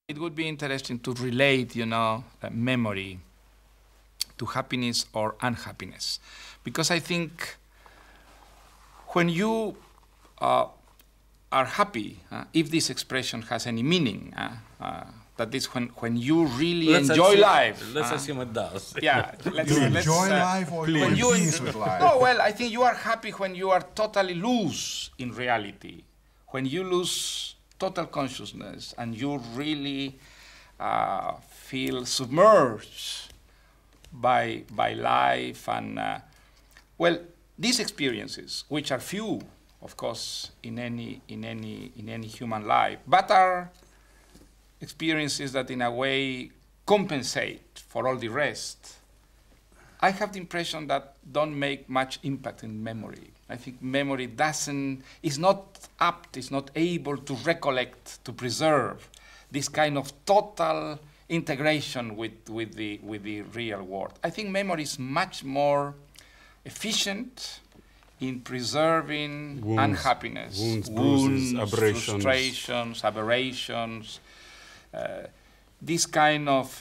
It would be interesting to relate, memory to happiness or unhappiness. Because I think when you are happy, if this expression has any meaning, that is when you really enjoy life. Let's assume it does. Yeah. You enjoy life or you're in peace with life? Oh, well, I think you are happy when you are totally loose in reality. When you lose total consciousness and you really feel submerged by life and well, these experiences, which are few, of course, in any human life, but are experiences that in a way compensate for all the rest. I have the impression that don't make much impact in memory. I think memory is not apt, is not able to recollect, to preserve this kind of total integration with the real world. I think memory is much more efficient in preserving unhappiness, wounds, aberrations. frustrations, aberrations, this kind of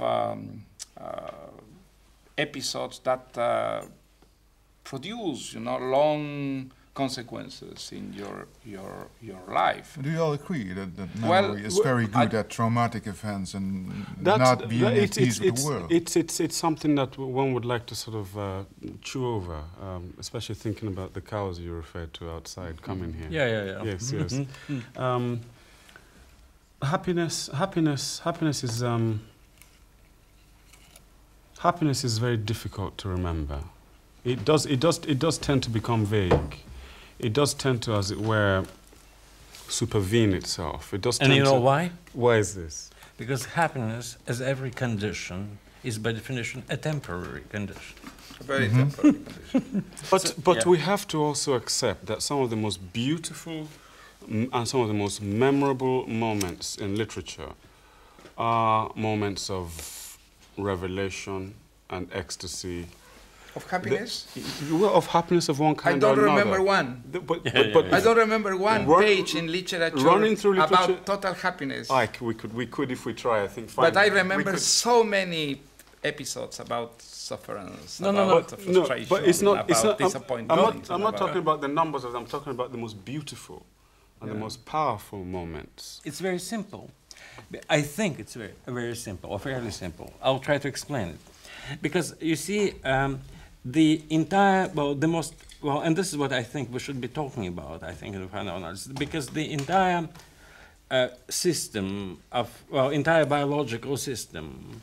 episodes that produce, long consequences in your life. Do you all agree that memory is very good at traumatic events and not being at peace with the world? It's something that one would like to sort of chew over, especially thinking about the cows you referred to outside coming here. Yeah. Yes, yes. Happiness is very difficult to remember. It does tend to become vague. It does tend to, as it were, supervene itself. It does. And you know why? Why is this? Because happiness, as every condition, is by definition a temporary condition. A very temporary condition. But we have to also accept that some of the most beautiful and some of the most memorable moments in literature are moments of revelation and ecstasy. Of happiness? Of happiness of one kind or another. I don't remember one. I don't remember one page in literature about total happiness. We could if we try, I think. But I remember so many episodes about sufferance, about frustration, but it's not, about disappointment. I'm not talking about the numbers of them. I'm talking about the most beautiful and the most powerful moments. It's very simple. I think it's very simple, or fairly simple. I'll try to explain it. Because you see, the entire, and this is what I think we should be talking about, I think, in the final analysis, because the entire system entire biological system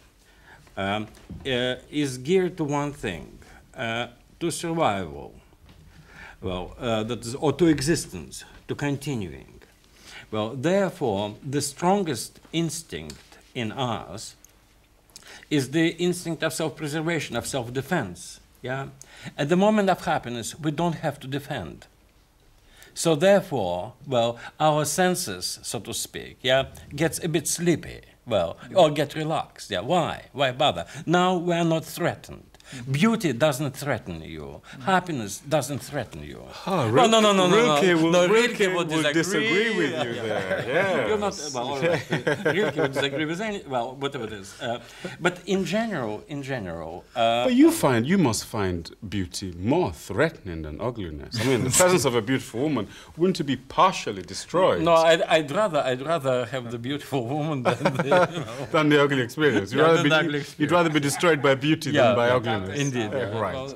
is geared to one thing, to survival, that is, or to existence, to continuing. Well, therefore, the strongest instinct in us is the instinct of self-preservation, of self-defense. Yeah? At the moment of happiness, we don't have to defend. So therefore, our senses, so to speak, gets a bit sleepy, or get relaxed. Yeah? Why? Why bother? Now we are not threatened. Beauty doesn't threaten you. Happiness doesn't threaten you. No. Rilke would disagree with you there. Yes. You're not, all right. Rilke would disagree with whatever it is. But in general. But you must find beauty more threatening than ugliness. I mean, the presence of a beautiful woman, wouldn't it be partially destroyed? No, I'd rather have the beautiful woman than the ugly experience. You'd rather be destroyed by beauty than by ugliness. Indeed. Right.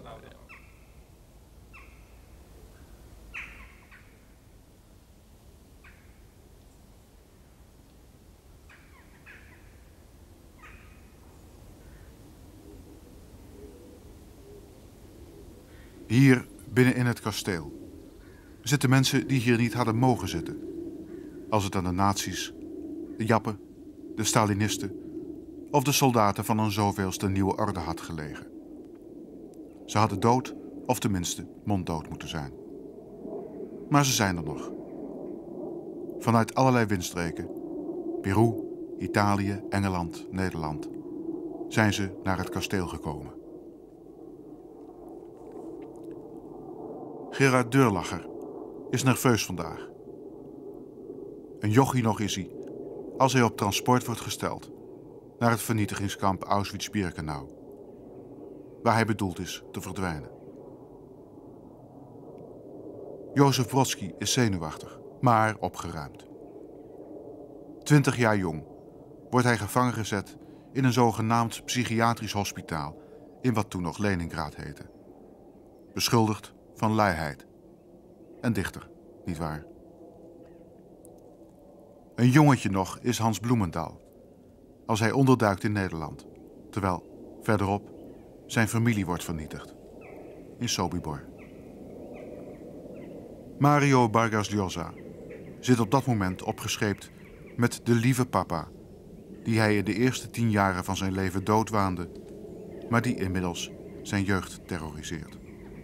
Hier binnen in het kasteel zitten mensen die hier niet hadden mogen zitten. Als het aan de nazi's, de Jappen, de Stalinisten of de soldaten van een zoveelste nieuwe orde had gelegen. Ze hadden dood, of tenminste monddood moeten zijn. Maar ze zijn er nog. Vanuit allerlei windstreken, Peru, Italië, Engeland, Nederland, zijn ze naar het kasteel gekomen. Gerard Deurlacher is nerveus vandaag. Een jochie nog is hij, als hij op transport wordt gesteld naar het vernietigingskamp Auschwitz-Birkenau, waar hij bedoeld is te verdwijnen. Jozef Brodsky is zenuwachtig, maar opgeruimd. 20 jaar jong wordt hij gevangen gezet in een zogenaamd psychiatrisch hospitaal in wat toen nog Leningrad heette. Beschuldigd van luiheid. En dichter, nietwaar? Een jongetje nog is Hans Bloemendaal, als hij onderduikt in Nederland, terwijl verderop zijn familie wordt vernietigd, in Sobibor. Mario Vargas Llosa zit op dat moment opgescheept met de lieve papa, die hij in de eerste 10 jaren van zijn leven doodwaande, maar die inmiddels zijn jeugd terroriseert.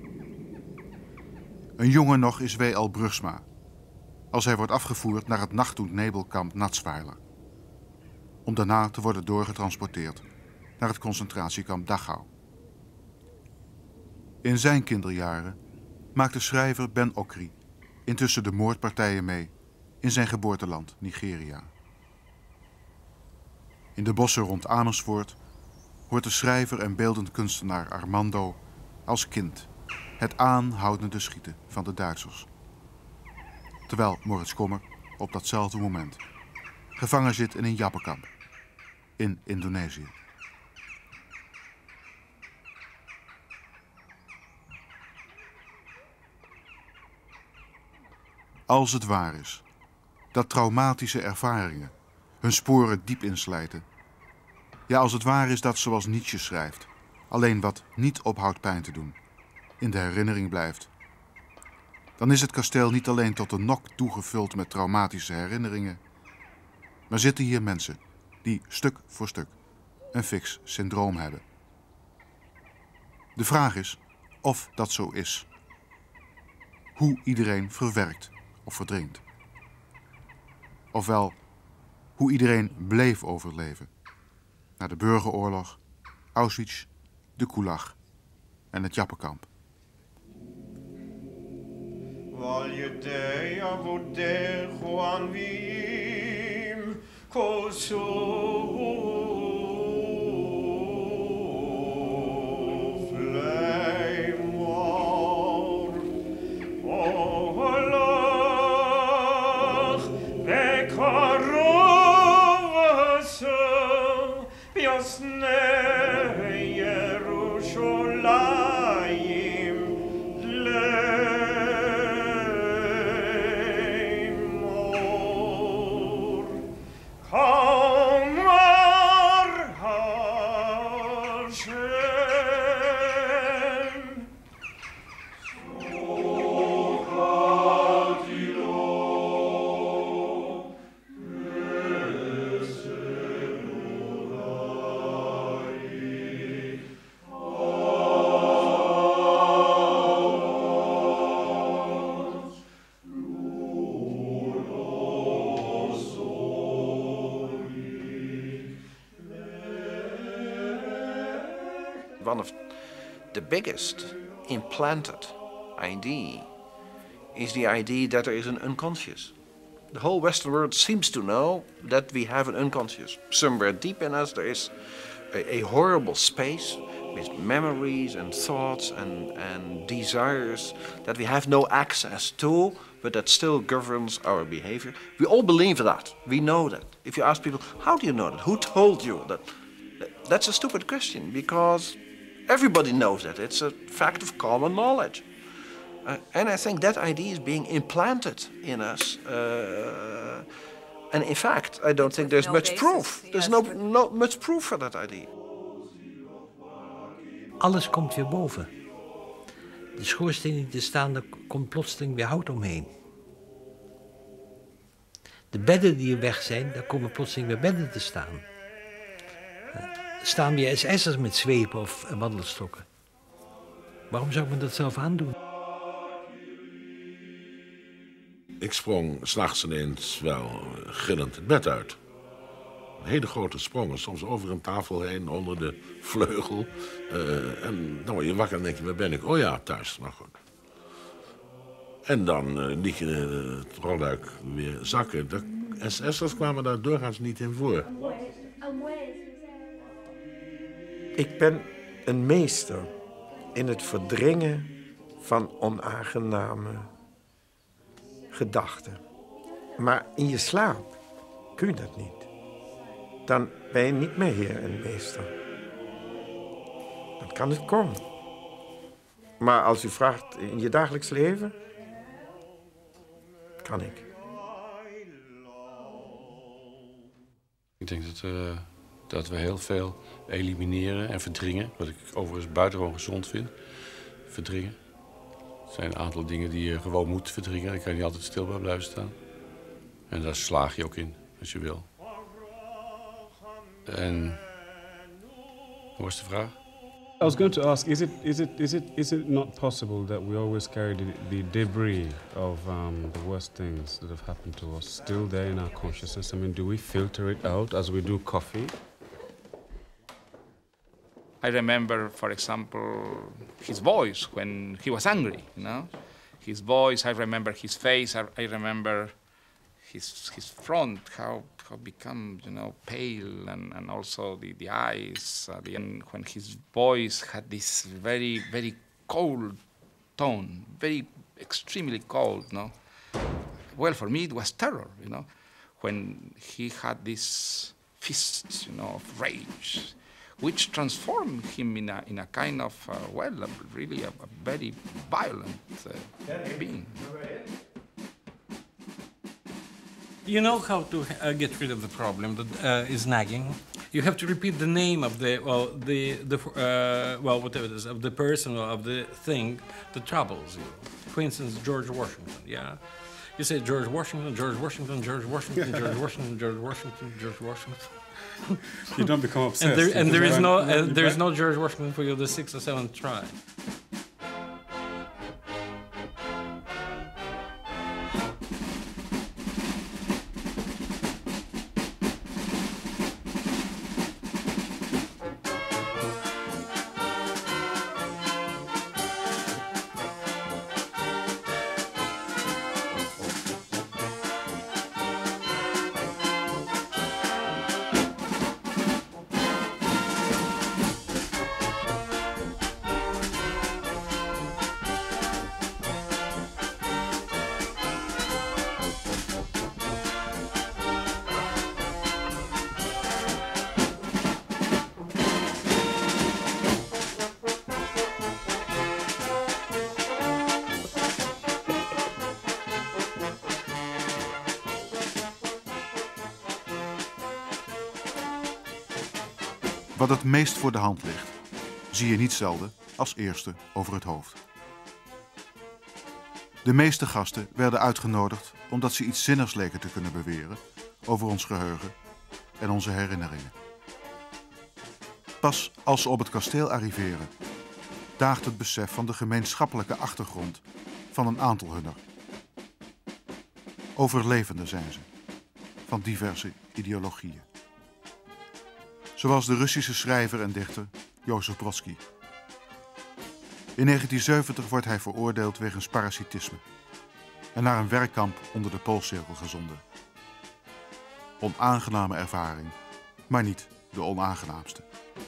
Een jongen nog is W.L. Brugsma, als hij wordt afgevoerd naar het Nacht- und Nebelkamp Natzweiler, om daarna te worden doorgetransporteerd naar het concentratiekamp Dachau. In zijn kinderjaren maakte schrijver Ben Okri intussen de moordpartijen mee in zijn geboorteland Nigeria. In de bossen rond Amersfoort hoort de schrijver en beeldend kunstenaar Armando als kind het aanhoudende schieten van de Duitsers. Terwijl Moritz Kommer op datzelfde moment gevangen zit in een jappenkamp in Indonesië. Als het waar is dat traumatische ervaringen hun sporen diep inslijten. Ja, als het waar is dat, zoals Nietzsche schrijft, alleen wat niet ophoudt pijn te doen, in de herinnering blijft, dan is het kasteel niet alleen tot de nok toegevuld met traumatische herinneringen, maar zitten hier mensen die stuk voor stuk een fix syndroom hebben. De vraag is of dat zo is. Hoe iedereen verwerkt of verdrinkt. Ofwel, hoe iedereen bleef overleven. Na de burgeroorlog, Auschwitz, de Gulag en het Jappenkamp. One of the biggest implanted idea is the idea that there is an unconscious. The whole Western world seems to know that we have an unconscious. Somewhere deep in us there is a horrible space with memories and thoughts and desires that we have no access to, but that still governs our behavior. We all believe that. We know that. If you ask people, how do you know that? Who told you that? That's a stupid question, because everybody knows that. It's a fact of common knowledge. And I think that idea is being implanted in us. And in fact, I don't think there's much proof. There's no much proof for that idea. Alles komt weer boven. De schoorsteen die te staan, daar komt plotseling weer hout omheen. De bedden die weg zijn, daar komen plotseling weer bedden te staan. Staan weer SS'ers met zwepen of wandelstokken. Waarom zou ik me dat zelf aandoen? Ik sprong 's nachts ineens wel gillend het bed uit. Hele grote sprongen, soms over een tafel heen, onder de vleugel. En dan word je wakker en denk je, waar ben ik? Oh ja, thuis, maar goed. En dan liet je het rolluik weer zakken. SS'ers kwamen daar doorgaans niet in voor. Ik ben een meester in het verdringen van onaangename gedachten. Maar in je slaap kun je dat niet. Dan ben je niet meer heer en meester. Dan kan het komen. Maar als u vraagt in je dagelijks leven, kan ik. Ik denk dat we heel veel elimineren en verdringen. Wat ik overigens buitengewoon gezond vind. Verdringen. Er zijn een aantal dingen die je gewoon moet verdringen. Dan kan je niet altijd stil bij blijven staan. En daar slaag je ook in, als je wil. En hoe was de vraag? I was going to ask, is it not possible that we always carry the debris of the worst things that have happened to us still there in our consciousness? I mean, do we filter it out as we do coffee? I remember, for example, his voice when he was angry, you know? His voice, I remember his face, I remember his front, how become, you know, pale, and also the eyes, and when his voice had this very, very cold tone, very extremely cold, no? Well, for me it was terror, you know, when he had these fists, you know, of rage, which transformed him in a kind of, really a very violent being. You know how to get rid of the problem that is nagging. You have to repeat the name of whatever it is, of the person or of the thing that troubles you. For instance, George Washington. Yeah, you say George Washington, George Washington, George Washington, George Washington, George Washington, George Washington. You don't become obsessed. And there is no George Washington for you the 6th or 7th try. Wat het meest voor de hand ligt, zie je niet zelden als eerste over het hoofd. De meeste gasten werden uitgenodigd omdat ze iets zinnigs leken te kunnen beweren over ons geheugen en onze herinneringen. Pas als ze op het kasteel arriveren, daagt het besef van de gemeenschappelijke achtergrond van een aantal hunner. Overlevenden zijn ze, van diverse ideologieën. Zoals de Russische schrijver en dichter Jozef Brodsky. In 1970 wordt hij veroordeeld wegens parasitisme en naar een werkkamp onder de Poolcirkel gezonden. Onaangename ervaring, maar niet de onaangenaamste.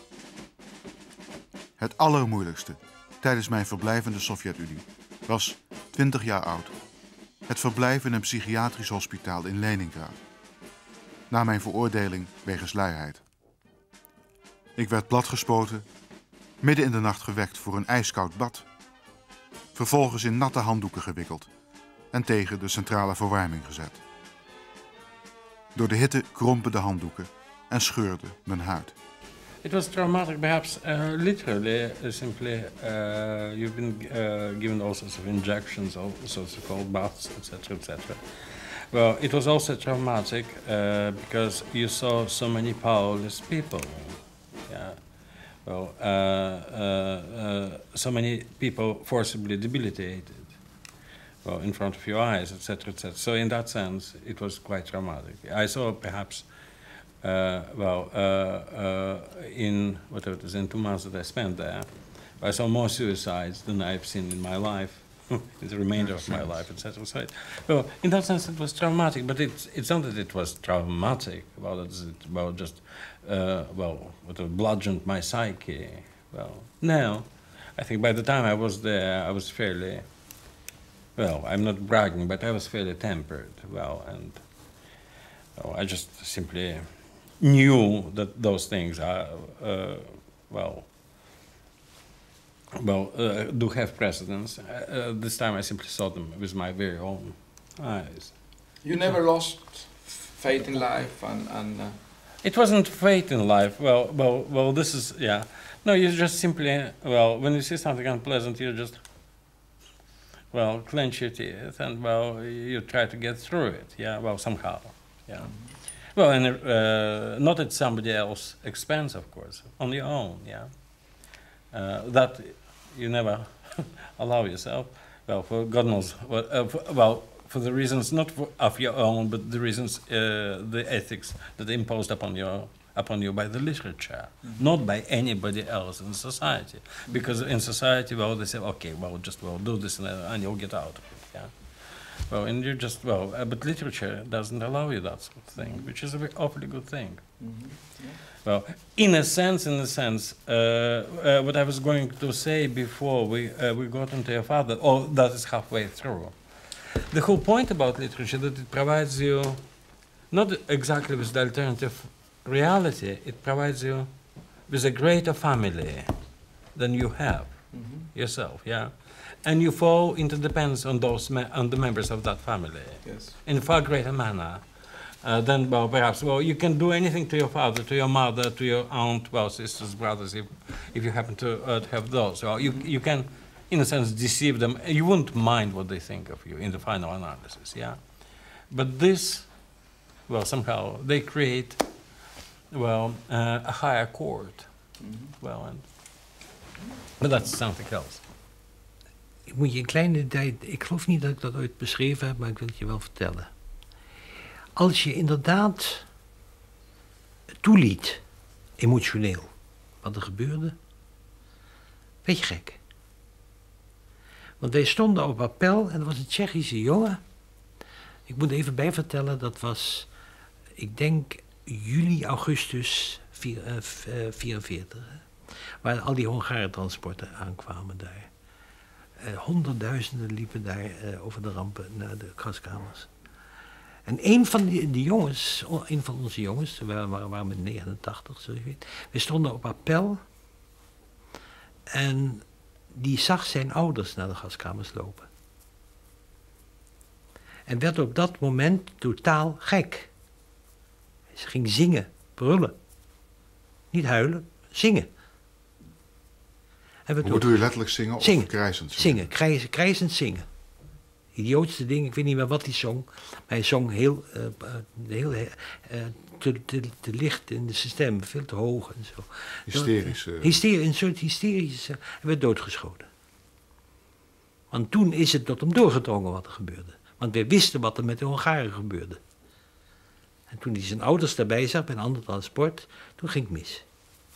Het allermoeilijkste tijdens mijn verblijf in de Sovjet-Unie was, 20 jaar oud, het verblijf in een psychiatrisch hospitaal in Leningrad. Na mijn veroordeling wegens luiheid. Ik werd platgespoten, midden in de nacht gewekt voor een ijskoud bad. Vervolgens in natte handdoeken gewikkeld en tegen de centrale verwarming gezet. Door de hitte krompen de handdoeken en scheurde mijn huid. It was traumatic, perhaps literally, simply. You've been given all sorts of injections, all sorts of cold baths, etc., etc. Well, it was also traumatic because you saw so many powerless people. Yeah. Well, so many people forcibly debilitated. Well, in front of your eyes, etc., etc. So in that sense, it was quite traumatic. I saw perhaps, in whatever it is, in 2 months that I spent there, I saw more suicides than I've seen in my life in the remainder of my life, etc. So, well, in that sense, it was traumatic. But it's not that it was traumatic. Well, it just it bludgeoned my psyche. Well, no, I think by the time I was there, I was fairly. Well, I'm not bragging, but I was fairly tempered. Well, and I just simply knew that those things are do have precedence. This time I simply saw them with my very own eyes. You never lost faith in life and It wasn't faith in life. Well, this is, yeah. No, you just simply, when you see something unpleasant, you just, clench your teeth and, you try to get through it. Yeah, somehow, yeah. Well, and not at somebody else's expense, of course, on your own, yeah. That you never allow yourself, for God knows what, for the reasons not of your own, but the reasons, the ethics that are imposed upon you by the literature, not by anybody else in society. Because in society, they say, okay, do this and you'll get out of it, yeah. Well, and you're just, but literature doesn't allow you that sort of thing, which is a very awfully good thing. Yeah. Well, in a sense, what I was going to say before we got into your father, that is halfway through. The whole point about literature that it provides you, not exactly with the alternative reality, it provides you with a greater family than you have yourself, yeah? And you fall into dependence on on the members of that family, yes, in a far greater manner than, perhaps, you can do anything to your father, to your mother, to your aunt, sisters, brothers, if you happen to have those. So you can, in a sense, deceive them. You wouldn't mind what they think of you in the final analysis, yeah? But this, somehow, they create, a higher court. But that's something else. Ik moet je een kleine detail... Ik geloof niet dat ik dat ooit beschreven heb, maar ik wil het je wel vertellen. Als je inderdaad toeliet, emotioneel, wat er gebeurde, werd je gek. Want wij stonden op appel en er was een Tsjechische jongen. Ik moet even bijvertellen, dat was, ik denk, juli, augustus 44. Waar al die Hongarentransporten aankwamen daar. Honderdduizenden liepen daar over de rampen naar de gaskamers. En een van die jongens, een van onze jongens, we waren met 89, zoals je weet, we stonden op appel en die zag zijn ouders naar de gaskamers lopen. En werd op dat moment totaal gek. Ze ging zingen, brullen. Niet huilen, zingen. Hoe bedoel je letterlijk zingen of krijzend zingen? Zingen, krijzend zingen. Idiootste ding, ik weet niet meer wat hij zong. Maar hij zong heel te licht in de stem, veel te hoog en zo. Een soort hysterische. Hij werd doodgeschoten. Want toen is het tot hem doorgedrongen wat er gebeurde. Want wij wisten wat er met de Hongaren gebeurde. En toen hij zijn ouders daarbij zag bij een ander transport, toen ging het mis.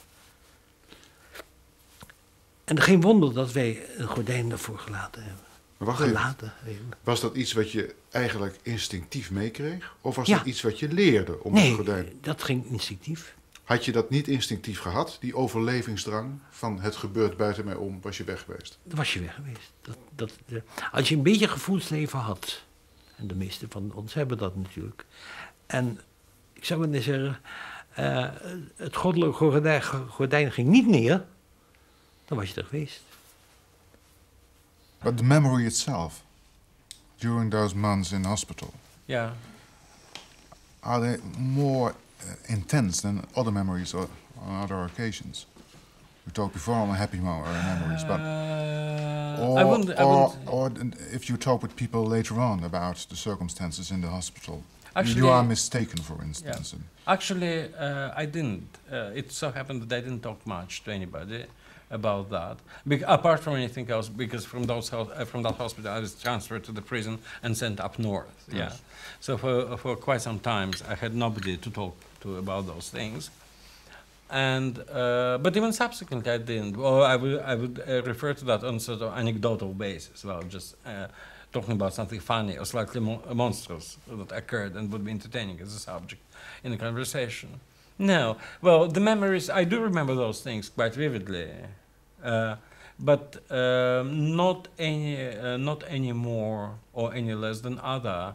En geen wonder dat wij een gordijn ervoor gelaten hebben. Maar wacht even. Was dat iets wat je eigenlijk instinctief meekreeg? Of was dat iets wat je leerde om het gordijn? Nee, dat ging instinctief. Had je dat niet instinctief gehad? Die overlevingsdrang van het gebeurt buiten mij om, was je weg geweest? Dan was je weg geweest. Als je een beetje gevoelsleven had, en de meeste van ons hebben dat natuurlijk. En ik zou maar zeggen, het goddelijke gordijn ging niet neer, dan was je er geweest. But the memory itself, during those months in hospital, are they more intense than other memories or on other occasions? We talked before on happy memories, but or if you talk with people later on about the circumstances in the hospital, actually, you are mistaken, for instance. Yeah. Actually, I didn't. It so happened that I didn't talk much to anybody about that, apart from anything else, because from that hospital I was transferred to the prison and sent up north. Yes. Yeah, so for quite some time I had nobody to talk to about those things. But even subsequently, I didn't. Or I would refer to that on sort of anecdotal basis. Well, just talking about something funny or slightly monstrous that occurred and would be entertaining as a subject in a conversation. No, well, the memories, I do remember those things quite vividly, but not any more or any less than other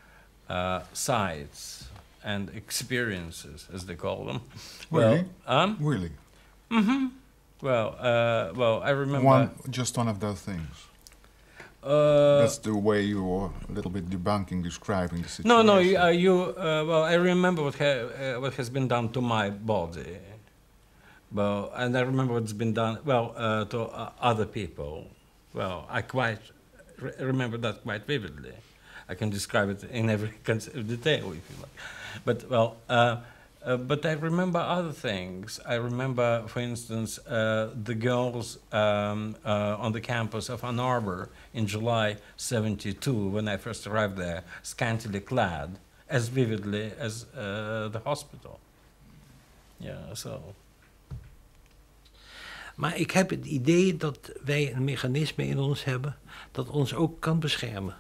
sides and experiences, as they call them. Really? Well, Really? Mm-hmm. Well, I remember Just one of those things. That's the way you were a little bit debunking, describing the situation. No, well, I remember what has been done to my body. Well, and I remember what's been done, well, to other people. Well, I quite remember that quite vividly. I can describe it in every detail, if you like. But, well, but I remember other things. I remember, for instance, the girls on the campus of Ann Arbor in July '72, when I first arrived there, scantily clad, as vividly as the hospital. Yeah, so. Maar ik heb het idee dat wij een mechanisme in ons hebben dat ons ook kan beschermen.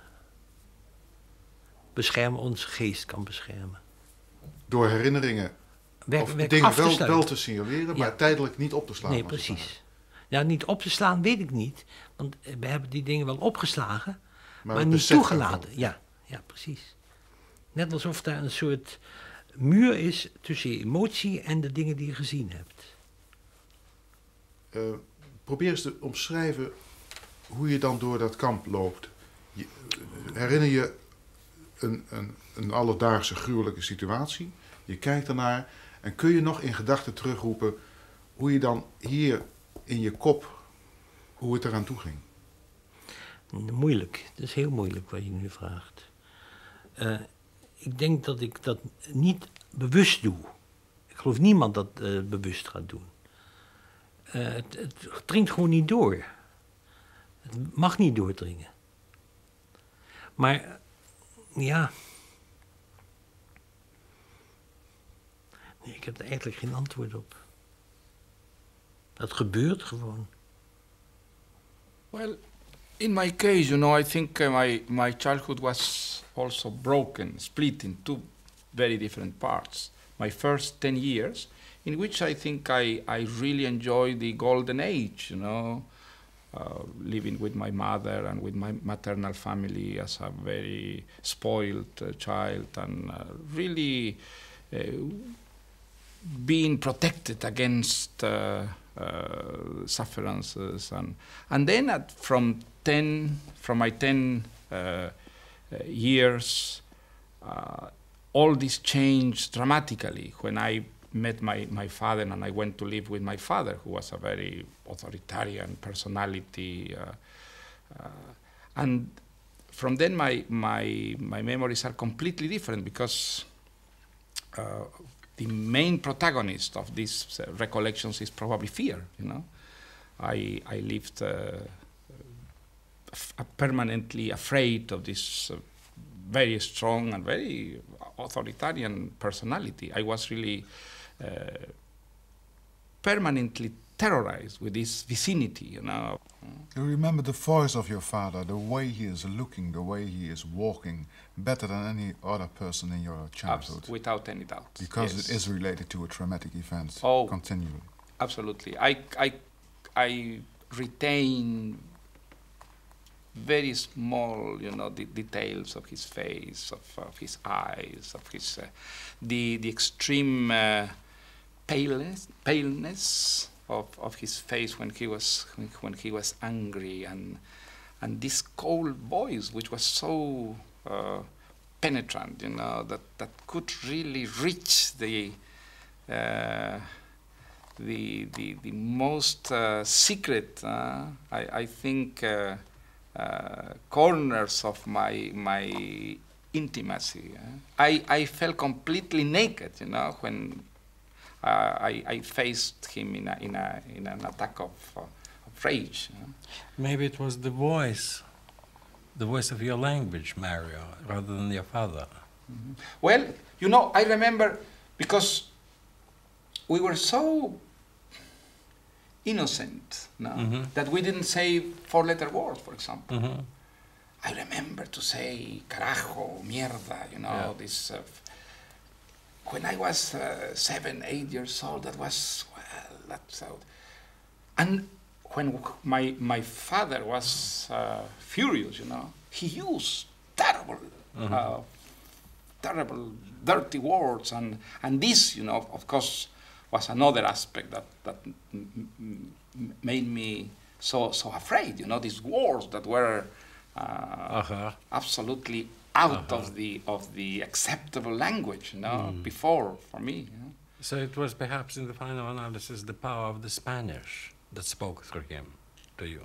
Onze geest kan beschermen. Door herinneringen of dingen wel te signaleren, maar tijdelijk niet op te slaan. Nee, precies. Ja, niet op te slaan weet ik niet. Want we hebben die dingen wel opgeslagen, maar niet toegelaten. Ja, precies. Net alsof daar een soort muur is tussen je emotie en de dingen die je gezien hebt. Probeer eens te omschrijven hoe je dan door dat kamp loopt. Herinner je een alledaagse gruwelijke situatie? Je kijkt ernaar en kun je nog in gedachten terugroepen hoe je dan hier in je kop, hoe het eraan toe ging? Moeilijk. Het is heel moeilijk wat je nu vraagt. Ik denk dat ik dat niet bewust doe. Ik geloof niemand dat bewust gaat doen. Het dringt gewoon niet door. Het mag niet doordringen. Maar, ja. Nee, ik heb er eigenlijk geen antwoord op. Het gebeurt gewoon. Well, in my case, I think my childhood was also broken, split in two very different parts. My first 10 years, in which I think I really enjoyed the golden age, living with my mother and with my maternal family as a very spoiled child, and really being protected against sufferances, and then from my 10 years, all this changed dramatically when I met my father and I went to live with my father, who was a very authoritarian personality, and from then my memories are completely different, because the main protagonist of these recollections is probably fear. I lived permanently afraid of this very strong and very authoritarian personality. I was really permanently terrorized with this vicinity. You remember the voice of your father, the way he is looking, the way he is walking, better than any other person in your childhood. Without any doubt. Because yes. it is related to a traumatic event continually. Absolutely. I retain very small, the details of his face, of his eyes, of his the extreme paleness of his face when he was angry, and this cold voice, which was so penetrant, that could really reach the most secret, I think, corners of my intimacy. I felt completely naked, when I faced him in an attack of rage. Maybe it was the voice of your language, Mario, rather than your father. Mm-hmm. Well, I remember, because we were so innocent, no? That we didn't say four-letter words, for example. I remember to say carajo, mierda, you know, this. When I was 7, 8 years old, that was, well, that's so. And when my father was furious, you know, he used terrible, terrible, dirty words, and this, you know, of course, was another aspect that made me so afraid. You know, these words that were absolutely out of the acceptable language. You know, before for me. You know? So it was perhaps in the final analysis the power of the Spanish that spoke through him to you.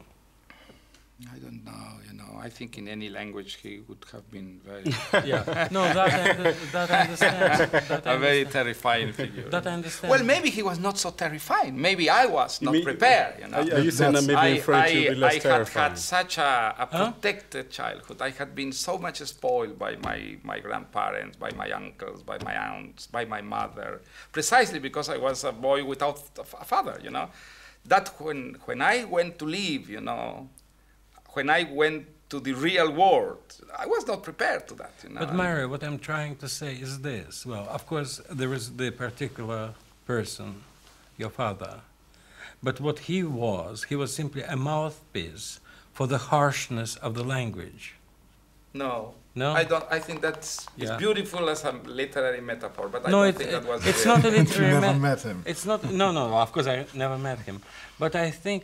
I don't know, you know. I think in any language he would have been very... No, that I understand. A very terrifying figure. That I understand. Well, maybe he was not so terrifying. Maybe I was not prepared, you know. Are you saying that maybe afraid to be less terrifying? I had such a protected childhood. I had been so much spoiled by my grandparents, by my uncles, by my aunts, by my mother, precisely because I was a boy without a father, you know. That when I went to live, you know, when I went to the real world, I was not prepared to that, you know. But Mario, what I'm trying to say is this. Well, of course, there is the particular person, your father. But what he was simply a mouthpiece for the harshness of the language. No. No? I don't. I think that's it's beautiful as a literary metaphor, but I no, don't think that was. It's not a literary You never met him. It's not. No. Of course, I never met him. But I think.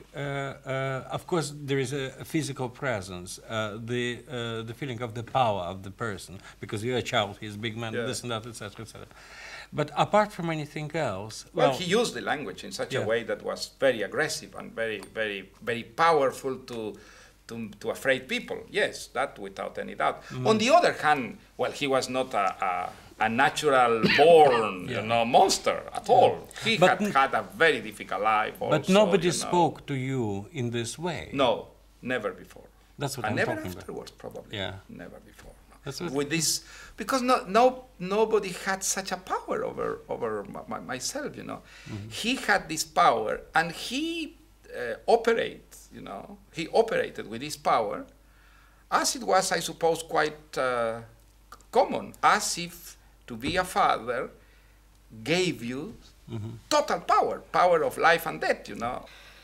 Of course, there is a physical presence, the feeling of the power of the person, because you're a child, he's a big man, this and that, etc., etc. But apart from anything else, well, he used the language in such a way that was very aggressive and very, very, very powerful to afraid people. Yes, that without any doubt. On the other hand, well, he was not a natural born, you know, monster at all. He had a very difficult life also, but nobody spoke to you in this way. No, never before. That's what and I'm never talking afterwards, about. probably. Yeah. Never before. No. That's what with this, because nobody had such a power over myself, you know. He had this power, and he operates, you know. He operated with this power, as it was, I suppose, quite common, as if to be a father gave you total power of life and death, you know.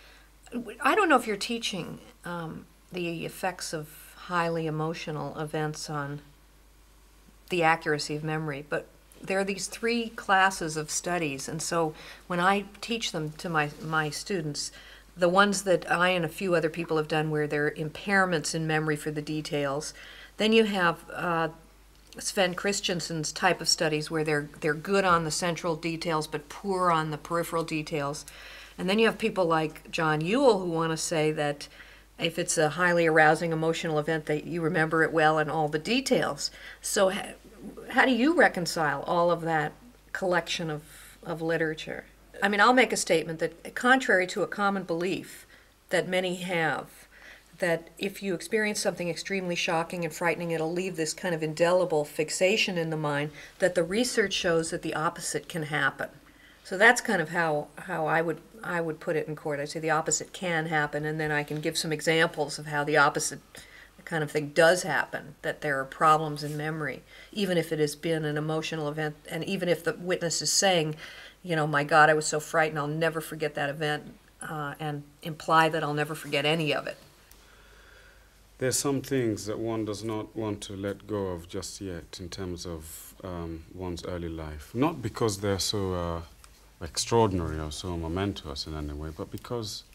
I don't know if you're teaching the effects of highly emotional events on the accuracy of memory, but there are these 3 classes of studies, and so when I teach them to my students, the ones that I and a few other people have done where there are impairments in memory for the details, then you have Sven Christensen's type of studies where they're good on the central details but poor on the peripheral details. And then you have people like John Ewell who want to say that if it's a highly arousing emotional event that you remember it well and all the details. So how do you reconcile all of that collection of literature? I mean, I'll make a statement that contrary to a common belief that many have, that if you experience something extremely shocking and frightening, it'll leave this kind of indelible fixation in the mind, that the research shows that the opposite can happen. So that's kind of how I would put it in court. I say the opposite can happen, and then I can give some examples of how the opposite kind of thing does happen, that there are problems in memory, even if it has been an emotional event, and even if the witness is saying, you know, my God, I was so frightened, I'll never forget that event, and imply that I'll never forget any of it. There's some things that one does not want to let go of just yet in terms of one's early life. Not because they're so extraordinary or so momentous in any way, but because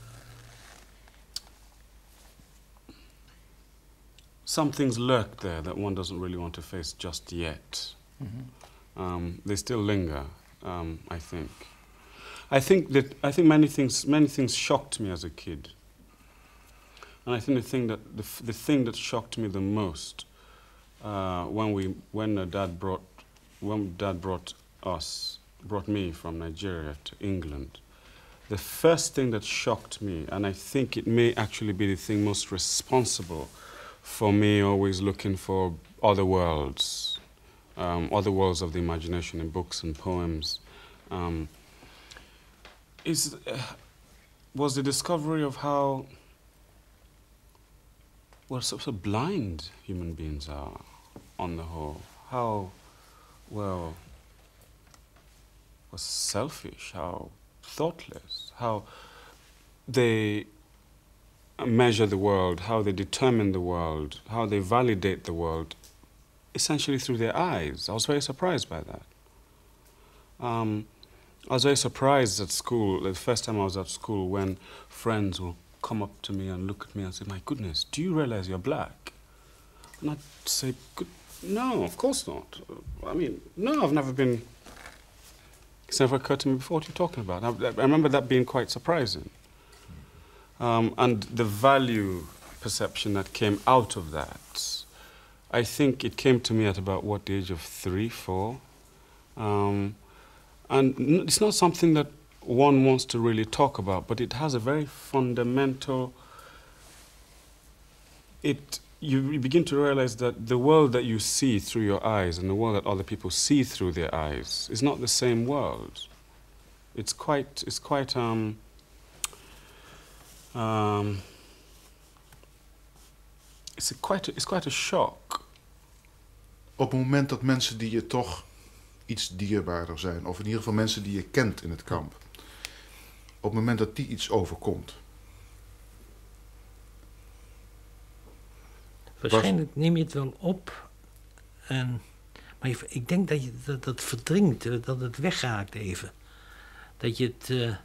some things lurk there that one doesn't really want to face just yet. They still linger, I think. I think many things shocked me as a kid. And I think the thing that shocked me the most when Dad brought me from Nigeria to England, the first thing that shocked me, and I think it may actually be the thing most responsible for me always looking for other worlds of the imagination in books and poems was the discovery of how so blind human beings are on the whole. How, well, selfish, how thoughtless, how they measure the world, how they determine the world, how they validate the world, essentially through their eyes. I was very surprised by that. I was very surprised at school, the first time I was at school, when friends will come up to me and look at me and say, "My goodness, do you realize you're black?" And I'd say, "No, of course not. I mean, no, I've never been, it's never occurred to me before. What are you talking about?" I remember that being quite surprising. And the value perception that came out of that, I think it came to me at about, what, the age of 3, 4? And it's not something that one wants to really talk about, but it has a very fundamental, you begin to realize that the world that you see through your eyes and the world that other people see through their eyes is not the same world. It's quite a shock. Op het moment dat mensen die je toch iets dierbaarder zijn, of in ieder geval mensen die je kent in het kamp, op het moment dat die iets overkomt. Waarschijnlijk neem je het wel op, maar ik denk dat je dat verdringt, dat het weggaat even. Dat je het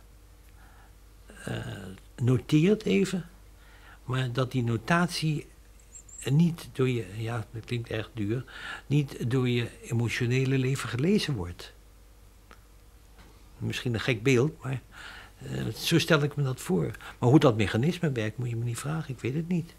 noteert even, maar dat die notatie niet door je, ja, dat klinkt erg duur, niet door je emotionele leven gelezen wordt. Misschien een gek beeld, maar zo stel ik me dat voor. Maar hoe dat mechanisme werkt, moet je me niet vragen, ik weet het niet.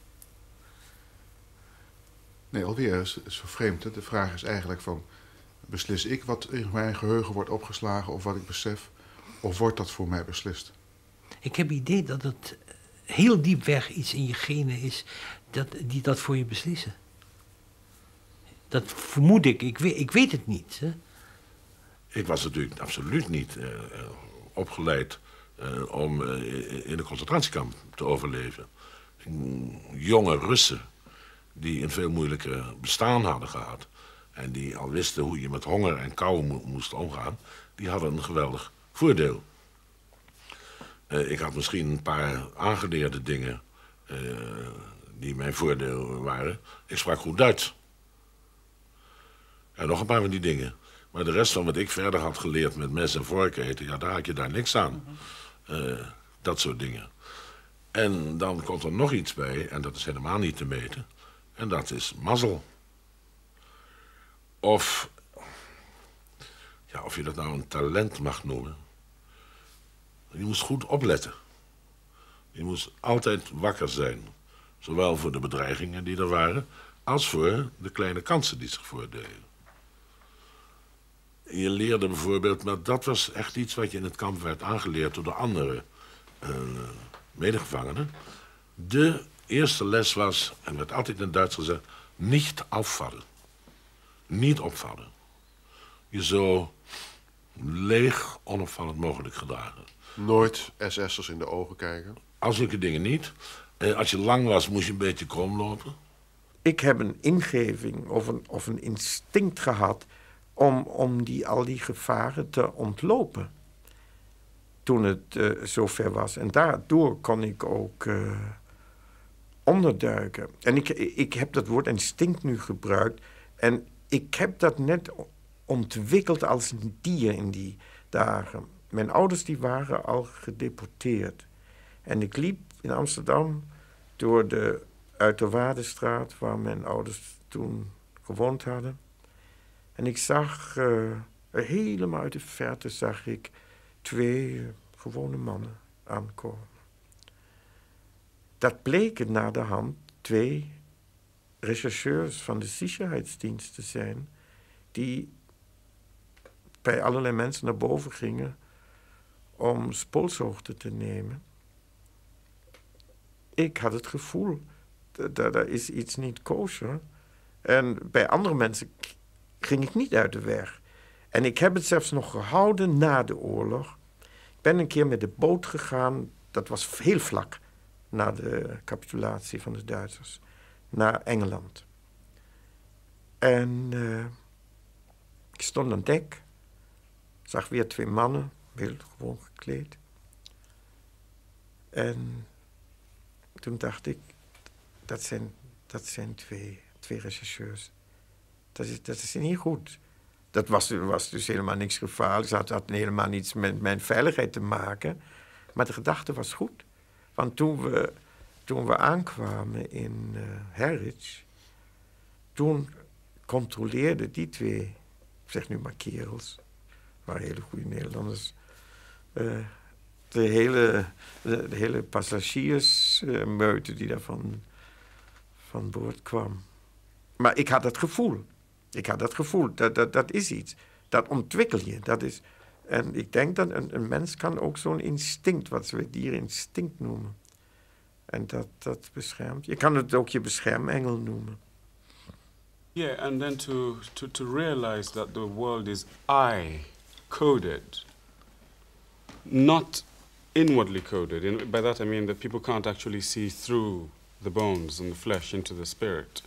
Nee, alweer is zo vreemd. Hè? De vraag is eigenlijk van, beslis ik wat in mijn geheugen wordt opgeslagen of wat ik besef, of wordt dat voor mij beslist? Ik heb het idee dat het heel diep weg iets in je genen is die dat voor je beslissen. Dat vermoed ik. Ik weet het niet. Hè? Ik was natuurlijk absoluut niet opgeleid om in een concentratiekamp te overleven. Jonge Russen die een veel moeilijker bestaan hadden gehad en die al wisten hoe je met honger en kou moest omgaan, die hadden een geweldig voordeel. Ik had misschien een paar aangeleerde dingen die mijn voordeel waren. Ik sprak goed Duits. En nog een paar van die dingen. Maar de rest van wat ik verder had geleerd met mes en vork eten, ja, daar had je daar niks aan. Dat soort dingen. En dan komt er nog iets bij, en dat is helemaal niet te meten. En dat is mazzel. Of je dat nou een talent mag noemen. Je moest goed opletten. Je moest altijd wakker zijn. Zowel voor de bedreigingen die er waren, als voor de kleine kansen die zich voordeden. Je leerde bijvoorbeeld, maar dat was echt iets wat je in het kamp werd aangeleerd door de andere medegevangenen. De eerste les was, en werd altijd in het Duits gezegd, niet afvallen. Niet opvallen. Je zo leeg, onopvallend mogelijk gedragen. Nooit SS'ers in de ogen kijken? Al zulke dingen niet. Als je lang was, moest je een beetje krom lopen. Ik heb een ingeving of een instinct gehad om al die gevaren te ontlopen. Toen het zover was. En daardoor kon ik ook onderduiken. En ik heb dat woord instinct nu gebruikt. En ik heb dat net ontwikkeld als een dier in die dagen. Mijn ouders die waren al gedeporteerd. En ik liep in Amsterdam door de Uiterwaardenstraat, waar mijn ouders toen gewoond hadden. En ik zag, helemaal uit de verte zag ik 2 gewone mannen aankomen. Dat bleken na de hand 2 rechercheurs van de Sicherheidsdienst te zijn, die bij allerlei mensen naar boven gingen om spoelshoogte te nemen. Ik had het gevoel, daar is iets niet kosher. En bij andere mensen ging ik niet uit de weg. En ik heb het zelfs nog gehouden na de oorlog. Ik ben een keer met de boot gegaan, dat was heel vlak na de capitulatie van de Duitsers, naar Engeland. En ik stond aan dek, zag weer 2 mannen, heel gewoon gekleed. En toen dacht ik, dat zijn twee rechercheurs. Dat is niet goed. Dat was dus helemaal niks gevaarlijks. Dat had helemaal niets met mijn veiligheid te maken. Maar de gedachte was goed. Want toen we aankwamen in Harwich, toen controleerden die 2, ik zeg nu maar kerels, waren hele goede Nederlanders, de hele passagiersmeute die daar van boord kwam. Maar ik had dat gevoel. Dat is iets. Dat ontwikkel je. En ik denk dat een mens kan ook zo'n instinct, wat we dierinstinct noemen. En dat beschermt. Je kan het ook je beschermengel noemen. Yeah, and then to realize that the world is I-coded, not inwardly coded. By that I mean that people can't actually see through the bones and the flesh into the spirit.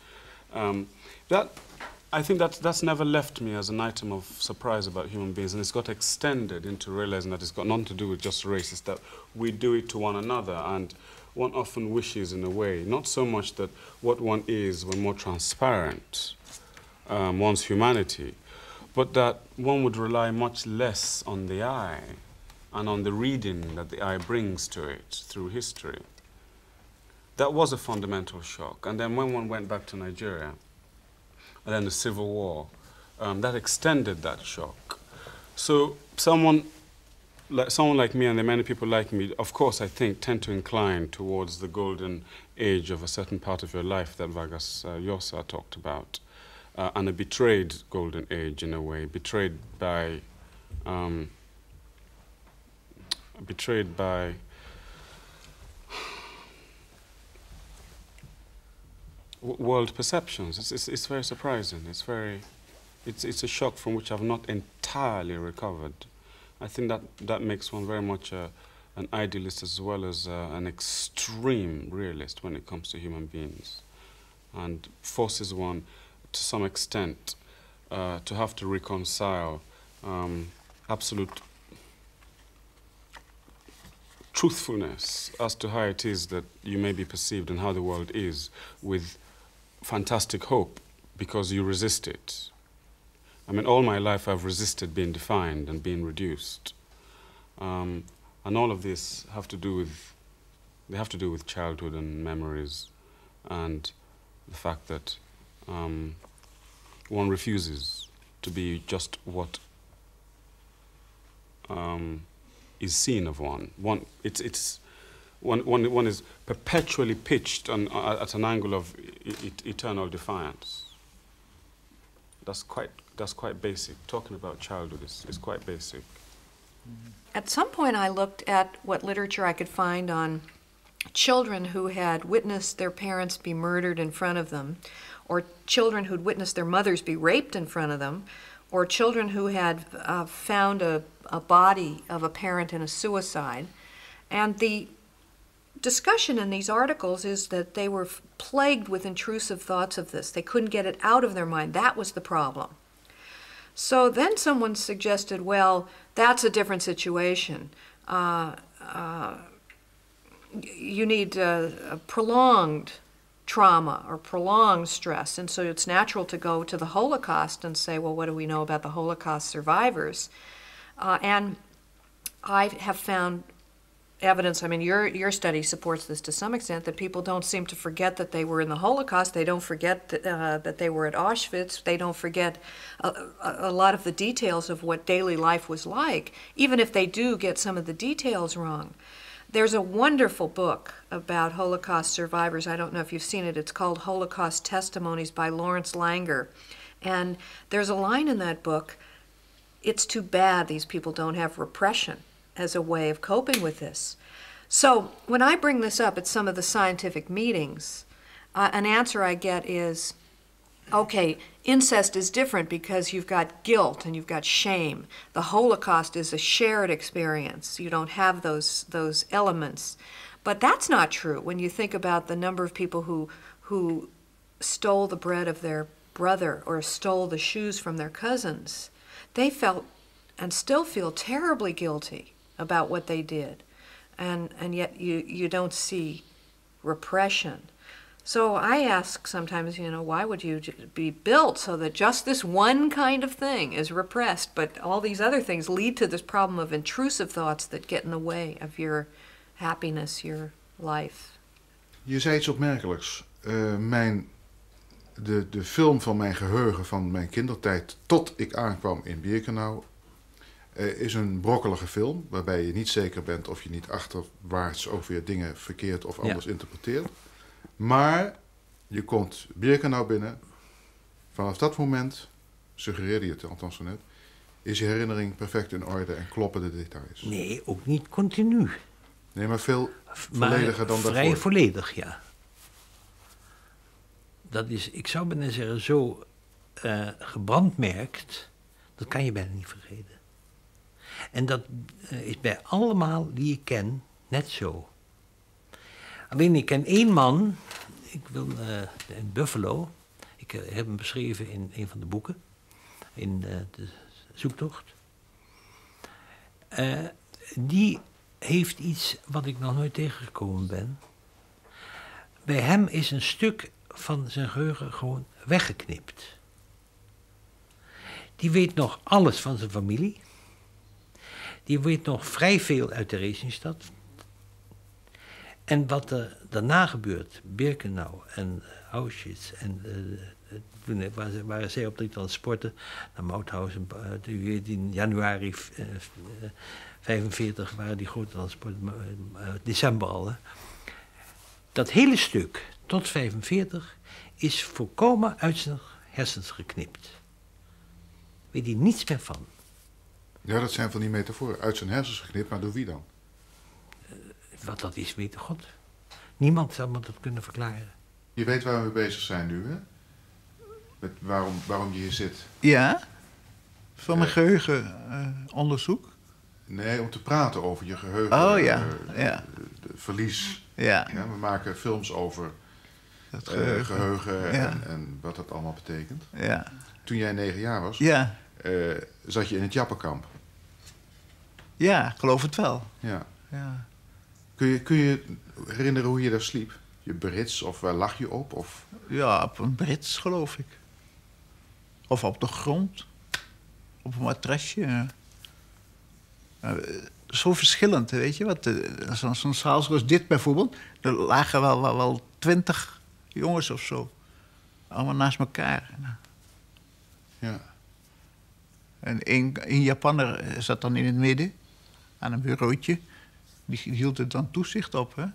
I think that's never left me as an item of surprise about human beings, and it's got extended into realizing that it's got nothing to do with just race. It's that we do it to one another, and one often wishes in a way, not so much that what one is were more transparent, one's humanity, but that one would rely much less on the eye and on the reading that the eye brings to it through history. That was a fundamental shock. And then when one went back to Nigeria, and then the Civil War, that extended that shock. So someone like me, and the many people like me, of course, I think, tend to incline towards the golden age of a certain part of your life that Vargas Llosa talked about, and a betrayed golden age in a way, betrayed by world perceptions. It's very surprising. It's a shock from which I've not entirely recovered. I think that makes one very much an idealist as well as an extreme realist when it comes to human beings, and forces one to some extent to have to reconcile absolute truthfulness as to how it is that you may be perceived and how the world is, with fantastic hope because you resist it. I mean, all my life I've resisted being defined and being reduced. And all of this have to do with childhood and memories, and the fact that one refuses to be just what is seen of one. One is perpetually pitched at an angle of eternal defiance. That's quite basic. Talking about childhood is quite basic. At some point I looked at what literature I could find on children who had witnessed their parents be murdered in front of them, or children who'd witnessed their mothers be raped in front of them, or children who had found a body of a parent in a suicide. And the discussion in these articles is that they were plagued with intrusive thoughts of this. They couldn't get it out of their mind. That was the problem. So then someone suggested, well, that's a different situation. You need a prolonged trauma or prolonged stress, and so it's natural to go to the Holocaust and say, well, what do we know about the Holocaust survivors? And I have found evidence, I mean, your study supports this to some extent, that people don't seem to forget that they were in the Holocaust. They don't forget that they were at Auschwitz. They don't forget a lot of the details of what daily life was like, even if they do get some of the details wrong. There's a wonderful book about Holocaust survivors. I don't know if you've seen it. It's called Holocaust Testimonies by Lawrence Langer. And there's a line in that book, it's too bad these people don't have repression as a way of coping with this. So when I bring this up at some of the scientific meetings, an answer I get is, okay, incest is different because you've got guilt and you've got shame. The Holocaust is a shared experience. You don't have those elements. But that's not true when you think about the number of people who stole the bread of their brother or stole the shoes from their cousins. They felt and still feel terribly guilty about what they did. And yet you don't see repression. So I ask sometimes, why would you be built so that just this one kind of thing is repressed, but all these other things lead to this problem of intrusive thoughts that get in the way of your happiness, your life? Je zei iets opmerkelijks. De film van mijn geheugen van mijn kindertijd tot ik aankwam in Birkenau is een brokkelige film waarbij je niet zeker bent of je niet achterwaarts ook weer dingen verkeerd of anders interpreteert. Maar je komt Birkenau binnen. Vanaf dat moment, suggereerde je het althans zo net, is je herinnering perfect in orde en kloppen de details. Nee, ook niet continu. Nee, maar veel vollediger dan daarvoor. Vrij volledig, ja. Dat is, ik zou bijna zeggen, zo gebrandmerkt, dat kan je bijna niet vergeten. En dat is bij allemaal die ik ken net zo. Alleen ik ken één man, in Buffalo, ik heb hem beschreven in een van de boeken, in de zoektocht. Die heeft iets wat ik nog nooit tegengekomen ben. Bij hem is een stuk van zijn geheugen gewoon weggeknipt. Die weet nog alles van zijn familie. Die weet nog vrij veel uit de Theresienstadt. En wat er daarna gebeurt, Birkenau en Auschwitz, en toen waren zij op dit aan het sporten naar Mauthausen. In januari 45 waren die grote transporten, december al. Hè. Dat hele stuk tot 45 is volkomen uit zijn hersens geknipt. Weet hij niets meer van. Ja, dat zijn van die metaforen. Uit zijn hersens geknipt, maar door wie dan? Wat dat is, weet God. Niemand zou me dat kunnen verklaren. Je weet waar we mee bezig zijn nu, hè? Met waarom je hier zit. Ja? Van mijn geheugenonderzoek? Nee, om te praten over je geheugen. Oh ja, ja. Verlies. Ja. Ja. We maken films over het geheugen ja. en wat dat allemaal betekent. Ja. Toen jij 9 jaar was, ja. Zat je in het Jappenkamp. Ja, ik geloof het wel. Ja. Ja. Kun je herinneren hoe je daar sliep? Je brits of waar lag je op? Of? Ja, op een brits geloof ik. Of op de grond. Op een matrasje. Zo verschillend, weet je. Zo'n zaal zoals dit bijvoorbeeld. Er lagen wel 20 jongens of zo. Allemaal naast elkaar. Ja. En één Japanner zat dan in het midden. Aan een bureautje. Die hield er dan toezicht op, hè.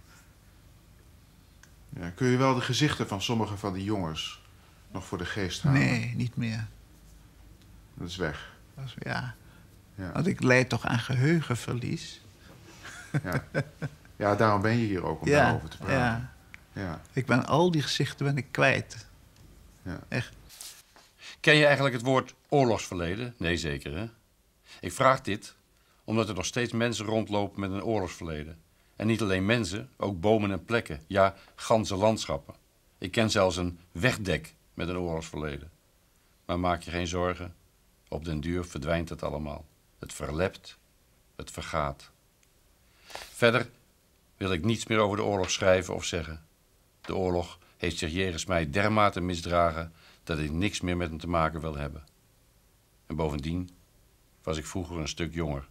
Ja, kun je wel de gezichten van sommige van die jongens nog voor de geest halen? Nee, niet meer. Dat is weg. Ja. Ja. Want ik lijd toch aan geheugenverlies. Ja, ja, daarom ben je hier ook, om daarover te praten. Ja. Ja. Ik ben al die gezichten kwijt. Ja. Echt. Ken je eigenlijk het woord oorlogsverleden? Nee, zeker, hè? Ik vraag dit omdat er nog steeds mensen rondlopen met een oorlogsverleden. En niet alleen mensen, ook bomen en plekken. Ja, ganse landschappen. Ik ken zelfs een wegdek met een oorlogsverleden. Maar maak je geen zorgen. Op den duur verdwijnt het allemaal. Het verlept, het vergaat. Verder wil ik niets meer over de oorlog schrijven of zeggen. De oorlog heeft zich jegens mij dermate misdragen dat ik niks meer met hem te maken wil hebben. En bovendien was ik vroeger een stuk jonger.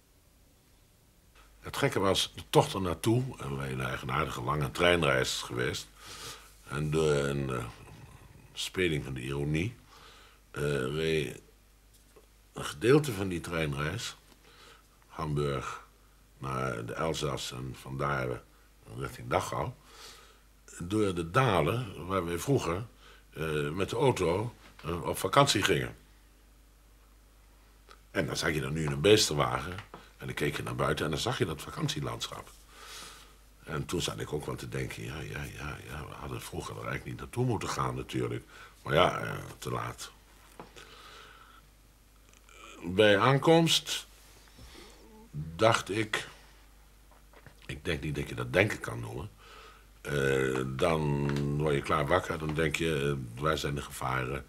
Het gekke was, de tocht er naartoe, en wij een eigenaardige lange treinreis geweest. En door een speling van de ironie, reed een gedeelte van die treinreis, Hamburg naar de Elzas en vandaar richting Dachau, door de dalen waar we vroeger met de auto op vakantie gingen. En dan zag je dan nu in een beestenwagen en dan keek je naar buiten en dan zag je dat vakantielandschap. En toen zat ik ook wel te denken, ja, we hadden vroeger er eigenlijk niet naartoe moeten gaan natuurlijk. Maar ja, te laat. Bij aankomst dacht ik denk niet dat je dat denken kan noemen. Dan word je klaar wakker, dan denk je, waar zijn de gevaren?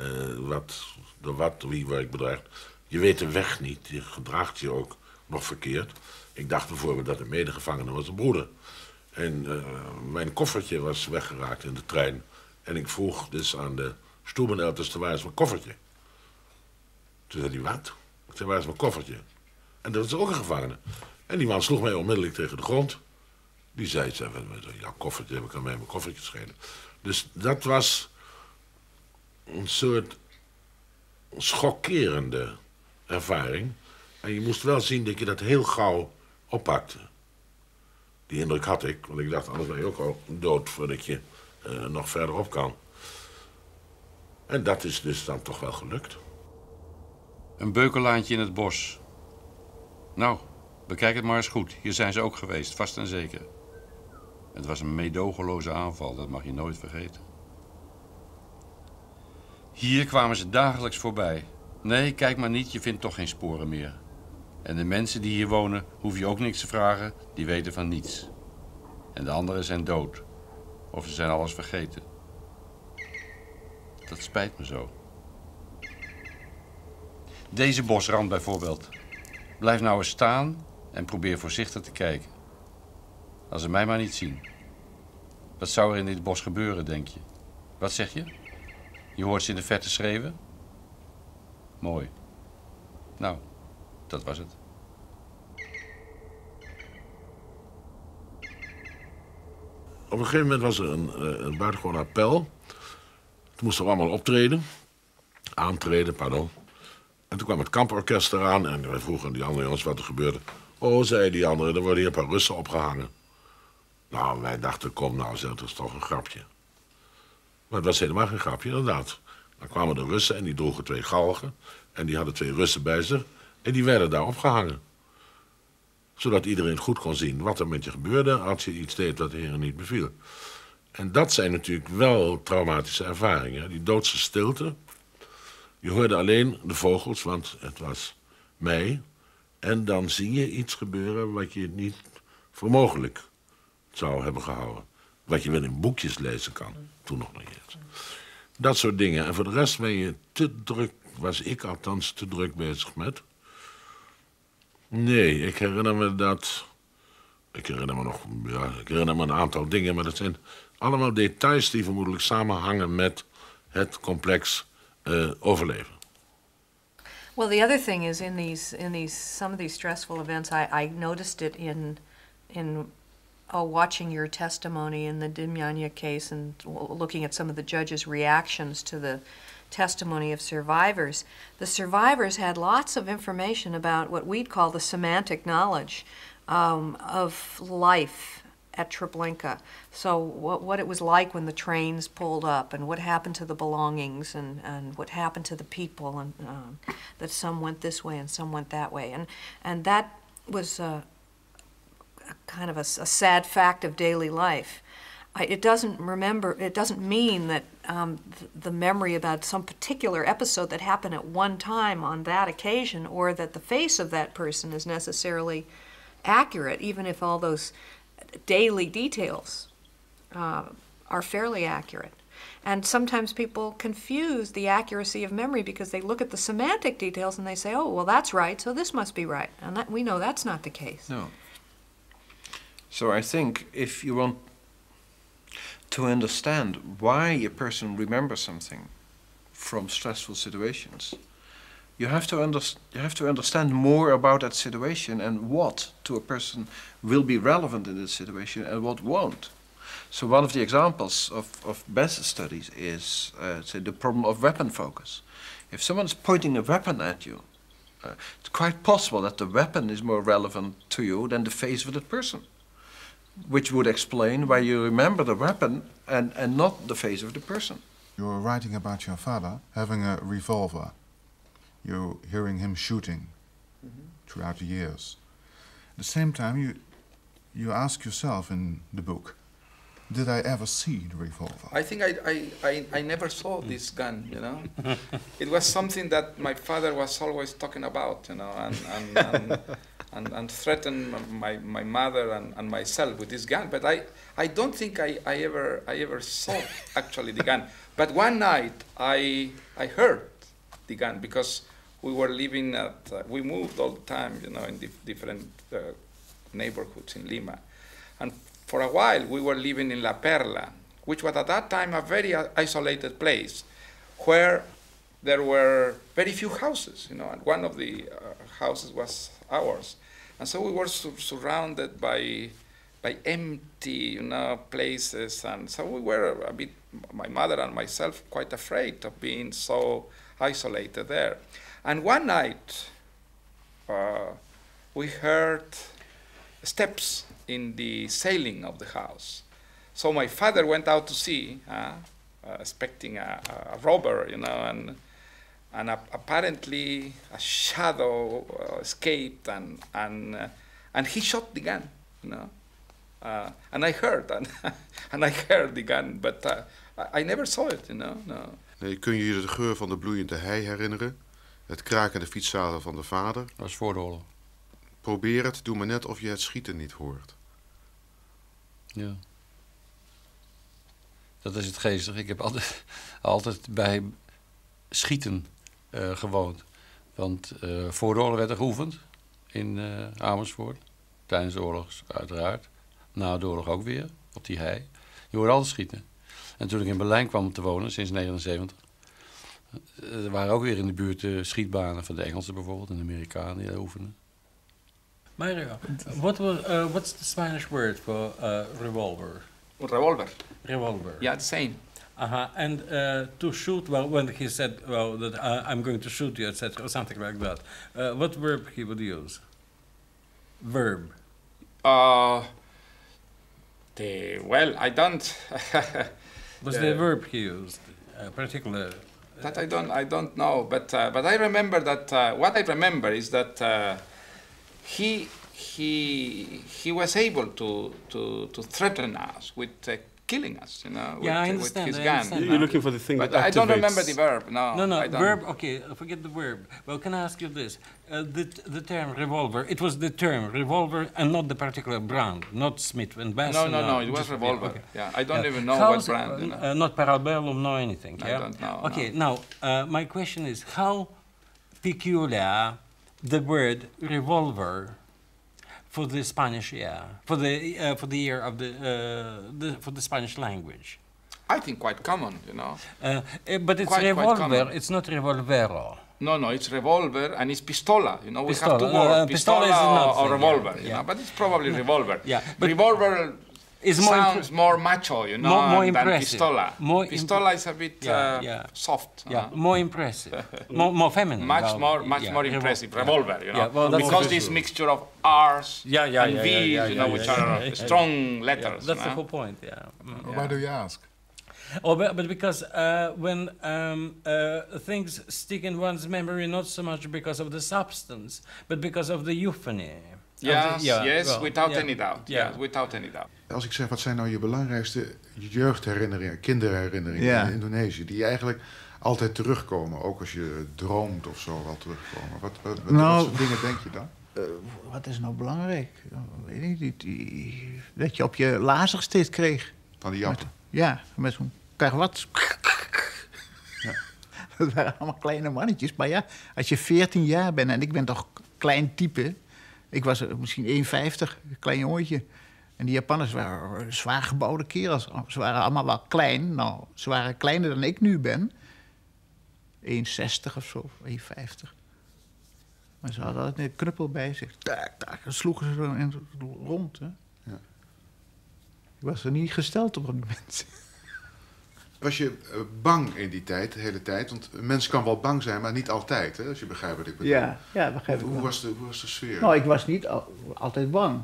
Wie word ik bedreigd? Je weet de weg niet, je gedraagt je ook nog verkeerd. Ik dacht bijvoorbeeld dat de medegevangene was een broeder. En mijn koffertje was weggeraakt in de trein. En ik vroeg dus aan de stoebenelters, waar is mijn koffertje? Toen zei hij, wat? Ik zei, waar is mijn koffertje? En dat is ook een gevangene. En die man sloeg mij onmiddellijk tegen de grond. Die zei, jouw koffertje, ik kan mij mijn koffertje schelen. Dus dat was een soort schokkerende ervaring. En je moest wel zien dat je dat heel gauw oppakte. Die indruk had ik, want ik dacht, anders ben je ook al dood voordat je nog verder op kan. En dat is dus dan toch wel gelukt. Een beukelaantje in het bos. Nou, bekijk het maar eens goed. Hier zijn ze ook geweest, vast en zeker. Het was een meedogenloze aanval, dat mag je nooit vergeten. Hier kwamen ze dagelijks voorbij. Nee, kijk maar niet, je vindt toch geen sporen meer. En de mensen die hier wonen, hoef je ook niks te vragen, die weten van niets. En de anderen zijn dood. Of ze zijn alles vergeten. Dat spijt me zo. Deze bosrand bijvoorbeeld. Blijf nou eens staan en probeer voorzichtig te kijken. Als ze mij maar niet zien. Wat zou er in dit bos gebeuren, denk je? Wat zeg je? Je hoort ze in de verte schreeuwen? Mooi. Nou, dat was het. Op een gegeven moment was er een buitengewoon appel. Toen moesten we allemaal aantreden. En toen kwam het kamporkest eraan en wij vroegen die andere jongens wat er gebeurde. Oh, zei die anderen, er worden hier een paar Russen opgehangen. Nou, wij dachten, kom nou, dat is toch een grapje. Maar het was helemaal geen grapje, inderdaad. Dan kwamen de Russen en die droegen 2 galgen. En die hadden 2 Russen bij zich. En die werden daar opgehangen. Zodat iedereen goed kon zien wat er met je gebeurde als je iets deed wat de heren niet beviel. En dat zijn natuurlijk wel traumatische ervaringen. Die doodse stilte. Je hoorde alleen de vogels, want het was mei. En dan zie je iets gebeuren wat je niet voor mogelijk zou hebben gehouden. Wat je wel in boekjes lezen kan. Toen nog niet eens. Dat soort dingen. En voor de rest ben je te druk, was ik althans te druk bezig met. Nee, ik herinner me een aantal dingen, maar dat zijn allemaal details die vermoedelijk samenhangen met het complex overleven. Well, the other thing is some of these stressful events, I noticed it in watching your testimony in the Demyanya case and looking at some of the judges' reactions to the testimony of survivors. The survivors had lots of information about what we'd call the semantic knowledge of life at Treblinka. So what it was like when the trains pulled up and what happened to the belongings and what happened to the people and that some went this way and some went that way. And that was a kind of a sad fact of daily life. It doesn't mean that the memory about some particular episode that happened at one time on that occasion or that the face of that person is necessarily accurate, even if all those daily details are fairly accurate. And sometimes people confuse the accuracy of memory because they look at the semantic details and they say, oh, well, that's right, so this must be right. And we know that's not the case. No. So I think if you want to understand why a person remembers something from stressful situations, you have to understand more about that situation and what to a person will be relevant in this situation and what won't. So one of the examples of Bess's studies is say the problem of weapon focus. If someone's pointing a weapon at you, it's quite possible that the weapon is more relevant to you than the face of that person, which would explain why you remember the weapon and not the face of the person. You're writing about your father having a revolver. You're hearing him shooting throughout the years. At the same time, You ask yourself in the book, did I ever see the revolver? I think I never saw this gun, you know. It was something that my father was always talking about, you know, and threatened my mother and myself with this gun. But I don't think I ever saw actually the gun. But one night I heard the gun because we were living at, we moved all the time, you know, in different neighborhoods in Lima. And for a while, we were living in La Perla, which was at that time a very isolated place, where there were very few houses, you know, and one of the houses was ours. And so we were surrounded by empty, you know, places, and so we were a bit, my mother and myself, quite afraid of being so isolated there. And one night, we heard steps in the ceiling of the house. So my father went out to see, expecting a robber, you know, and apparently a shadow escaped, and he shot the gun, you know. And I heard, and I heard the gun, but I never saw it, you know. No. Nee, kun je je de geur van de bloeiende hei herinneren? Het krakende fietszadel van de vader? Dat was voor de oorlog. Probeer het, doe maar net of je het schieten niet hoort. Ja. Dat is het geestig. Ik heb altijd bij schieten gewoond. Want voor de oorlog werd er geoefend in Amersfoort. Tijdens de oorlog uiteraard. Na de oorlog ook weer, op die hei. Je hoorde altijd schieten. En toen ik in Berlijn kwam te wonen, sinds 1979... er waren ook weer in de buurt schietbanen van de Engelsen bijvoorbeeld... en de Amerikanen die daar oefenden. Mario, what's the Spanish word for revolver? Revolver. Revolver. Yeah, the same. And to shoot, well, when he said, well, that I'm going to shoot you, etc., or something like that, what verb he would use? Verb. Well, I don't. Was the verb he used, particular? That I don't know, but I remember that. What I remember is that he was able to threaten us with killing us, you know, with his gun. You're looking for the thing but that activates. I don't remember the verb. No, verb. Okay, forget the verb. Well, can I ask you this? The term revolver. It was the term revolver, and not the particular brand, not Smith and Wesson. No. It was revolver. Okay. Yeah, I don't even know what brand. You know? Not Parabellum, no anything. I don't know. Okay, now my question is how peculiar the word revolver for the Spanish for the year of for the Spanish language. I think quite common, you know. But it's quite revolver. It's not revolvero. No, it's revolver and it's pistola. You know, pistola. We have two words, pistola or revolver. Yeah. You know, but it's probably revolver. Yeah, but revolver sounds more macho, you know, more than impressive. pistola. Pistola is a bit soft. Yeah, more impressive, more feminine. Much more impressive. Revolver, you know, yeah, well, because this mixture of R's and V's, you know, which are strong letters. That's the whole point. Yeah. Why do you ask? Oh, but because when things stick in one's memory, not so much because of the substance, but because of the euphony. Yes, without any doubt. Yeah, without any doubt. Als ik zeg, wat zijn nou je belangrijkste jeugdherinneringen, kinderherinneringen in Indonesië, die eigenlijk altijd terugkomen, ook als je droomt of zo wel terugkomen. Wat soort dingen denk je dan? Wat is nou belangrijk? Weet ik niet. Dat je op je lazer steeds kreeg. Van die jappen? Met zo'n karwats. Ja. Dat waren allemaal kleine mannetjes. Maar ja, als je 14 jaar bent en ik ben toch klein type. Ik was misschien 1,50, een klein jongetje. En die Japanners waren zwaar gebouwde kerels. Ze waren allemaal wel klein. Nou, ze waren kleiner dan ik nu ben. 1,60 of zo, 1,50. Maar ze hadden altijd een knuppel bij zich. Dan sloegen ze zo rond. Hè. Ja. Ik was er niet gesteld op dat moment. Was je bang in die tijd, de hele tijd? Want een mens kan wel bang zijn, maar niet altijd, hè? Als je begrijpt wat ik bedoel. Ja, begrijp ik. Hoe was de sfeer? Nou, ik was niet altijd bang.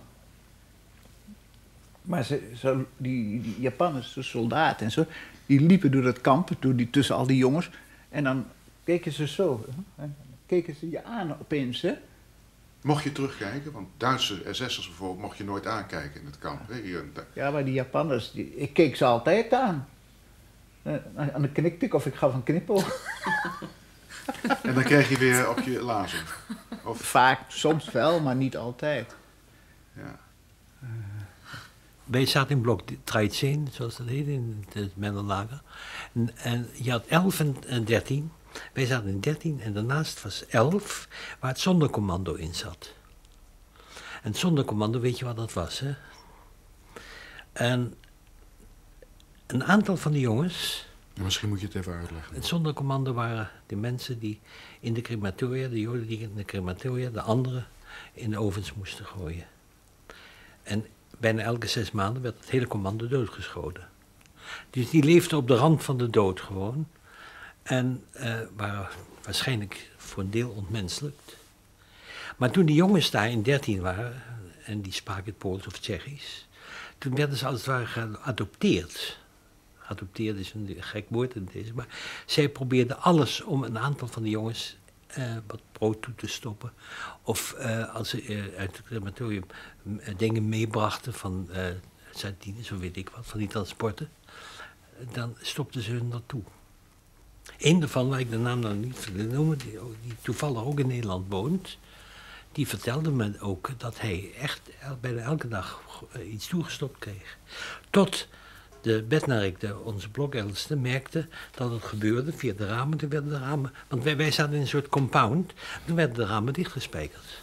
Maar die Japanners, de soldaten en zo, die liepen door dat kamp, tussen al die jongens. En dan keken ze zo. Hè? Keken ze je aan opeens, hè? Mocht je terugkijken, want Duitse SS'ers bijvoorbeeld mocht je nooit aankijken in het kamp. Hè? Ja, maar die Japanners, ik keek ze altijd aan. En dan knikte ik of ik gaf een knipoog. En dan kreeg je weer op je lazen. Of... Vaak, soms wel, maar niet altijd. Ja. Wij zaten in blok 13, zoals dat heet, in het Mendellager. En je had 11 en 13. Wij zaten in 13 en daarnaast was 11, waar het zondercommando in zat. En het zondercommando, weet je wat dat was, hè? En een aantal van de jongens... Ja, misschien moet je het even uitleggen. Het zondercommando waren de mensen die in de crematoria, de joden die in de crematoria, de anderen in de ovens moesten gooien. En bijna elke 6 maanden werd het hele commando doodgeschoten. Dus die leefden op de rand van de dood gewoon. En waren waarschijnlijk voor een deel ontmenselijkt. Maar toen die jongens daar in 13 waren, en die spraken het Pools of Tsjechisch, toen werden ze als het ware geadopteerd. Geadopteerd is een gek woord in deze, maar zij probeerden alles om een aantal van de jongens wat brood toe te stoppen. Of als ze uit het crematorium dingen meebrachten van sardines, zo weet ik wat, van die transporten, dan stopten ze hun naartoe. Eén daarvan, waar ik de naam dan niet wil noemen, die toevallig ook in Nederland woont, die vertelde me ook dat hij echt bijna elke dag iets toegestopt kreeg. Tot de Bednarik, onze blokeldste, merkte dat het gebeurde via de ramen. Toen werden de ramen, want wij zaten in een soort compound, toen werden de ramen dichtgespijkerd.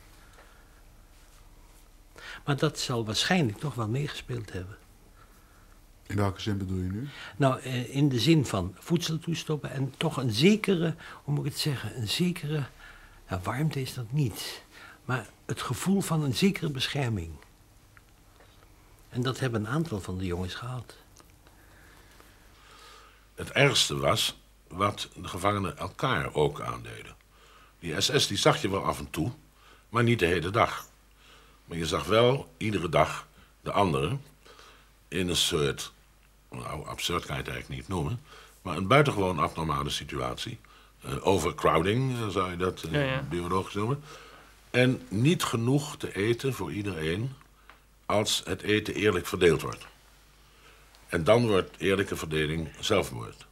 Maar dat zal waarschijnlijk toch wel meegespeeld hebben. In welke zin bedoel je nu? Nou, in de zin van voedsel toestoppen en toch een zekere, hoe moet ik het zeggen, een zekere, ja, warmte is dat niet, maar het gevoel van een zekere bescherming. En dat hebben een aantal van de jongens gehad. Het ergste was wat de gevangenen elkaar ook aandeden. Die SS die zag je wel af en toe, maar niet de hele dag. Maar je zag wel iedere dag de anderen in een soort, nou, absurd kan je het eigenlijk niet noemen, maar een buitengewoon abnormale situatie. Overcrowding, zou je dat biologisch noemen. En niet genoeg te eten voor iedereen als het eten eerlijk verdeeld wordt. En dan wordt eerlijke verdeling zelfmoord.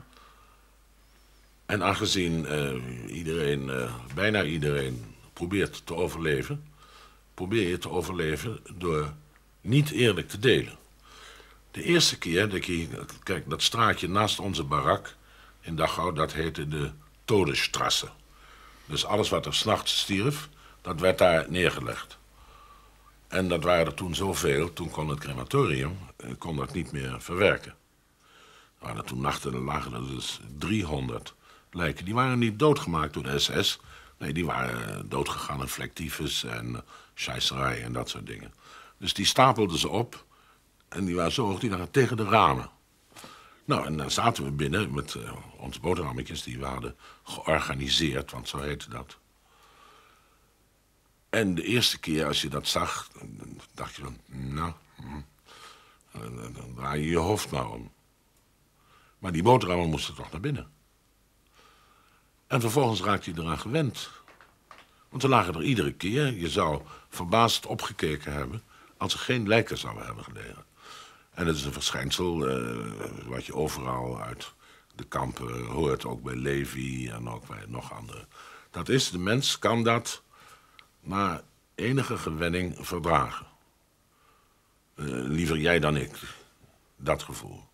En aangezien bijna iedereen probeert te overleven, probeer je te overleven door niet eerlijk te delen. De eerste keer dat kijk, dat straatje naast onze barak in Dachau, dat heette de Todesstrasse. Dus alles wat er 's nachts stierf, dat werd daar neergelegd. En dat waren er toen zoveel, toen kon het crematorium kon dat niet meer verwerken. Toen lagen er dus 300 lijken. Die waren niet doodgemaakt door de SS. Nee, die waren doodgegaan in vlektyfus en scheisserij en dat soort dingen. Dus die stapelden ze op en die waren zo hoog, die lagen tegen de ramen. Nou, en dan zaten we binnen met onze boterhammetjes die we hadden georganiseerd, want zo heette dat. En de eerste keer als je dat zag, dacht je van, nou, dan draai je je hoofd maar om. Maar die boterhammen moesten toch naar binnen. En vervolgens raakte je eraan gewend. Want we lagen er iedere keer, je zou verbaasd opgekeken hebben als er geen lijken zouden hebben gelegen. En het is een verschijnsel wat je overal uit de kampen hoort, ook bij Levi en ook bij nog andere. Dat is, de mens kan dat na enige gewenning verdragen. Liever jij dan ik, dat gevoel.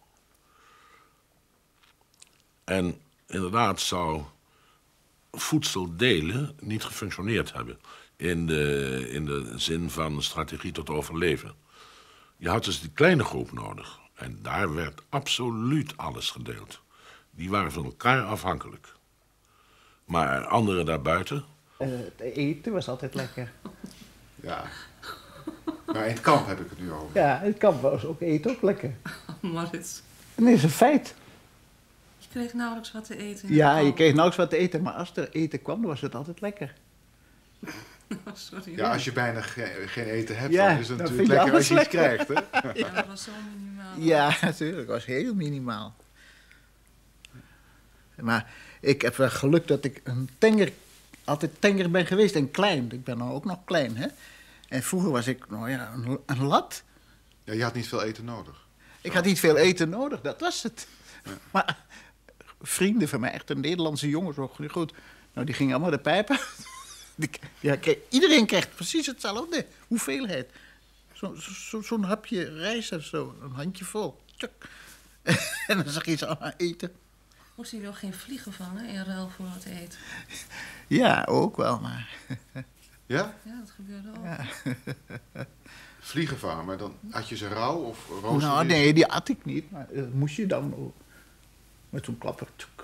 En inderdaad zou voedsel delen niet gefunctioneerd hebben in de zin van een strategie tot overleven. Je had dus die kleine groep nodig en daar werd absoluut alles gedeeld. Die waren van elkaar afhankelijk. Maar anderen daarbuiten? Het eten was altijd lekker. Ja. Maar in het kamp heb ik het nu over. Ja, in het kamp was ook eten ook lekker. Maurits. En dat is een feit. Je kreeg nauwelijks wat te eten. Ja, je kreeg nauwelijks wat te eten, maar als er eten kwam, dan was het altijd lekker. Sorry. Ja, als je bijna geen eten hebt, ja, dan is het natuurlijk lekker als je iets krijgt. Hè? Ja, dat was zo minimaal. Ja, natuurlijk. Dat was heel minimaal. Maar ik heb wel geluk dat ik een altijd tenger ben geweest en klein. Ik ben nou ook nog klein, hè. En vroeger was ik, nou ja, een lat. Ja, je had niet veel eten nodig. Ik had niet veel eten nodig, dat was het. Ja. Maar vrienden van mij, echt een Nederlandse jongens, ook goed. Nou, die gingen allemaal de pijpen. Iedereen krijgt precies hetzelfde hoeveelheid. Zo'n hapje rijst of zo, een handje vol. Tjuk. En dan zag je ze allemaal eten. Moesten jullie ook geen vliegen vangen in ruil voor het eten? Ja, ook wel, maar... Ja? Ja, dat gebeurde ook. Ja. Vliegenvaar, maar dan had je ze rauw of roosterde? Nou, nee, die at ik niet. Maar dat moest je dan met zo'n klapper.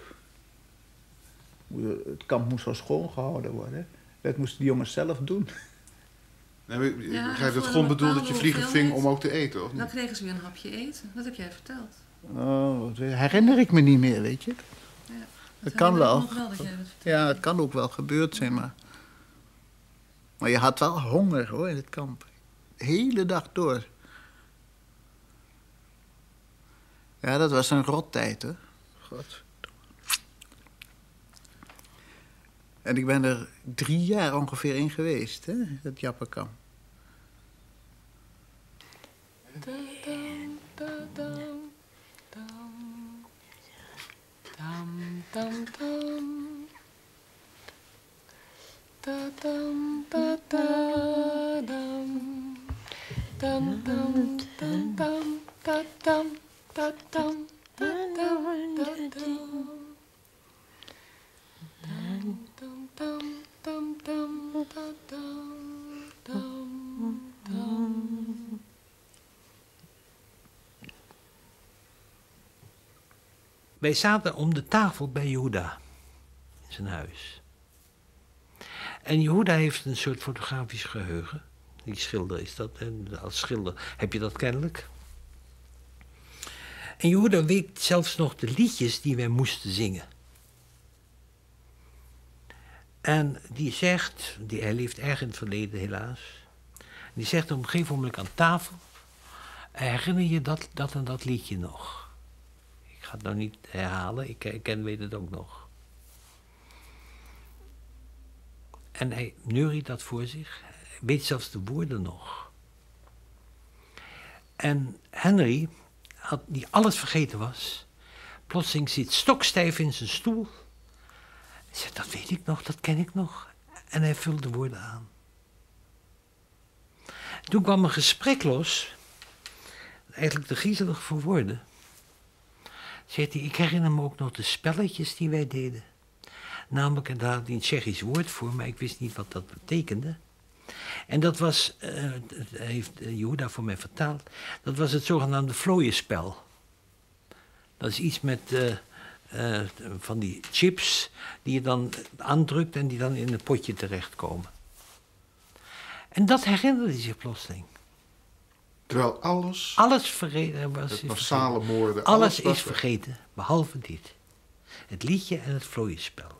Het kamp moest wel schoongehouden worden. Dat moesten die jongens zelf doen. Nee, ik begrijp dat God bedoelde dat je vliegen ving om ook te eten, of niet? Dan kregen ze weer een hapje eten. Dat heb jij verteld. Oh, dat herinner ik me niet meer, weet je. Ja, dat kan wel. Dat jij dat vertelde. Ja, het kan ook wel gebeurd zijn, maar je had wel honger, hoor, in het kamp. De hele dag door. Ja, dat was een rottijd, hoor. God. En ik ben er 3 jaar ongeveer in geweest, hè, het Jappenkamp. Wij zaten om de tafel bij Jehuda, in zijn huis. En Jehuda heeft een soort fotografisch geheugen. Die schilder is dat, en als schilder heb je dat kennelijk. En Jehuda weet zelfs nog de liedjes die wij moesten zingen. En die zegt, hij leeft erg in het verleden helaas. Die zegt op een gegeven moment aan tafel, herinner je dat en dat liedje nog? Ik ga het nou niet herhalen, ik weet het ook nog. En hij neuriet dat voor zich, hij weet zelfs de woorden nog. En Henry, die alles vergeten was, plotseling zit stokstijf in zijn stoel. Hij zegt, dat weet ik nog, dat ken ik nog. En hij vult de woorden aan. Toen kwam een gesprek los, eigenlijk te griezelig voor woorden. Zegt hij, ik herinner me ook nog de spelletjes die wij deden. Namelijk, en daar had hij een Tsjechisch woord voor, maar ik wist niet wat dat betekende. En dat was, heeft Jehuda voor mij vertaald, dat was het zogenaamde vlooienspel. Dat is iets met van die chips die je dan aandrukt en die dan in een potje terechtkomen. En dat herinnerde hij zich plotseling. Terwijl alles vergeten was. Het massale moorden. Alles is vergeten, behalve dit. Het liedje en het vlooienspel.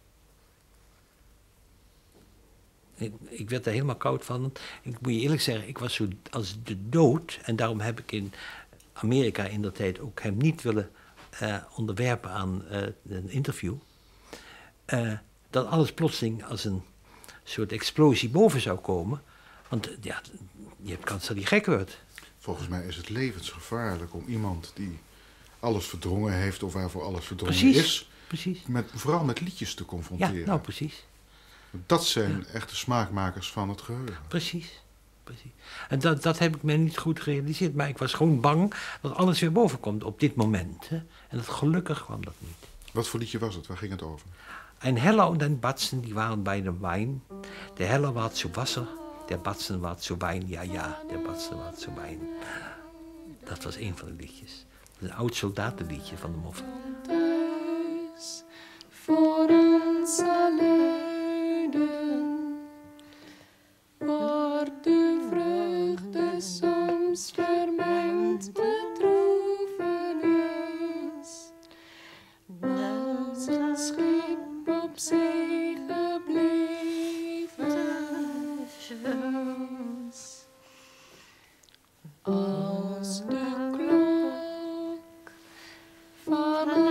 Ik werd er helemaal koud van. Ik moet je eerlijk zeggen, ik was zo als de dood. En daarom heb ik in Amerika in dat tijd ook hem niet willen onderwerpen aan een interview. Dat alles plotseling als een soort explosie boven zou komen. Want ja, je hebt kans dat hij gek wordt. Volgens mij is het levensgevaarlijk om iemand die alles verdrongen heeft of waarvoor alles verdrongen is, vooral met liedjes te confronteren. Ja, nou precies. Dat zijn echte smaakmakers van het geheugen. Precies. En dat heb ik me niet goed gerealiseerd, maar ik was gewoon bang dat alles weer boven komt op dit moment. Hè. En gelukkig kwam dat niet. Wat voor liedje was het? Waar ging het over? Ein Heller und ein Batzen, die waren bij de Wein. Der Heller war zu Wasser, der Batzen war zu Wein. Ja, der Batzen war zu Wein. Dat was een van de liedjes. Een oud soldatenliedje van de Moffen. Thuis voor ons alluiden wordt de vreugde soms vermengd met droefenis. Als een schip op zee gebleven is. Als de klok van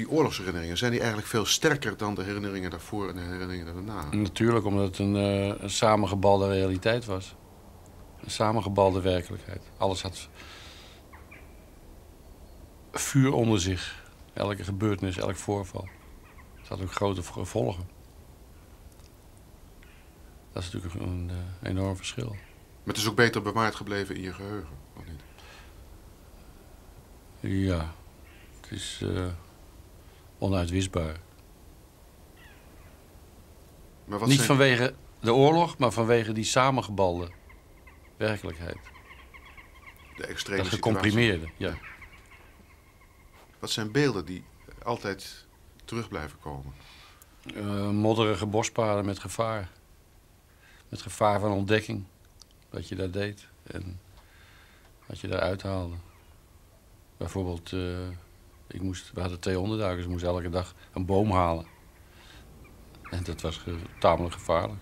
die oorlogsherinneringen, zijn die eigenlijk veel sterker dan de herinneringen daarvoor en de herinneringen daarna? Natuurlijk, omdat het een samengebalde realiteit was. Een samengebalde werkelijkheid. Alles had vuur onder zich. Elke gebeurtenis, elk voorval. Het had ook grote gevolgen. Dat is natuurlijk een enorm verschil. Maar het is ook beter bewaard gebleven in je geheugen, of niet? Ja, het is onuitwisbaar. Maar wat Niet zijn... vanwege de oorlog, maar vanwege die samengebalde werkelijkheid. De extreme dat gecomprimeerde, ja. Wat zijn beelden die altijd terug blijven komen? Modderige bospaden met gevaar. Met gevaar van ontdekking. Wat je daar deed en wat je daar uithaalde. Bijvoorbeeld, we hadden 2 onderduikers. Ik moest elke dag een boom halen. En dat was tamelijk gevaarlijk.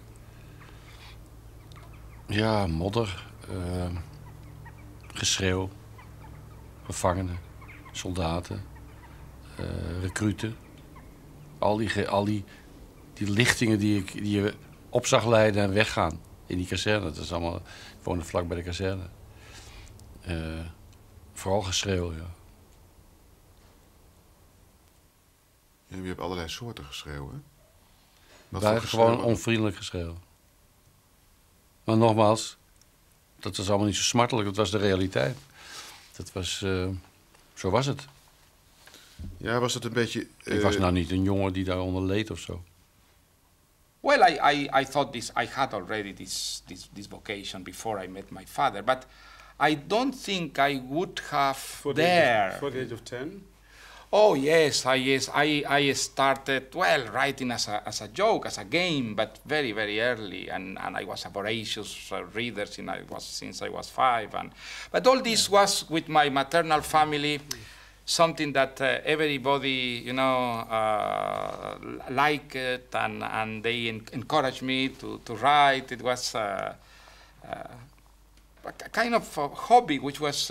Ja, modder. Geschreeuw. Gevangenen. Soldaten. Recruten. Al die lichtingen die je op zag leiden en weggaan. In die kazerne. Dat is allemaal... Ik woonde vlak bij de kazerne. Vooral geschreeuw, ja. Ja, je hebt allerlei soorten geschreeuw, hè? Gewoon onvriendelijk geschreeuw. Maar nogmaals, dat was allemaal niet zo smartelijk. Dat was de realiteit. Dat was... zo was het. Ja, was het een beetje... Ik was nou niet een jongen die daaronder leed of zo. Well, I thought I had already this vocation before I met my father, but I don't think I would have For there. the age of 10? Oh yes, I started writing as a joke, as a game, but very early, and I was a voracious reader since I was 5, but all this was with my maternal family. Something that everybody, liked it, and they encouraged me to write. It was a kind of a hobby which was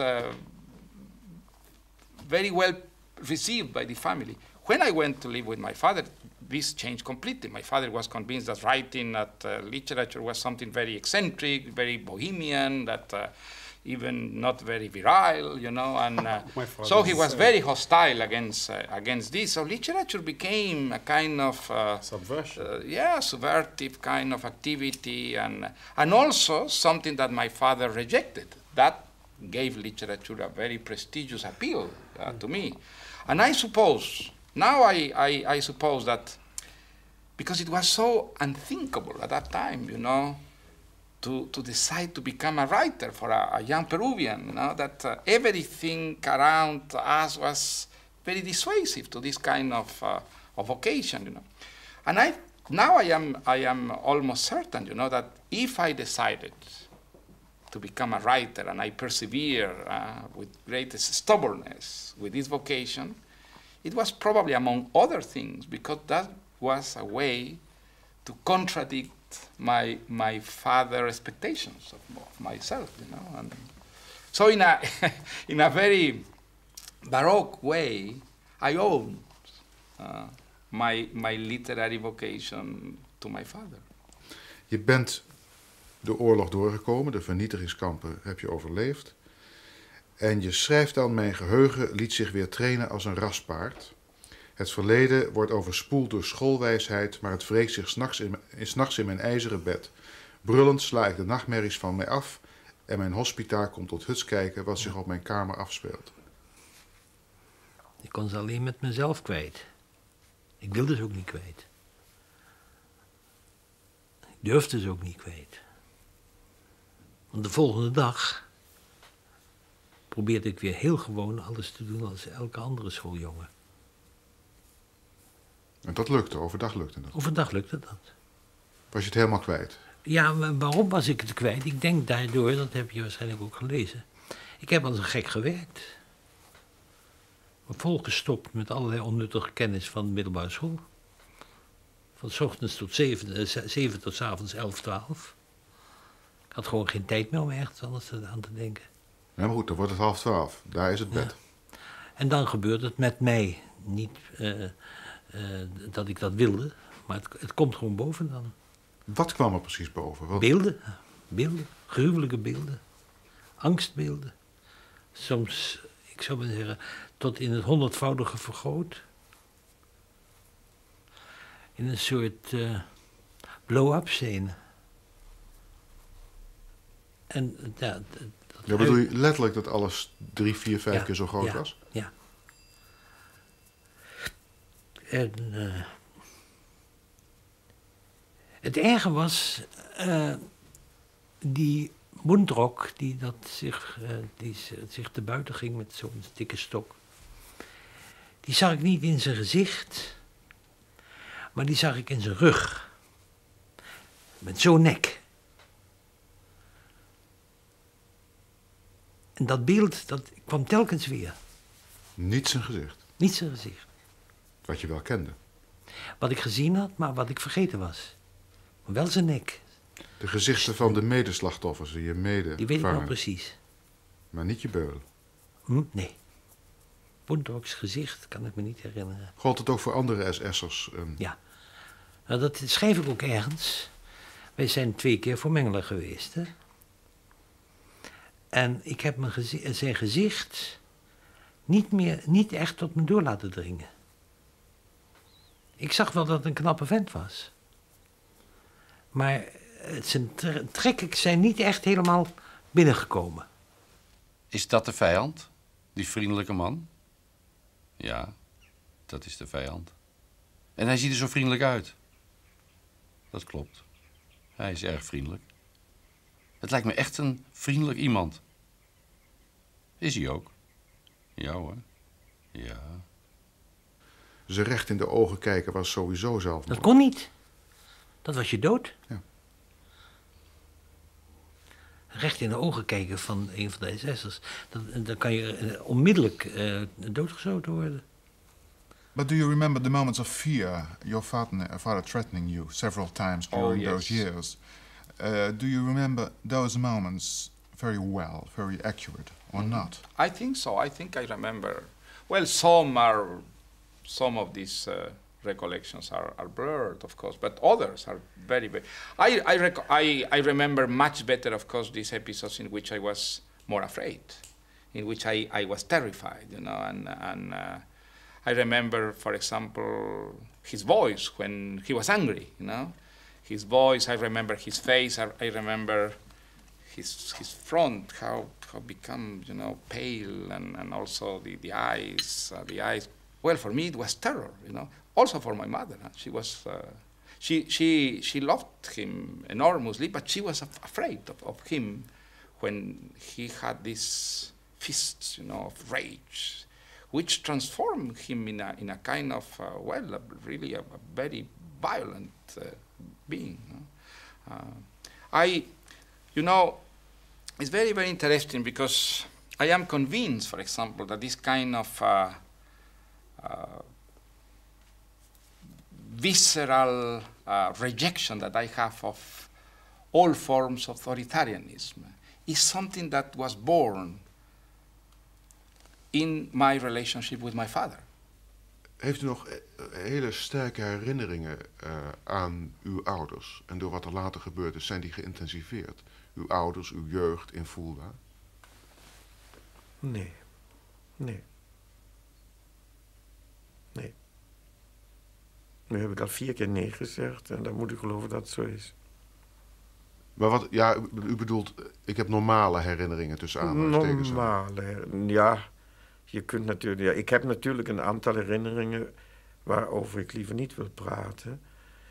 very well received by the family. When I went to live with my father, this changed completely. My father was convinced that writing, literature was something very eccentric, very bohemian, that even not very virile, and so he was very hostile against this. So literature became a kind of subversion. Subvertive kind of activity, and also something that my father rejected. That gave literature a very prestigious appeal to me, and I suppose now I suppose that because it was so unthinkable at that time, to decide to become a writer for a young Peruvian, that everything around us was very dissuasive to this kind of vocation, And I am almost certain, that if I decided to become a writer and I persevere with greatest stubbornness with this vocation, it was probably among other things because that was a way to contradict my father's expectations of myself, and so in a very baroque way, I owe my literary vocation to my father. Je bent de oorlog doorgekomen, de vernietigingskampen heb je overleefd. En je schrijft dan: mijn geheugen liet zich weer trainen als een raspaard. Het verleden wordt overspoeld door schoolwijsheid, maar het wreekt zich 's nachts in mijn ijzeren bed. Brullend sla ik de nachtmerries van mij af en mijn hospita komt tot huts kijken wat zich op mijn kamer afspeelt. Ik kon ze alleen met mezelf kwijt. Ik wilde ze ook niet kwijt. Ik durfde ze ook niet kwijt. Want de volgende dag probeerde ik weer heel gewoon alles te doen als elke andere schooljongen. En dat lukte, overdag lukte dat? Overdag lukte dat. Was je het helemaal kwijt? Ja, maar waarom was ik het kwijt? Ik denk daardoor, dat heb je waarschijnlijk ook gelezen. Ik heb als een gek gewerkt. Volgestopt met allerlei onnuttige kennis van de middelbare school. Van 's ochtends tot 7 tot 's avonds 11, 12. Ik had gewoon geen tijd meer om ergens anders aan te denken. Ja, maar goed, dan wordt het 11:30. Daar is het bed. Ja. En dan gebeurt het met mij niet dat ik dat wilde, maar het komt gewoon boven dan. Wat kwam er precies boven? Wat? Beelden, gruwelijke beelden, angstbeelden. Soms, ik zou maar zeggen, tot in het 100-voudige vergroot. In een soort blow-up scène. En ja... Ja, bedoel je letterlijk dat alles 3, 4, 5 keer zo groot was? Ja. En het erge was die Buntrock die zich te buiten ging met zo'n dikke stok. Die zag ik niet in zijn gezicht, maar die zag ik in zijn rug. Met zo'n nek. En dat beeld, dat kwam telkens weer. Niet zijn gezicht? Niet zijn gezicht. Wat je wel kende? Wat ik gezien had, maar wat ik vergeten was. Maar wel zijn nek. De gezichten van de medeslachtoffers, je medevangers. Die weet ik wel precies. Maar niet je beul? Nee. Buntrocks gezicht kan ik me niet herinneren. Gold het ook voor andere SS'ers? Ja. Nou, dat schrijf ik ook ergens. Wij zijn 2 keer voor Mengele geweest, hè. En ik heb zijn gezicht niet echt tot me door laten dringen. Ik zag wel dat het een knappe vent was. Maar zijn trekken zijn niet echt helemaal binnengekomen. Is dat de vijand? Die vriendelijke man? Ja, dat is de vijand. En hij ziet er zo vriendelijk uit. Dat klopt. Hij is erg vriendelijk. Het lijkt me echt een vriendelijk iemand. Is hij ook? Ja hoor. Ja. Ze recht in de ogen kijken was sowieso zelfmoord. Dat kon niet. Dat was je dood. Ja. Recht in de ogen kijken van een van de SS'ers. Dan kan je onmiddellijk doodgeschoten worden. But do you remember the moments of fear your father threatening you several times during those years? Do you remember those moments very well, very accurate, or not? I think so. I think I remember. Well, some of these recollections are blurred, of course, but others are very, very. I remember much better, of course, these episodes in which I was more afraid, in which I was terrified, you know, and I remember, for example, his voice when he was angry, you know. His voice, I remember his face, I remember his front, how become, you know, pale, and also the eyes, Well, for me it was terror, you know. Also for my mother, huh? She was, she loved him enormously, but she was afraid of him when he had these fists, you know, of rage, which transformed him in a kind of, really a very violent being. You know, it's very, very interesting because I am convinced, for example, that this kind of visceral rejection that I have of all forms of authoritarianism is something that was born in my relationship with my father. Heeft u nog hele sterke herinneringen aan uw ouders? En door wat er later gebeurd is, zijn die geïntensiveerd? Uw ouders, uw jeugd in Fulda? Nee. Nu heb ik al 4 keer nee gezegd en dan moet ik geloven dat het zo is. Maar wat, ja, u bedoelt, ik heb normale herinneringen tussen aanhalingstekens. Normale, ja. Je kunt natuurlijk, ja, ik heb natuurlijk een aantal herinneringen waarover ik liever niet wil praten.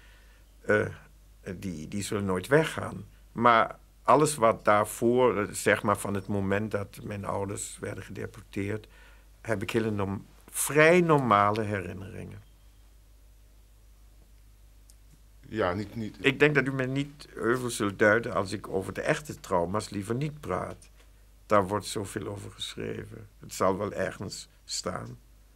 Die zullen nooit weggaan. Maar alles wat daarvoor, zeg maar van het moment dat mijn ouders werden gedeporteerd, heb ik vrij normale herinneringen. Ja, niet... Ik denk dat u me niet euvel zult duiden als ik over de echte trauma's liever niet praat. Daar wordt zoveel over geschreven. Het zal wel ergens staan.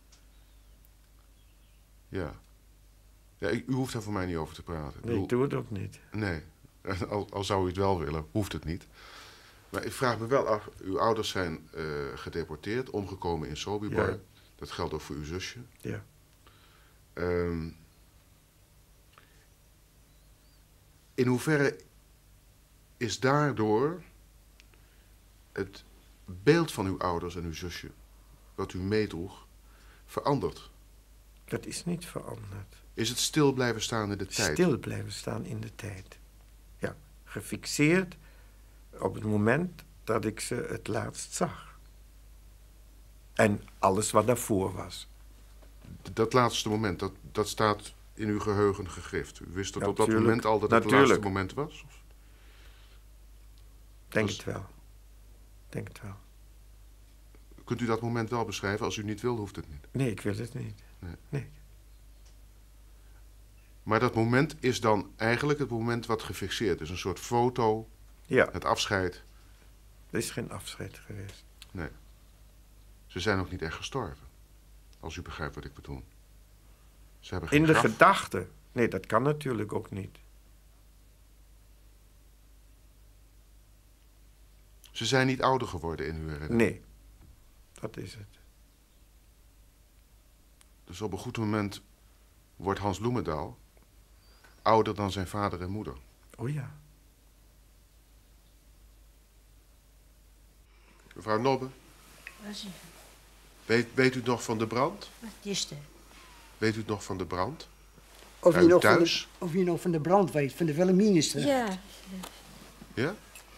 Ja. U hoeft daar voor mij niet over te praten. Nee, ik doe het ook niet. Nee, al zou u het wel willen, hoeft het niet. Maar ik vraag me wel af, uw ouders zijn gedeporteerd, omgekomen in Sobibor. Ja. Dat geldt ook voor uw zusje. Ja. In hoeverre is daardoor het beeld van uw ouders en uw zusje, wat u meedroeg, veranderd? Dat is niet veranderd. Is het stil blijven staan in de tijd? Stil blijven staan in de tijd. Ja, gefixeerd op het moment dat ik ze het laatst zag. En alles wat daarvoor was. Dat laatste moment, dat staat in uw geheugen gegrift. U wist dat Ja, op dat tuurlijk. moment al dat het Natuurlijk. laatste moment was? Of? Denk het wel. Denk het wel. Kunt u dat moment wel beschrijven? Als u niet wil, hoeft het niet. Nee, ik wil het niet. Nee. Maar dat moment is dan eigenlijk het moment wat gefixeerd is. Een soort foto, Ja. het afscheid. Er is geen afscheid geweest. Nee. Ze zijn ook niet echt gestorven. Als u begrijpt wat ik bedoel. Ze hebben geen In de graf. gedachte. Nee, dat kan natuurlijk ook niet. Ze zijn niet ouder geworden in uw herinnering. Nee, dat is het. Dus op een goed moment wordt Hans Bloemendaal ouder dan zijn vader en moeder. Oh ja. Mevrouw Nobbe, weet u nog van de brand? Wat is er? Weet u het nog van de brand? Of je, nog van de, thuis? of je nog van de brand weet, van de Wilhelminastraat. Ja. Ja?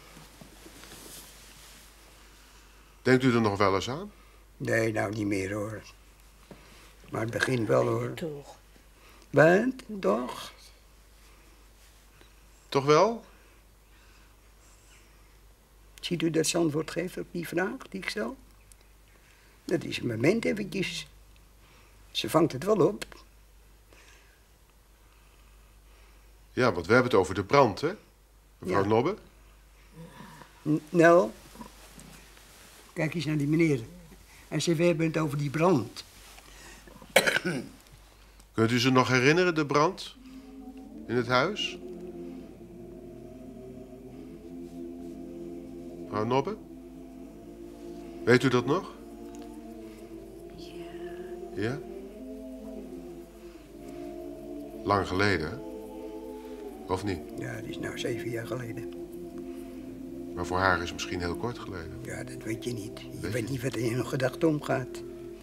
Denkt u er nog wel eens aan? Nee, nou niet meer hoor. Maar het begin wel hoor. Toch. Wat? Toch? Toch wel? Ziet u dat ze antwoord geeft op die vraag die ik stel? Dat is een moment eventjes. Ze vangt het wel op. Ja, want we hebben het over de brand, hè? Mevrouw Ja. Nobbe? Nou, kijk eens naar die meneer. En ze hebben het over die brand. Kunt u zich nog herinneren, de brand? In het huis? Mevrouw Nobbe? Weet u dat nog? Ja? Lang geleden, hè? Of niet? Ja, dat is nou 7 jaar geleden. Maar voor haar is het misschien heel kort geleden. Ja, dat weet je niet. Je weet niet wat er in je gedachten omgaat.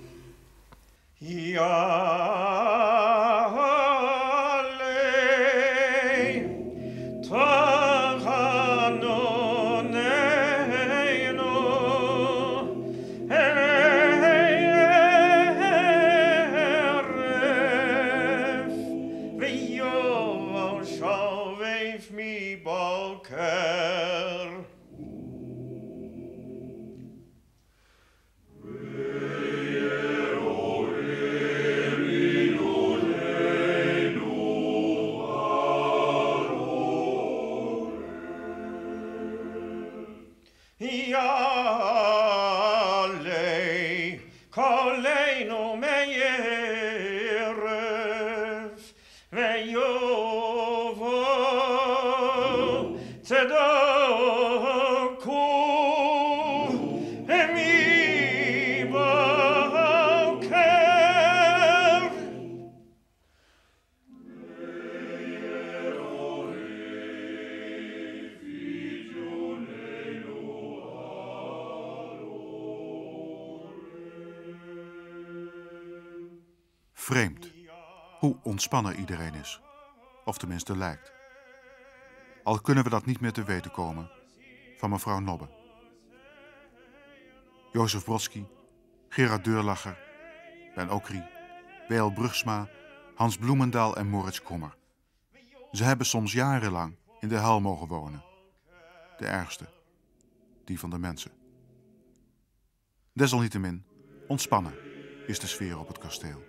Vreemd hoe ontspannen iedereen is. Of tenminste lijkt. Al kunnen we dat niet meer te weten komen van mevrouw Nobbe. Jozef Brodsky, Gerard Deurlacher, Ben Okri, W.L. Brugsma, Hans Bloemendaal en Moritz Kommer. Ze hebben soms jarenlang in de hel mogen wonen. De ergste, die van de mensen. Desalniettemin, ontspannen is de sfeer op het kasteel.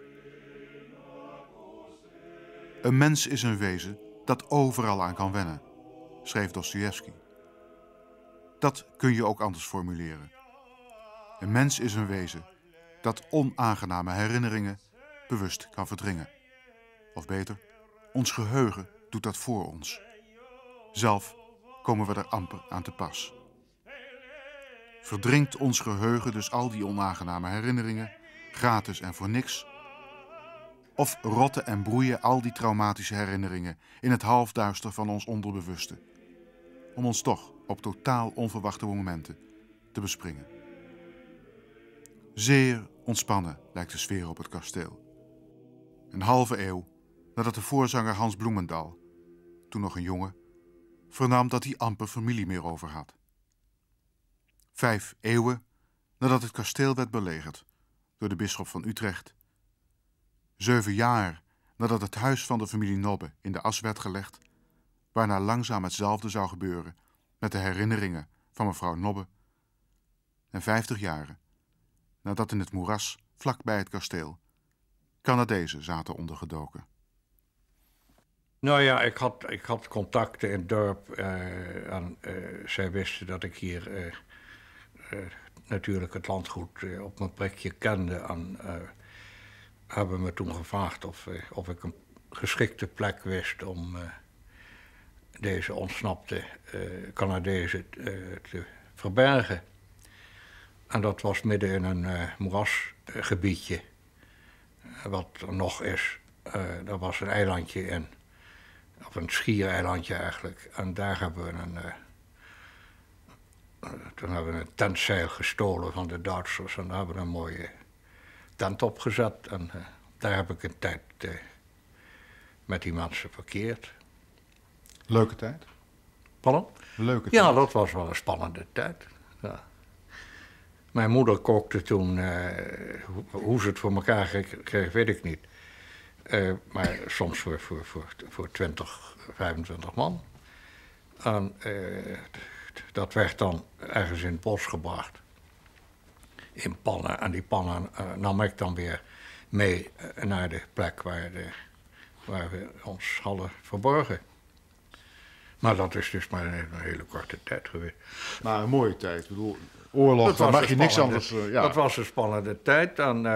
Een mens is een wezen dat overal aan kan wennen, schreef Dostojevski. Dat kun je ook anders formuleren. Een mens is een wezen dat onaangename herinneringen bewust kan verdringen. Of beter, ons geheugen doet dat voor ons. Zelf komen we er amper aan te pas. Verdringt ons geheugen dus al die onaangename herinneringen, gratis en voor niks, of rotten en broeien al die traumatische herinneringen in het halfduister van ons onderbewuste, om ons toch op totaal onverwachte momenten te bespringen. Zeer ontspannen lijkt de sfeer op het kasteel. Een halve eeuw nadat de voorzanger Hans Bloemendaal, toen nog een jongen, vernam dat hij amper familie meer over had. 5 eeuwen nadat het kasteel werd belegerd door de bisschop van Utrecht. 7 jaar nadat het huis van de familie Nobbe in de as werd gelegd, waarna langzaam hetzelfde zou gebeuren met de herinneringen van mevrouw Nobbe. En 50 jaren nadat in het moeras vlak bij het kasteel Canadezen zaten ondergedoken. Nou ja, ik had contacten in het dorp en zij wisten dat ik hier natuurlijk het landgoed op mijn plekje kende. En hebben me toen gevraagd of ik een geschikte plek wist om deze ontsnapte Canadezen te verbergen. En dat was midden in een moerasgebiedje, wat er nog is. Daar was een eilandje in, of een schiereilandje eigenlijk. En daar hebben we toen hebben we een tentzeil gestolen van de Duitsers en daar hebben we een mooie tent opgezet. En daar heb ik een tijd met die mensen verkeerd. Leuke tijd? Pardon? Leuke tijd? Ja, dat was wel een spannende tijd. Ja. Mijn moeder kookte toen, hoe ze het voor elkaar kreeg, weet ik niet. Maar soms voor 20, 25 man. En dat werd dan ergens in het bos gebracht. In pannen. En die pannen nam ik dan weer mee naar de plek waar we ons hadden verborgen. Maar dat is dus maar een hele korte tijd geweest. Maar een mooie tijd. Ik bedoel, oorlog, daar mag je niks anders... ja. Dat was een spannende tijd. En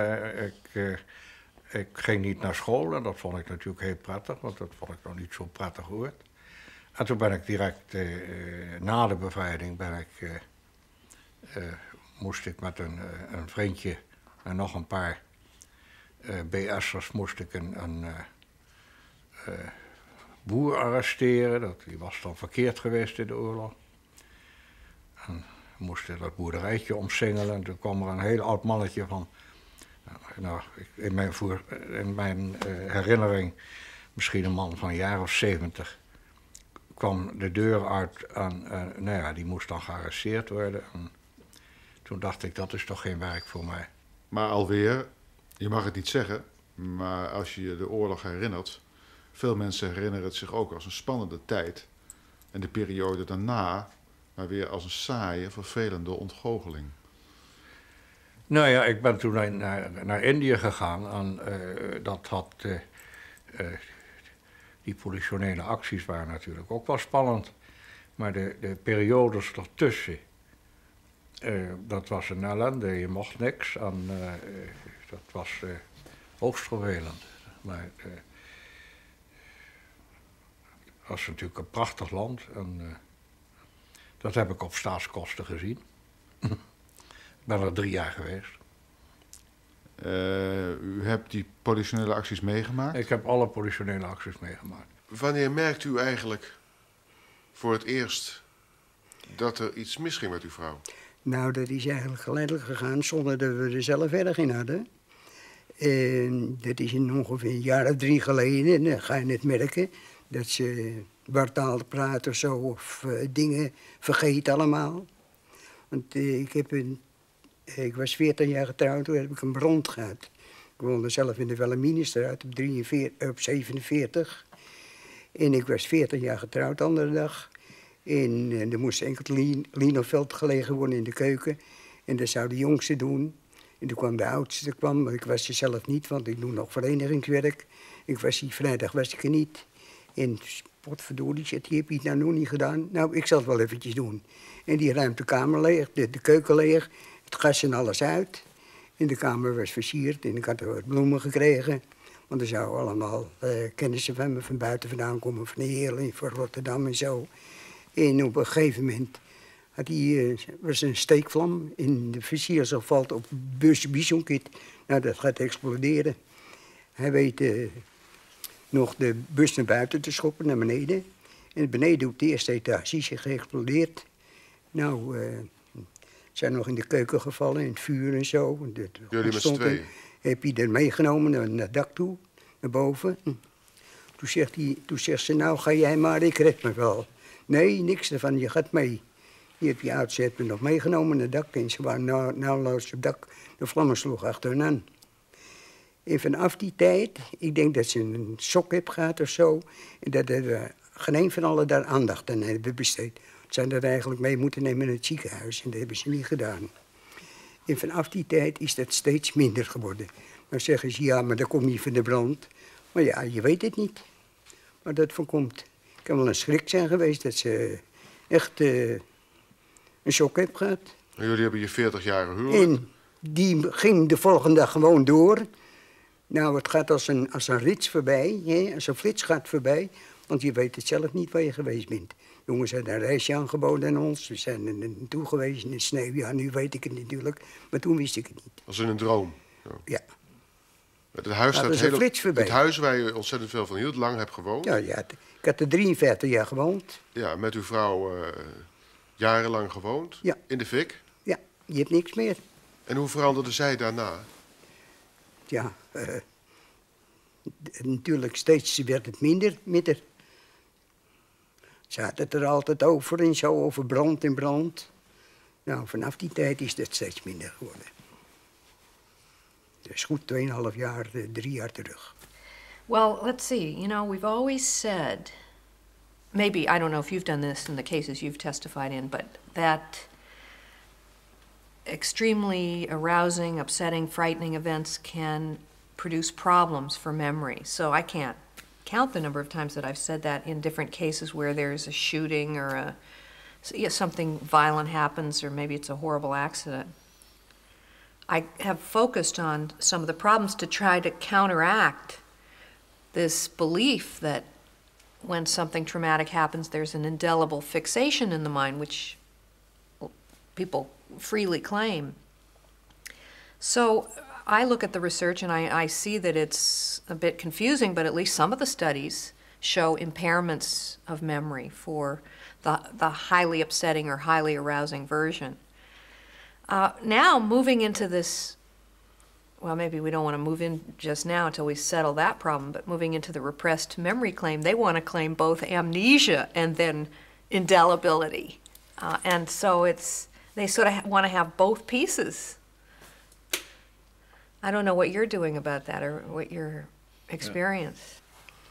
ik ging niet naar school en dat vond ik natuurlijk heel prettig, want dat vond ik nog niet zo'n prettig woord. En toen ben ik direct, na de bevrijding, moest ik met een vriendje en nog een paar BS'ers moest ik een boer arresteren. Die was dan verkeerd geweest in de oorlog. En we moesten dat boerderijtje omsingelen. En toen kwam er een heel oud mannetje van... Nou, in mijn herinnering, misschien een man van een jaar of 70... kwam de deur uit en nou ja, die moest dan gearresteerd worden. En toen dacht ik, dat is toch geen werk voor mij. Maar alweer, je mag het niet zeggen... maar als je je de oorlog herinnert... veel mensen herinneren het zich ook als een spannende tijd... en de periode daarna... maar weer als een saaie, vervelende ontgoocheling. Nou ja, ik ben toen naar Indië gegaan en dat had... die politionele acties waren natuurlijk ook wel spannend. Maar de periodes ertussen, dat was een ellende. Je mocht niks en dat was hoogst vervelend. Maar het was natuurlijk een prachtig land en dat heb ik op staatskosten gezien. Ik ben er 3 jaar geweest. U hebt die politionele acties meegemaakt? Ik heb alle politionele acties meegemaakt. Wanneer merkt u eigenlijk voor het eerst dat er iets misging met uw vrouw? Nou, dat is eigenlijk geleidelijk gegaan zonder dat we er zelf erg in hadden. Dat is ongeveer een jaar of 3 geleden. En dan ga je het merken dat ze wartaal praat of zo, of dingen vergeet allemaal. Want ik was 14 jaar getrouwd, toen heb ik een brand gehad. Ik woonde zelf in de Wilhelminastraat op 47. En ik was 14 jaar getrouwd de andere dag. En er moest enkel linoveld gelegen worden in de keuken. En dat zou de jongste doen. En toen kwam de oudste, maar ik was er zelf niet, want ik doe nog verenigingswerk. Ik was hier vrijdag, was ik er niet. En potverdorie, die heb je nou nog niet gedaan. Nou, ik zal het wel eventjes doen. En die ruimt de kamer leeg, de keuken leeg, het gas en alles uit. En de kamer was versierd en ik had er wat bloemen gekregen. Want er zouden allemaal kennissen van me van buiten vandaan komen, van de Heerlen, van Rotterdam en zo. En op een gegeven moment was een steekvlam in de versiersel valt op bus Bisonkit. Nou, dat gaat exploderen. Hij weet nog de bus naar buiten te schoppen, naar beneden. En beneden op de eerste etage is hij geëxplodeerd. Nou, zijn nog in de keuken gevallen, in het vuur en zo. Jullie met z'n tweeën? Heb hij er meegenomen naar het dak toe, naar boven. Toen zegt ze, nou ga jij maar, ik red me wel. Nee, niks ervan, je gaat mee. Die heb je uitzet me nog meegenomen naar het dak. En ze waren nauwelijks op het dak. De vlammen sloegen achter hen aan. En vanaf die tijd, ik denk dat ze een sok heeft gehad of zo. En dat er geen een van allen daar aandacht aan hebben besteed. Ze zijn er eigenlijk mee moeten nemen in het ziekenhuis. En dat hebben ze niet gedaan. En vanaf die tijd is dat steeds minder geworden. Dan zeggen ze, ja, maar dat komt niet van de brand. Maar ja, je weet het niet. Maar dat voorkomt. Het kan wel een schrik zijn geweest dat ze echt een shock heeft gehad. En jullie hebben je 40 jaar huwelijk. En die ging de volgende dag gewoon door. Nou, het gaat als een rits voorbij, hè? Als een flits gaat voorbij. Want je weet het zelf niet waar je geweest bent. Jongens hebben een reisje aangeboden aan ons. We zijn er naartoe geweest in de sneeuw. Ja, nu weet ik het natuurlijk. Maar toen wist ik het niet. Als in een droom. Ja. Het huis Nou, dat is een flits voorbij. Het huis waar je ontzettend veel van hield, lang hebt gewoond. Ja, ik had er 43 jaar gewoond. Ja, met uw vrouw jarenlang gewoond. Ja. In de fik. Ja, je hebt niks meer. En hoe veranderde zij daarna? Ja, natuurlijk steeds werd het minder met haar. Ze had het er altijd over en zo, over brand en brand. Nou, vanaf die tijd is het steeds minder geworden. Dus goed 2,5 jaar, 3 jaar terug. Well, let's see. You know, we've always said, maybe, I don't know if you've done this in the cases you've testified in, but that extremely arousing, upsetting, frightening events can produce problems for memory. So I can't count the number of times that I've said that in different cases where there's a shooting or something violent happens, or maybe it's a horrible accident. I have focused on some of the problems to try to counteract this belief that when something traumatic happens, there's an indelible fixation in the mind, which people freely claim. So I look at the research and I see that it's a bit confusing, but at least some of the studies show impairments of memory for the highly upsetting or highly arousing version. Now, moving into this, well, maybe we don't want to move in just now until we settle that problem, but moving into the repressed memory claim, they want to claim both amnesia and then indelibility. And so they sort of want to have both pieces. I don't know what you're doing about that or what your experience.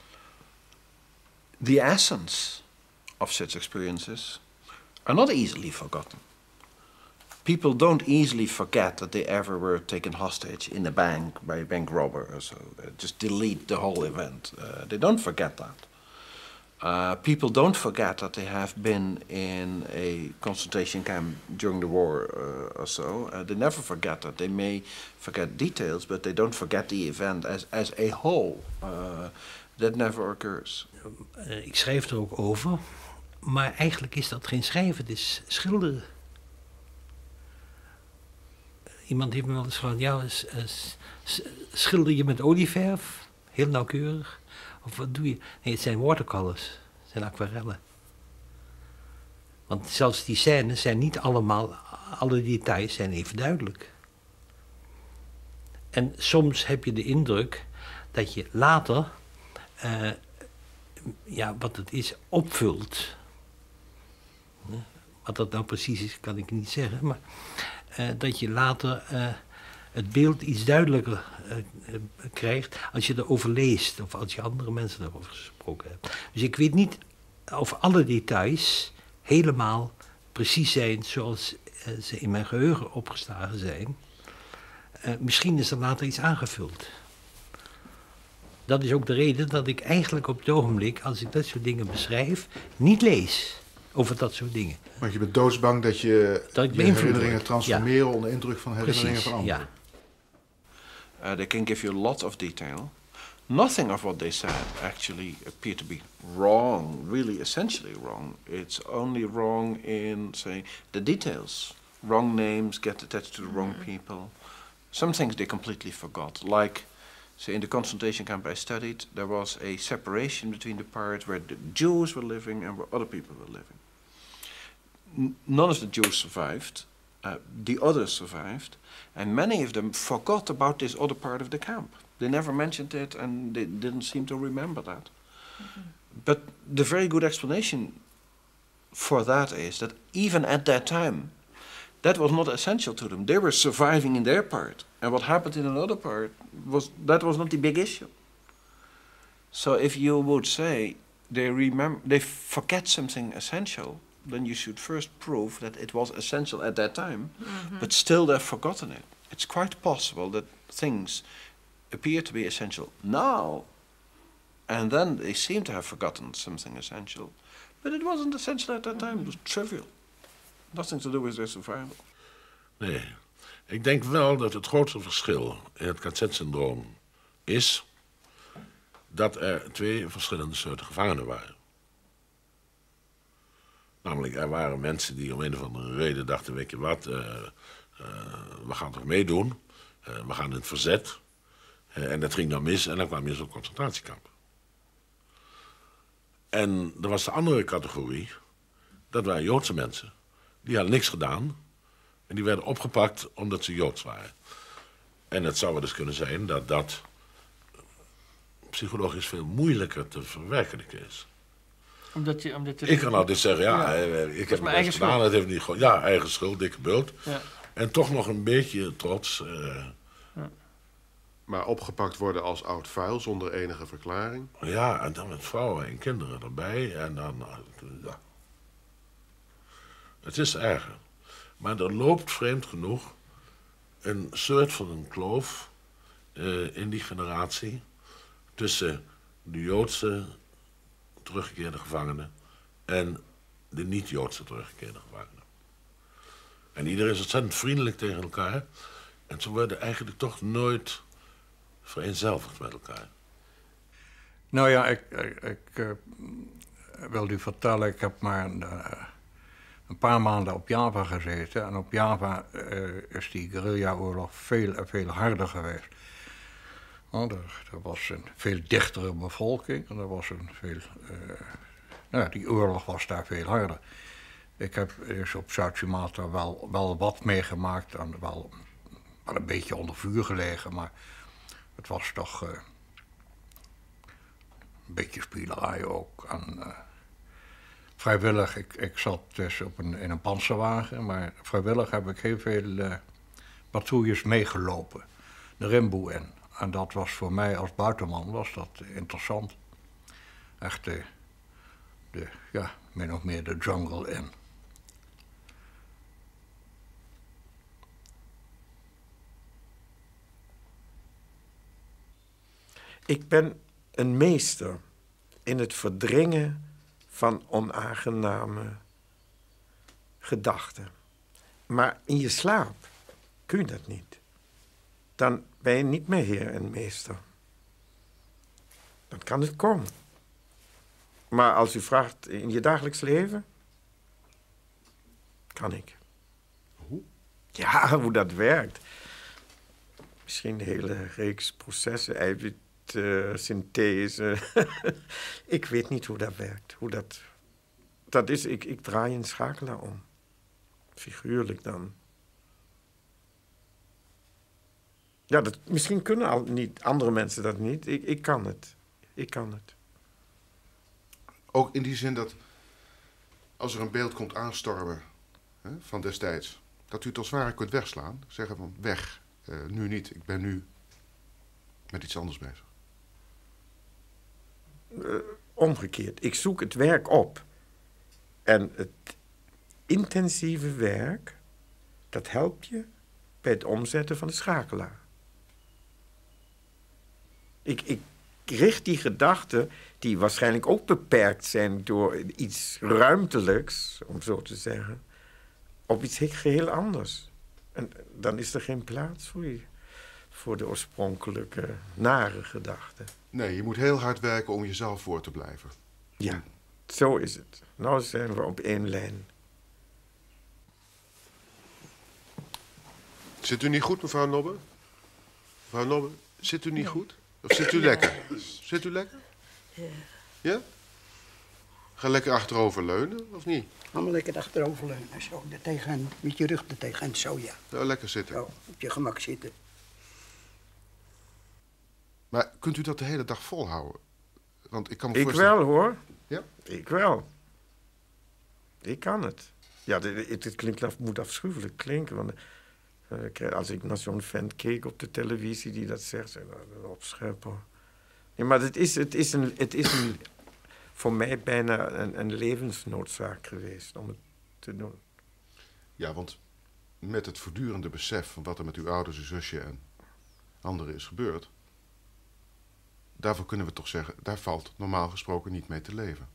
The essence of such experiences are not easily forgotten. People don't easily forget that they ever were taken hostage in a bank by a bank robber or so. They just delete the whole event. They don't forget that. People don't forget that they have been in a concentration camp during the war or so. They never forget that. They may forget details, but they don't forget the event as a whole. That never occurs. Ik schrijf er ook over, maar eigenlijk is dat geen schrijven, het is schilderen. Iemand heeft me wel eens gevraagd, ja, schilder je met olieverf? Heel nauwkeurig. Of wat doe je? Nee, het zijn watercolors, het zijn aquarellen. Want zelfs die scènes zijn niet allemaal, alle details zijn even duidelijk. En soms heb je de indruk dat je later, wat het is, opvult. Wat dat nou precies is, kan ik niet zeggen, maar dat je later het beeld iets duidelijker krijgt als je erover leest of als je andere mensen daarover gesproken hebt. Dus ik weet niet of alle details helemaal precies zijn zoals ze in mijn geheugen opgeslagen zijn. Misschien is er later iets aangevuld. Dat is ook de reden dat ik eigenlijk op het ogenblik, als ik dat soort dingen beschrijf, niet lees over dat soort dingen. Want je bent doodsbang dat je herinneringen transformeren onder indruk van herinneringen van anderen. Ja. They can give you a lot of detail. Nothing of what they said actually appeared to be wrong, really essentially wrong. It's only wrong in, say, the details. Wrong names get attached to the wrong people. Some things they completely forgot. Like, say, in the concentration camp I studied, there was a separation between the part where the Jews were living and where other people were living. None of the Jews survived. The others survived. And many of them forgot about this other part of the camp. They never mentioned it and they didn't seem to remember that. But the very good explanation for that is that even at that time, that was not essential to them. They were surviving in their part. And what happened in another part, was not the big issue. So if you would say they forget something essential, then you should first prove that it was essential at that time, but still they've forgotten it. It's quite possible that things appear to be essential now, and then they seem to have forgotten something essential. But it wasn't essential at that time, it was trivial. Nothing to do with their survival. Nee, ik denk wel dat het grootste verschil in het KZ-syndroom is dat er 2 verschillende soorten gevangenen waren. Namelijk, er waren mensen die om een of andere reden dachten, weet je wat, we gaan toch meedoen, we gaan in het verzet. En dat ging dan mis en dan kwam je zo'n concentratiekamp. En er was de andere categorie, dat waren Joodse mensen. Die hadden niks gedaan en die werden opgepakt omdat ze Joods waren. En het zou wel eens kunnen zijn dat dat psychologisch veel moeilijker te verwerkelijken is. Ik kan altijd zeggen, ik heb het gedaan, het heeft niet gewoon. Ja, eigen schuld, dikke bult. Ja. En toch nog een beetje trots. Maar opgepakt worden als oud vuil zonder enige verklaring? Ja, en dan met vrouwen en kinderen erbij. En dan, ja. Het is erger. Maar er loopt vreemd genoeg een soort van een kloof in die generatie tussen de Joodse teruggekeerde gevangenen en de niet-Joodse teruggekeerde gevangenen. En iedereen is ontzettend vriendelijk tegen elkaar. En ze worden eigenlijk toch nooit vereenzelvigd met elkaar. Nou ja, ik wil u vertellen, ik heb maar een paar maanden op Java gezeten. En op Java is die guerrilla-oorlog veel harder geweest. Er was een veel dichtere bevolking en er was een veel... die oorlog was daar veel harder. Ik heb dus op Zuid-Sumatra wel wat meegemaakt en wel een beetje onder vuur gelegen, maar het was toch een beetje spielerij ook. En, vrijwillig, ik zat dus in een panzerwagen, maar vrijwillig heb ik heel veel patrouilles meegelopen, de Rimboe in. En dat was voor mij als buitenman was dat interessant. Echt min of meer de jungle in. Ik ben een meester in het verdringen van onaangename gedachten. Maar in je slaap kun je dat niet. Dan ben je niet meer heer en meester. Dan kan het komen. Maar als u vraagt in je dagelijks leven, kan ik. Hoe? Ja, hoe dat werkt. Misschien de hele reeks processen, eiwitsynthese. Ik weet niet hoe dat werkt. Dat is, ik draai een schakelaar om. Figuurlijk dan. Ja, misschien kunnen niet andere mensen dat niet. Ik kan het. Ik kan het. Ook in die zin dat als er een beeld komt aanstormen van destijds, dat u het als het ware kunt wegslaan. Zeggen van weg, nu niet, ik ben nu met iets anders bezig. Omgekeerd, ik zoek het werk op. En het intensieve werk, dat helpt je bij het omzetten van de schakelaar. Ik richt die gedachten, die waarschijnlijk ook beperkt zijn door iets ruimtelijks, om zo te zeggen, op iets geheel anders. En dan is er geen plaats voor de oorspronkelijke nare gedachten. Nee, je moet heel hard werken om jezelf voor te blijven. Ja, zo is het. Nou zijn we op één lijn. Zit u niet goed, mevrouw Nobbe? Mevrouw Nobbe, zit u niet goed? Of zit u lekker? Zit u lekker? Ja. Ja? Ga lekker achterover leunen, of niet? Allemaal lekker achteroverleunen. Zo, met je rug er tegen. Zo, ja. Nou, lekker zitten. Zo, op je gemak zitten. Maar kunt u dat de hele dag volhouden? Want ik kan me Ik voorstellen... wel, hoor. Ja? Ik wel. Ik kan het. Ja, het klinkt moet afschuwelijk klinken. Want als ik naar zo'n vent keek op de televisie die dat zegt, zeg ik, opscheppen. Ja, maar het is een voor mij bijna een levensnoodzaak geweest om het te doen. Ja, want met het voortdurende besef van wat er met uw ouders, uw zusje en anderen is gebeurd, daarvoor kunnen we toch zeggen, daar valt normaal gesproken niet mee te leven.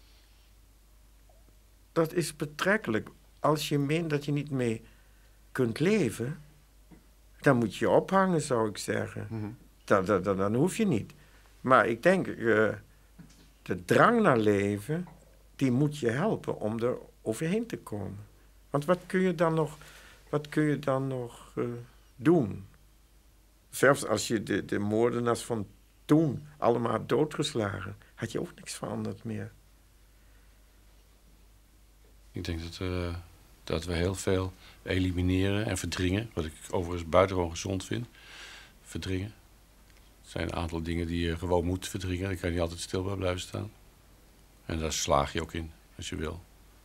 Dat is betrekkelijk. Als je meent dat je niet mee kunt leven, dan moet je ophangen, zou ik zeggen. Dan hoef je niet. Maar ik denk, de drang naar leven, die moet je helpen om er overheen te komen. Want wat kun je dan nog doen? Zelfs als je de moordenaars van toen allemaal had doodgeslagen, had je ook niks veranderd meer. Ik denk dat we heel veel elimineren en verdringen. Wat ik overigens buitengewoon gezond vind. Verdringen. Er zijn een aantal dingen die je gewoon moet verdringen. Daar kan je niet altijd stil bij blijven staan. En daar slaag je ook in, als je wil.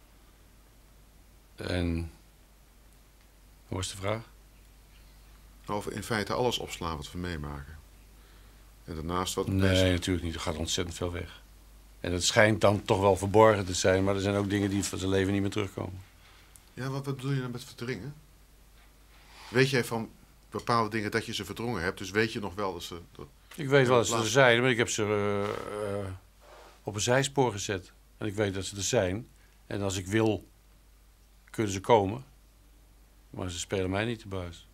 En... Hoe was de vraag? Of in feite alles opslaan wat we meemaken. En daarnaast wat... Nee, natuurlijk niet. Er gaat ontzettend veel weg. En het schijnt dan toch wel verborgen te zijn, maar er zijn ook dingen die van zijn leven niet meer terugkomen. Ja, wat bedoel je dan met verdringen? Weet jij van bepaalde dingen dat je ze verdrongen hebt, dus weet je nog wel dat ze... Ik weet wel dat ze er zijn, maar ik heb ze op een zijspoor gezet. En ik weet dat ze er zijn. En als ik wil, kunnen ze komen. Maar ze spelen mij niet de buis.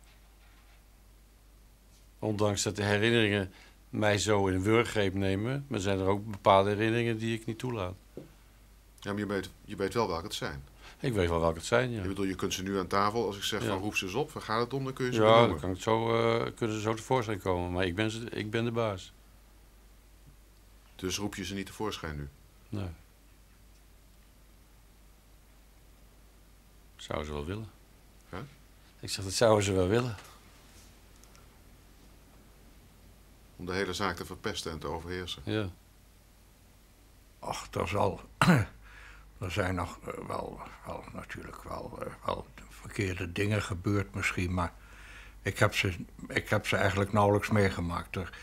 Ondanks dat de herinneringen mij zo in een wurggreep nemen, maar zijn er ook bepaalde herinneringen die ik niet toelaat. Ja, maar je weet wel welke het zijn. Ik weet wel welke het zijn, ja. Ik bedoel, je kunt ze nu aan tafel, als ik zeg van roep ze eens op, waar gaat het om, dan kun je ze Ja, benoemen. dan kunnen ze zo tevoorschijn komen, maar ik ben de baas. Dus roep je ze niet tevoorschijn nu? Nee. Zouden ze wel willen. Ja? Ik zeg, dat zouden ze wel willen. Om de hele zaak te verpesten en te overheersen. Ja. Ach, er zijn nog natuurlijk wel verkeerde dingen gebeurd misschien, maar ik heb ze eigenlijk nauwelijks meegemaakt. Er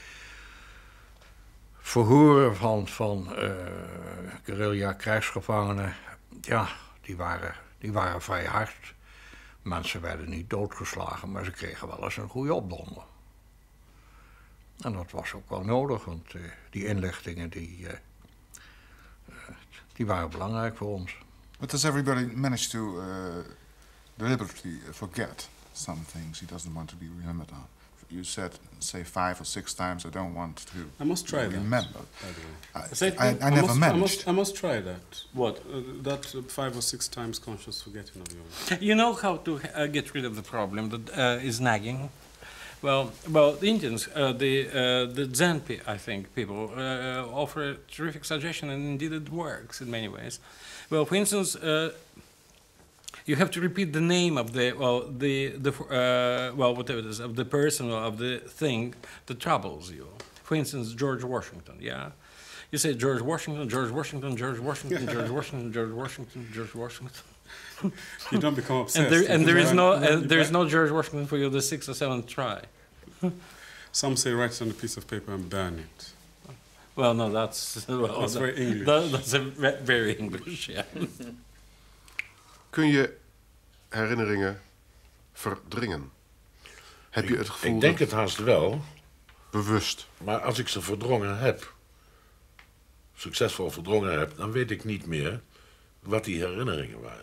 verhoren van guerrilla-krijgsgevangenen, ja, die waren vrij hard. Mensen werden niet doodgeslagen, maar ze kregen wel eens een goede opdonder. En dat was ook wel nodig, want die inlichtingen die waren belangrijk voor ons. But does everybody manage to deliberately forget some things he doesn't want to be remembered on? You say 5 or 6 times, I don't want to I must try remember. that. I never managed. I must try that. What? That 5 or 6 times conscious forgetting of yours. You know how to get rid of the problem that is nagging? Well, the Indians, the Zen, I think, people offer a terrific suggestion, and indeed it works in many ways. Well, for instance, you have to repeat the name of whatever it is, of the person or of the thing that troubles you. For instance, George Washington. Yeah, you say George Washington, George Washington, George Washington, George Washington, George Washington, George Washington. You don't become obsessed. And there is no George Washington for you the 6th or 7th try. Some say write it on a piece of paper and burn it. Well, no, that's very English. That's very English, yeah. Kun je herinneringen verdringen? Heb je het gevoel... Ik denk het haast wel. Bewust. Maar als ik ze verdrongen heb, succesvol verdrongen heb, dan weet ik niet meer wat die herinneringen waren.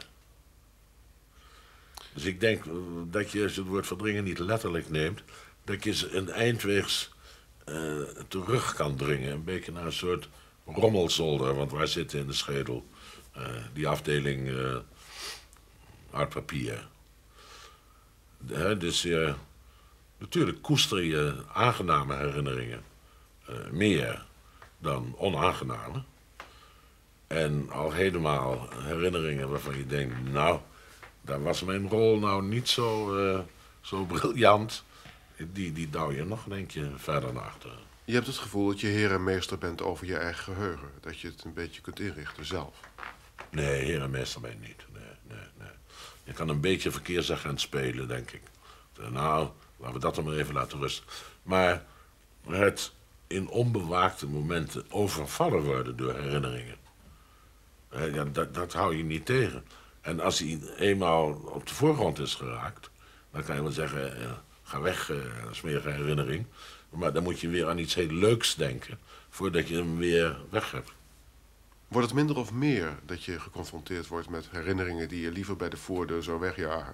Dus ik denk dat je, als je het woord verdringen niet letterlijk neemt, dat je ze een eindweegs terug kan dringen. Een beetje naar een soort rommelzolder, want waar zit in de schedel die afdeling aardpapier. Dus Natuurlijk koester je aangename herinneringen meer dan onaangename. En al helemaal herinneringen waarvan je denkt, nou, daar was mijn rol nou niet zo briljant. Die douw je nog een eentje verder naar achteren. Je hebt het gevoel dat je heer en meester bent over je eigen geheugen. Dat je het een beetje kunt inrichten zelf. Nee, heer en meester ben je niet. Nee. Je kan een beetje verkeersagent spelen, denk ik. Nou, laten we dat dan maar even laten rusten. Maar het in onbewaakte momenten overvallen worden door herinneringen. Ja, dat hou je niet tegen. En als hij eenmaal op de voorgrond is geraakt, dan kan je wel zeggen, ga weg, smerige herinnering. Maar dan moet je weer aan iets heel leuks denken, voordat je hem weer weg hebt. Wordt het minder of meer dat je geconfronteerd wordt met herinneringen die je liever bij de voordeur zou wegjagen?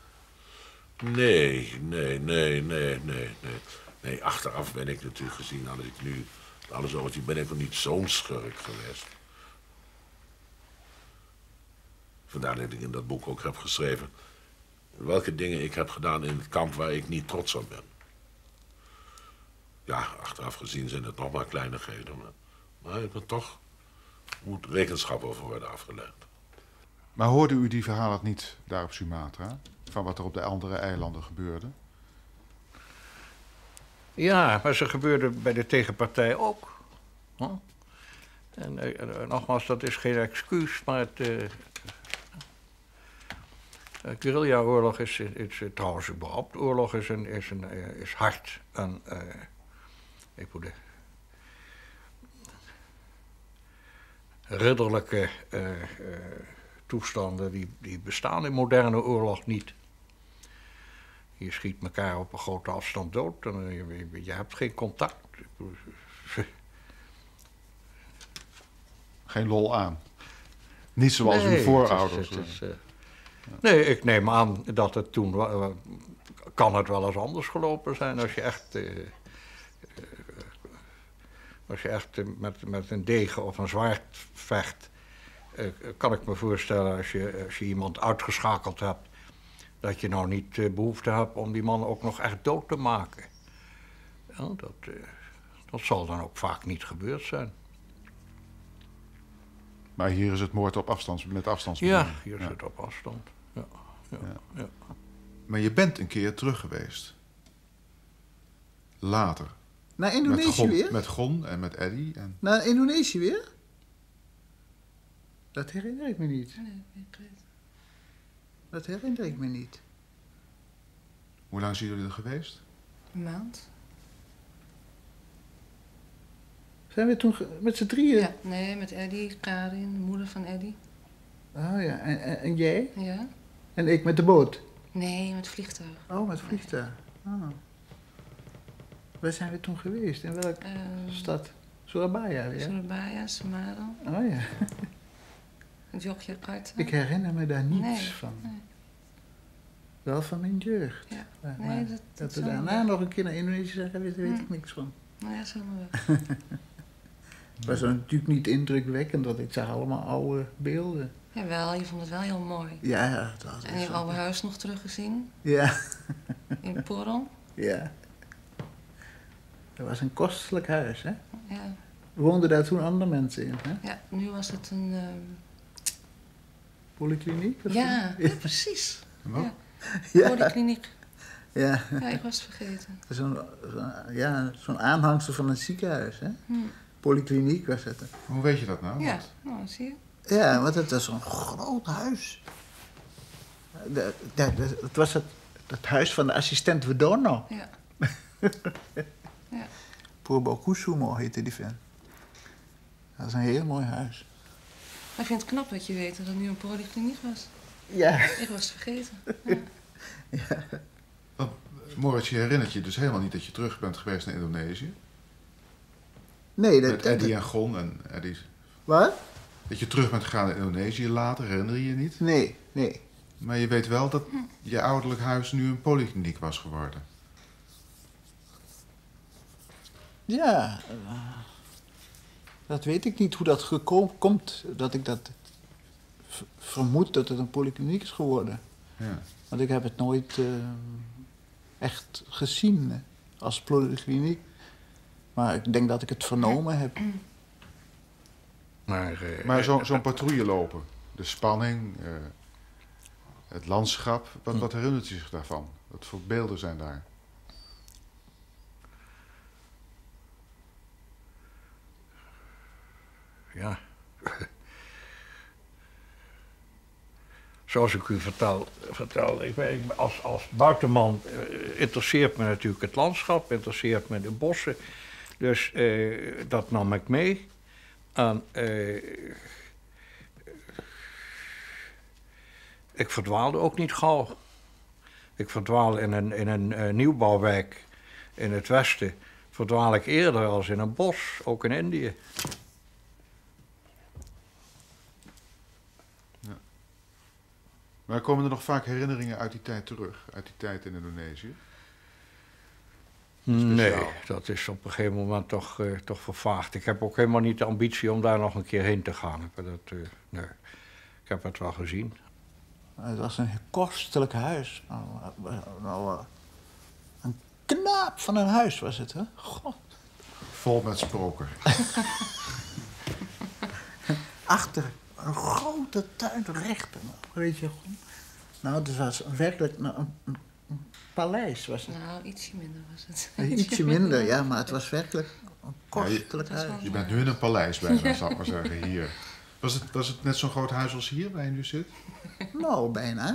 Nee, achteraf ben ik natuurlijk gezien, als ik nu alles over die ben ik nog niet zo'n schurk geweest. Vandaar dat ik in dat boek ook heb geschreven welke dingen ik heb gedaan in het kamp waar ik niet trots op ben. Ja, achteraf gezien zijn het nog maar kleinigheden, maar er toch moet rekenschap over worden afgelegd. Maar hoorde u die verhalen niet daar op Sumatra? Van wat er op de andere eilanden gebeurde? Ja, maar ze gebeurden bij de tegenpartij ook. En nogmaals, dat is geen excuus, maar het guerrilla-oorlog is trouwens überhaupt oorlog is hard. En ik bedoel, ridderlijke toestanden die bestaan in moderne oorlog niet. Je schiet elkaar op een grote afstand dood en je hebt geen contact. Geen lol aan. Niet zoals uw voorouders. Nee, ik neem aan dat het toen kan het wel eens anders gelopen zijn als je echt met een degen of een zwaard vecht. Kan ik me voorstellen als je iemand uitgeschakeld hebt, dat je nou niet behoefte hebt om die man ook nog echt dood te maken. Ja, dat zal dan ook vaak niet gebeurd zijn. Maar hier is het moord op met afstandsbediening. Ja, hier is het op afstand. Ja. Maar je bent een keer terug geweest. Later. Naar Indonesië weer? Met Gon en met Eddie. En... Naar Indonesië weer? Dat herinner ik me niet. Nee, ik weet het. Dat herinner ik me niet. Hoe lang zijn jullie er geweest? Een maand. Zijn we toen met z'n drieën? Ja, nee, met Eddie, Karin, de moeder van Eddie. Oh ja, en jij? Ja. En ik met de boot? Nee, met vliegtuig. Oh, met vliegtuig. Oh. Waar zijn we toen geweest? In welke stad? Surabaya weer? Surabaya, Semarang. Oh ja. Yogyakarta. Ik herinner me daar niets van. Nee. Wel van mijn jeugd. Ja. Maar Nee, dat we daarna nog een keer naar Indonesië zijn geweest, daar weet ik niks van. Nou ja, zeg maar wel. Het was natuurlijk niet indrukwekkend, want ik zag allemaal oude beelden. Jawel, je vond het wel heel mooi. Ja, dat was en je hebt oude huis nog teruggezien? Ja. In Porong? Ja. Dat was een kostelijk huis, hè? Ja. Woonden daar toen andere mensen in, hè? Ja, nu was het een... Polykliniek? Ja, precies. Wat? Ja. Polykliniek. Ja. Ja, ik was het vergeten. Zo'n aanhangsel van een ziekenhuis, hè? Polykliniek was het. Hoe weet je dat nou? Ja, nou, zie je. Ja, want het was zo'n groot huis. Het was het huis van de assistent Wedono. Ja. Ja. Purbo Kusumo heette die vent. Dat is een heel mooi huis. Ik vind het knap dat je weet dat het nu een polykliniek was. Ja. Ik was het vergeten. Ja. Ja. Want, Moritz, je herinnert je dus helemaal niet dat je terug bent geweest naar Indonesië? Nee, met Eddie en Gon en Eddie. Wat? Dat je terug bent gegaan naar Indonesië later, herinner je je niet? Nee. Maar je weet wel dat je ouderlijk huis nu een polykliniek was geworden. Ja, dat weet ik niet hoe dat komt, dat ik dat vermoed dat het een polykliniek is geworden. Ja. Want ik heb het nooit echt gezien als polykliniek. Maar ik denk dat ik het vernomen heb. Maar zo'n patrouille lopen, de spanning, het landschap, wat herinnert u zich daarvan? Wat voor beelden zijn daar? Ja. Zoals ik u vertelde, als buitenman interesseert me natuurlijk het landschap, interesseert me de bossen. Dus dat nam ik mee. En ik verdwaalde ook niet gauw. Ik verdwaal in een nieuwbouwwijk in het westen. Verdwaal ik eerder als in een bos, ook in Indië. Maar komen er nog vaak herinneringen uit die tijd terug? Uit die tijd in Indonesië? Nee, dat is op een gegeven moment toch vervaagd. Ik heb ook helemaal niet de ambitie om daar nog een keer heen te gaan. Nee. Ik heb het wel gezien. Het was een kostelijk huis. Een knaap van een huis was het, hè? God. Vol met sproken. Achter een grote tuin recht. Weet je, nou, het was werkelijk een paleis. Was het. Nou, ietsje minder was het. Ietsje minder, ja, maar het was werkelijk een kostelijk huis. Je bent nu in een paleis bijna, zal ik maar zeggen, hier. Was het net zo'n groot huis als hier, waar je nu zit? Nou, bijna.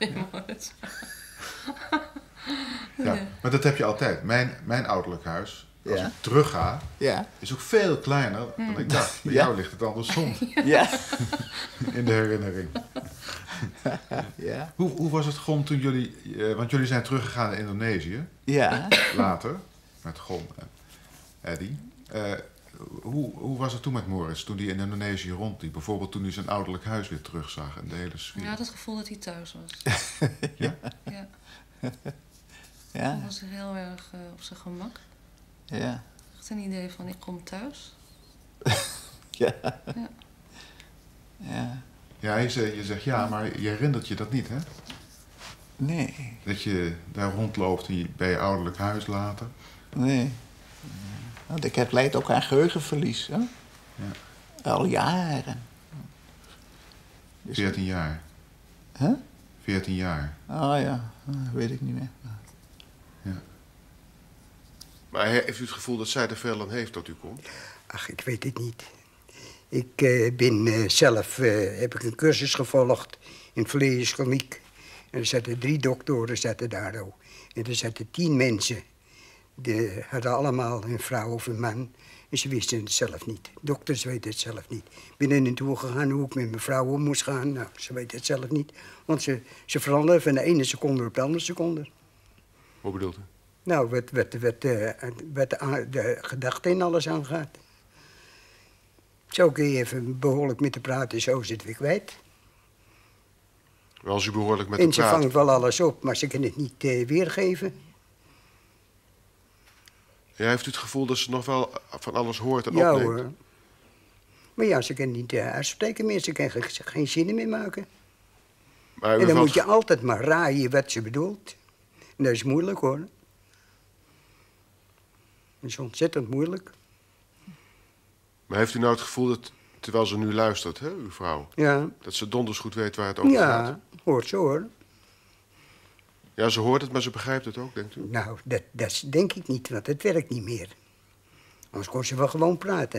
Ja, maar dat heb je altijd. Mijn ouderlijk huis, als ik terug ga, is ook veel kleiner dan ik dacht. Bij jou ligt het andersom. Ja. In de herinnering. Ja. Hoe was het, Gon, toen jullie... want jullie zijn teruggegaan naar Indonesië. Ja. Later, met Gon en Eddie. Hoe was het toen met Morris, toen hij in Indonesië rondliep? Bijvoorbeeld toen hij zijn ouderlijk huis weer terugzag en de hele sfeer. Ja, het gevoel dat hij thuis was. Ja? Ja. Ja. Hij was heel erg op zijn gemak. Ja. Echt een idee van, ik kom thuis. Ja. Ja. Ja. Ja, je zegt ja, maar je herinnert je dat niet, hè? Nee. Dat je daar rondloopt bij je ouderlijk huis later. Nee. Want ik heb leid ook aan geheugenverlies, hè? Ja. Al jaren. 14 jaar. Huh? 14 jaar. Oh ja, weet ik niet meer. Ja. Maar heeft u het gevoel dat zij er veel aan heeft dat u komt? Ach, ik weet het niet. Ik ben zelf, heb ik een cursus gevolgd in vlees kliniek. En er zaten 3 doktoren daar ook. En er zaten 10 mensen. Die hadden allemaal een vrouw of een man. En ze wisten het zelf niet. Dokters weten het zelf niet. Ik ben er naartoe gegaan hoe ik met mijn vrouw om moest gaan. Nou, ze weten het zelf niet. Want ze veranderen van de ene seconde op de andere seconde. Wat bedoelt u? Nou, wat de gedachte in alles aangaat. Zo kun je even behoorlijk met te praten, zo zit ik weer kwijt. Als u behoorlijk met en hem praat. ze vangt wel alles op, maar ze kunnen het niet weergeven. Ja, heeft u het gevoel dat ze nog wel van alles hoort en Ja opneemt? hoor. Maar ja, ze kunnen niet uitspreken meer, ze kunnen geen zinnen meer maken. Maar en dan moet je altijd maar raaien wat ze bedoelt. En dat is moeilijk hoor. Dat is ontzettend moeilijk. Maar heeft u nou het gevoel dat, terwijl ze nu luistert, hè, uw vrouw... Ja. dat ze donders goed weet waar het over gaat? Ja, hoort ze hoor. Ja, ze hoort het, maar ze begrijpt het ook, denkt u? Nou, dat denk ik niet, want het werkt niet meer. Anders kon ze wel gewoon praten.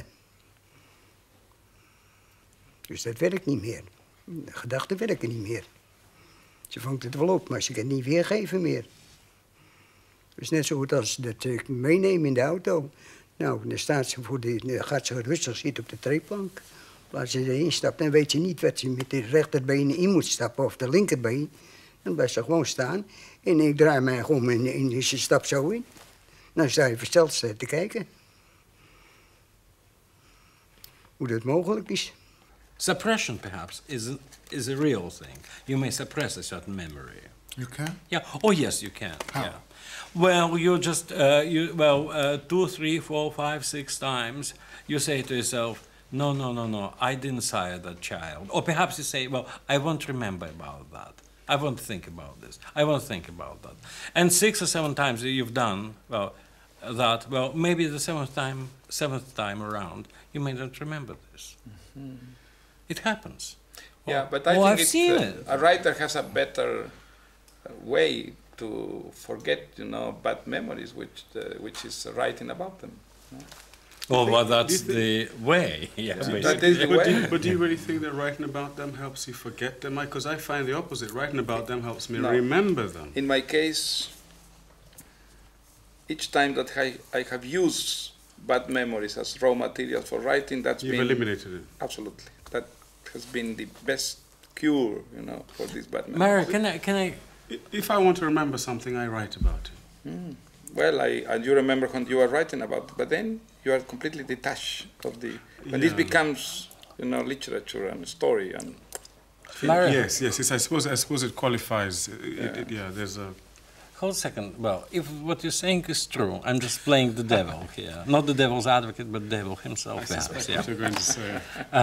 Dus dat werkt niet meer. De gedachten werken niet meer. Ze vangt het wel op, maar ze kan het niet weergeven meer. Het is net zo goed als dat ik meeneem in de auto. Nou, dan gaat ze rustig zitten op de treeplank. Als ze erin stapt, dan weet ze niet wat ze met de rechterbeen in moet stappen of de linkerbeen. Dan blijft ze gewoon staan. En ik draai mij om en ze stapt zo in. Dan sta je versteld te kijken. Hoe dat mogelijk is. Suppression, perhaps, is a real thing. You may suppress a certain memory. You can? Yeah. Oh, yes, you can. How? Yeah. Well, you just 2, 3, 4, 5, 6 times you say to yourself, no, I didn't sire that child. Or perhaps you say, well, I won't remember about that. I won't think about this. I won't think about that. And 6 or 7 times you've done, well, that, well, maybe the seventh time around, you may not remember this. Mhm. It happens. Yeah, but I think I've seen it. a writer has a better way to forget, bad memories, which is writing about them. Well, that's the way. Yeah, that is the way. But do you really think that writing about them helps you forget them? Because I find the opposite. Writing about them helps me No. remember them. In my case, each time that I have used bad memories as raw material for writing, You've eliminated it. Absolutely. That has been the best cure, for these bad memories. Mary, can I? If I want to remember something, I write about it. Well, and you remember when you are writing about it, but then you are completely detached of the. When this Yeah. becomes, literature and story and. Yes. I suppose it qualifies. There's a. Hold a second. Well, if what you're saying is true, I'm just playing the devil here. Not the devil's advocate, but the devil himself. I suspect perhaps, what you're going to say.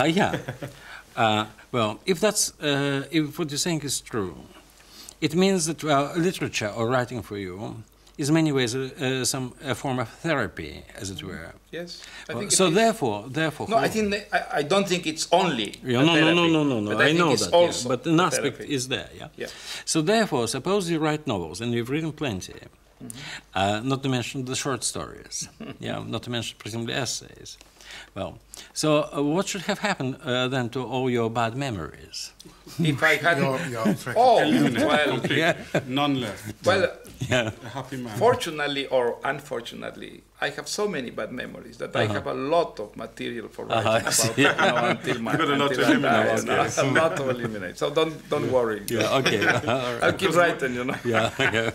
Well, if what you're saying is true, it means that literature or writing for you is in many ways a form of therapy, as it were. Yes. So therefore. No, I don't think it's only. Yeah, no. But I know it's that. also But an aspect therapy. is there. Yeah. Yeah. So therefore, suppose you write novels, and you've written plenty. Not to mention the short stories. Yeah. Not to mention presumably essays. Well, so what should have happened then to all your bad memories? If I had None left. Well, a happy man. Fortunately or unfortunately, I have so many bad memories that I have a lot of material for writing about until my. You've got a lot to until I eliminate, die, yes. A lot to eliminate. So don't worry. Yeah. Okay. All right. I'll keep writing. Yeah. Okay.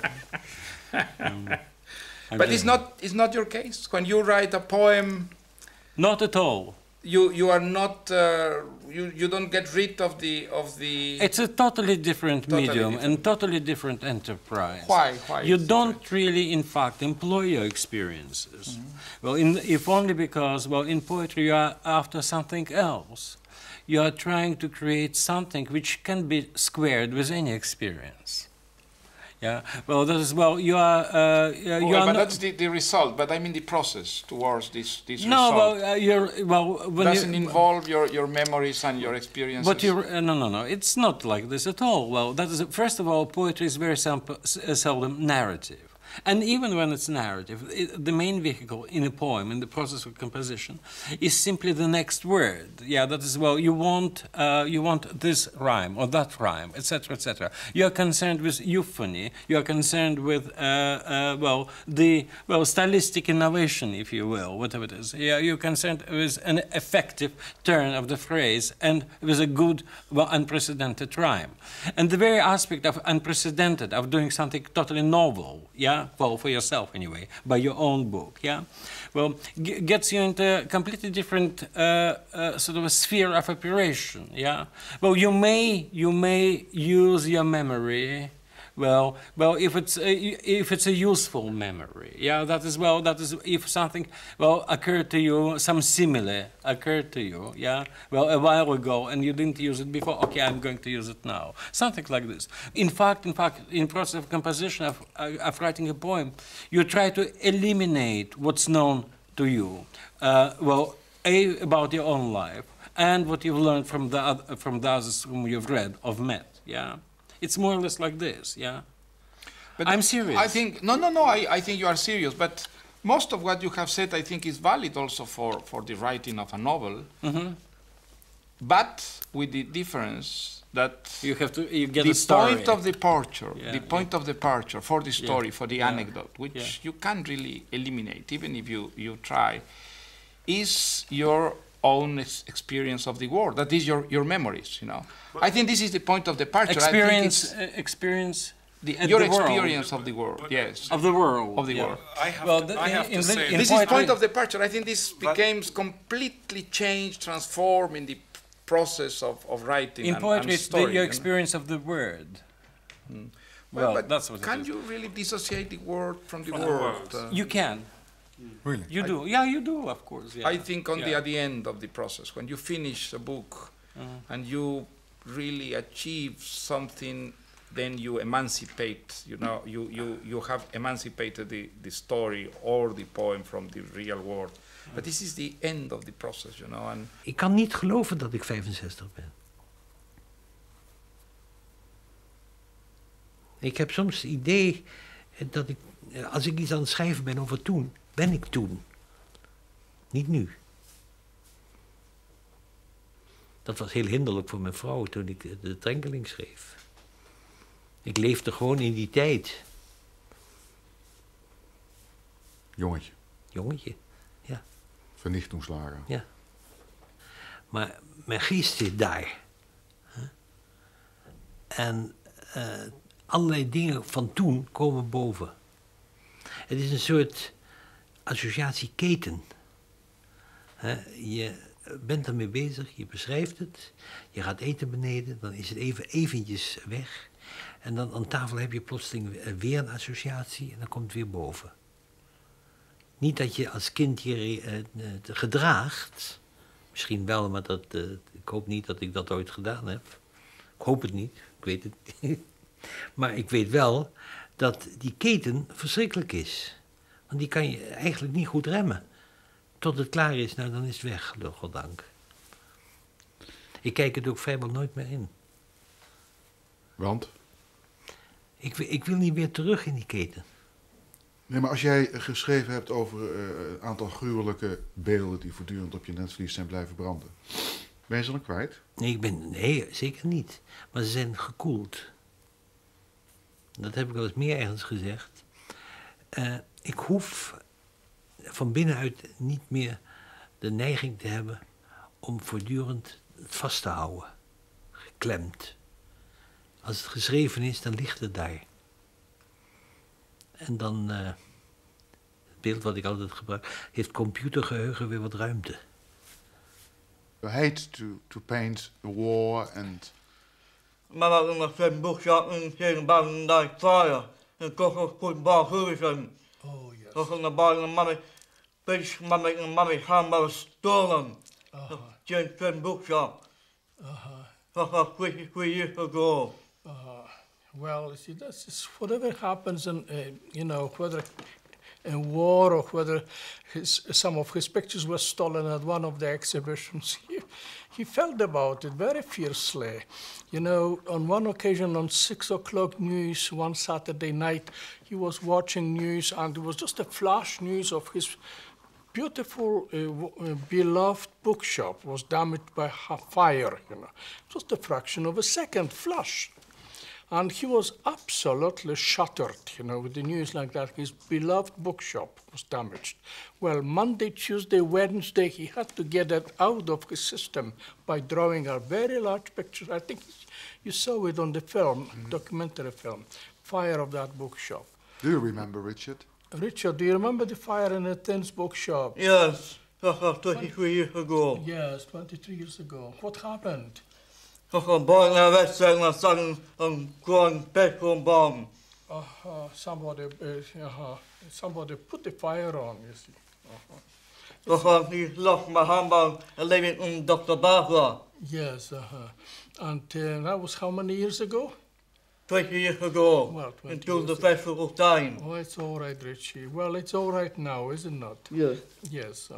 But it's not your case when you write a poem. Not at all. You are not. You don't get rid of the. It's a totally different medium and totally different enterprise. Why You is it don't really, in fact, employ your experiences. Well, if only because, well, in poetry you are after something else. You are trying to create something which can be squared with any experience. Yeah. Well, that is you are. You are but not, that's the result. But I mean the process towards this no, result. When doesn't involve your memories and your experiences. But no. It's not like this at all. Well, that is first of all, poetry is very seldom narrative. And even when it's narrative, the main vehicle in a poem, in the process of composition, is simply the next word. Yeah, that is, you want this rhyme or that rhyme, etc., etc. You are concerned with euphony. You are concerned with, stylistic innovation, if you will, whatever it is. Yeah, you're concerned with an effective turn of the phrase and with a good, unprecedented rhyme. And the very aspect of unprecedented, of doing something totally novel, yeah, well, for yourself anyway, by your own book, yeah, well, gets you into a completely different sort of a sphere of operation, yeah. Well, you may use your memory. Well, if it's a useful memory, yeah, that is if something occurred to you, some simile occurred to you, yeah, a while ago, and you didn't use it before. Okay, I'm going to use it now. Something like this. In fact, in process of composition of writing a poem, you try to eliminate what's known to you, about your own life and what you've learned from the others whom you've read or met, yeah. It's more or less like this, yeah? But I'm serious. I think, no, I think you are serious, but most of what you have said, I think, is valid also for the writing of a novel, but with the difference that you get the a story. point of departure for the story, for the anecdote, which you can't really eliminate, even if you try, is your own experience of the world. That is your memories, you know. I think this is the point of departure. Experience your experience of the world, yes. Of the world. Of the world. I have to say this is point of departure. I think this became completely changed, transformed in the process of writing in poetry, and story. It's your experience of the word. Well, but that's what can you really dissociate the word from the world? You can. Really? You do. Yeah, you do, of course. Yeah. I think only at the end of the process, when you finish a book and you really achieve something then you emancipate, you know, you have emancipated the story or the poem from the real world. But this is the end of the process, you know. And ik kan niet geloven dat ik 65 ben. Ik heb soms het idee dat ik, als ik iets aan het schrijven ben over toen, ben ik toen. Niet nu. Dat was heel hinderlijk voor mijn vrouw toen ik de Drenkeling schreef. Ik leefde gewoon in die tijd. Jongetje. Jongetje, ja. Vernichtingslagen. Ja. Maar mijn geest zit daar. En allerlei dingen van toen komen boven. Het is een soort associatieketen. Je bent ermee bezig, je beschrijft het, je gaat eten beneden, dan is het eventjes weg. En dan aan tafel heb je plotseling weer een associatie en dan komt het weer boven. Niet dat je als kind je gedraagt, misschien wel, maar ik hoop niet dat ik dat ooit gedaan heb. Ik hoop het niet, ik weet het niet. Maar ik weet wel dat die keten verschrikkelijk is. Want die kan je eigenlijk niet goed remmen. Tot het klaar is, nou dan is het weg, goddank. Ik kijk het ook vrijwel nooit meer in. Want? Ik wil niet meer terug in die keten. Nee, maar als jij geschreven hebt over een aantal gruwelijke beelden die voortdurend op je netvlies zijn blijven branden, ben je ze dan kwijt? Nee, zeker niet. Maar ze zijn gekoeld. Dat heb ik al eens meer ergens gezegd. Ik hoef van binnenuit niet meer de neiging te hebben om voortdurend het vast te houden. Geklemd. Als het geschreven is, dan ligt het daar. En dan, het beeld wat ik altijd gebruik, heeft computergeheugen weer wat ruimte. You hate to paint the war and... Maar dat is nog geen boekschap in tegen buiten die fire. En toch ook goed bal zijn. Oh, yes. Toch naar buiten mami, beetje mami gaan maar stolen. Geen boekschap. Dat was 2 years ago. Well, you see, that's just whatever happens in, you know, whether in war or whether some of his pictures were stolen at one of the exhibitions, he felt about it very fiercely. You know, on one occasion on 6 o'clock news, one Saturday night, he was watching news and it was just a flash news of his beautiful, beloved bookshop was damaged by fire, you know. Just a fraction of a second flash. And he was absolutely shattered, you know, with the news like that. His beloved bookshop was damaged. Well, Monday, Tuesday, Wednesday, he had to get it out of his system by drawing a very large picture. I think you saw it on the film, documentary film, fire of that bookshop. Do you remember, Richard? Richard, do you remember the fire in the Thames bookshop? Yes, that was 23 years ago. Yes, 23 years ago. What happened? Een boy naar wedstrijd naar een gewoon petrolbom. Somebody put the fire on, you see. We gaan hier los met handbal en leven in Dr. Barbara. Yes, and that was how many years ago? 20 years ago. Well, 20 until years the festival time. Oh, it's all right, Richie. Well, it's all right now, is it not? Yes. Yes,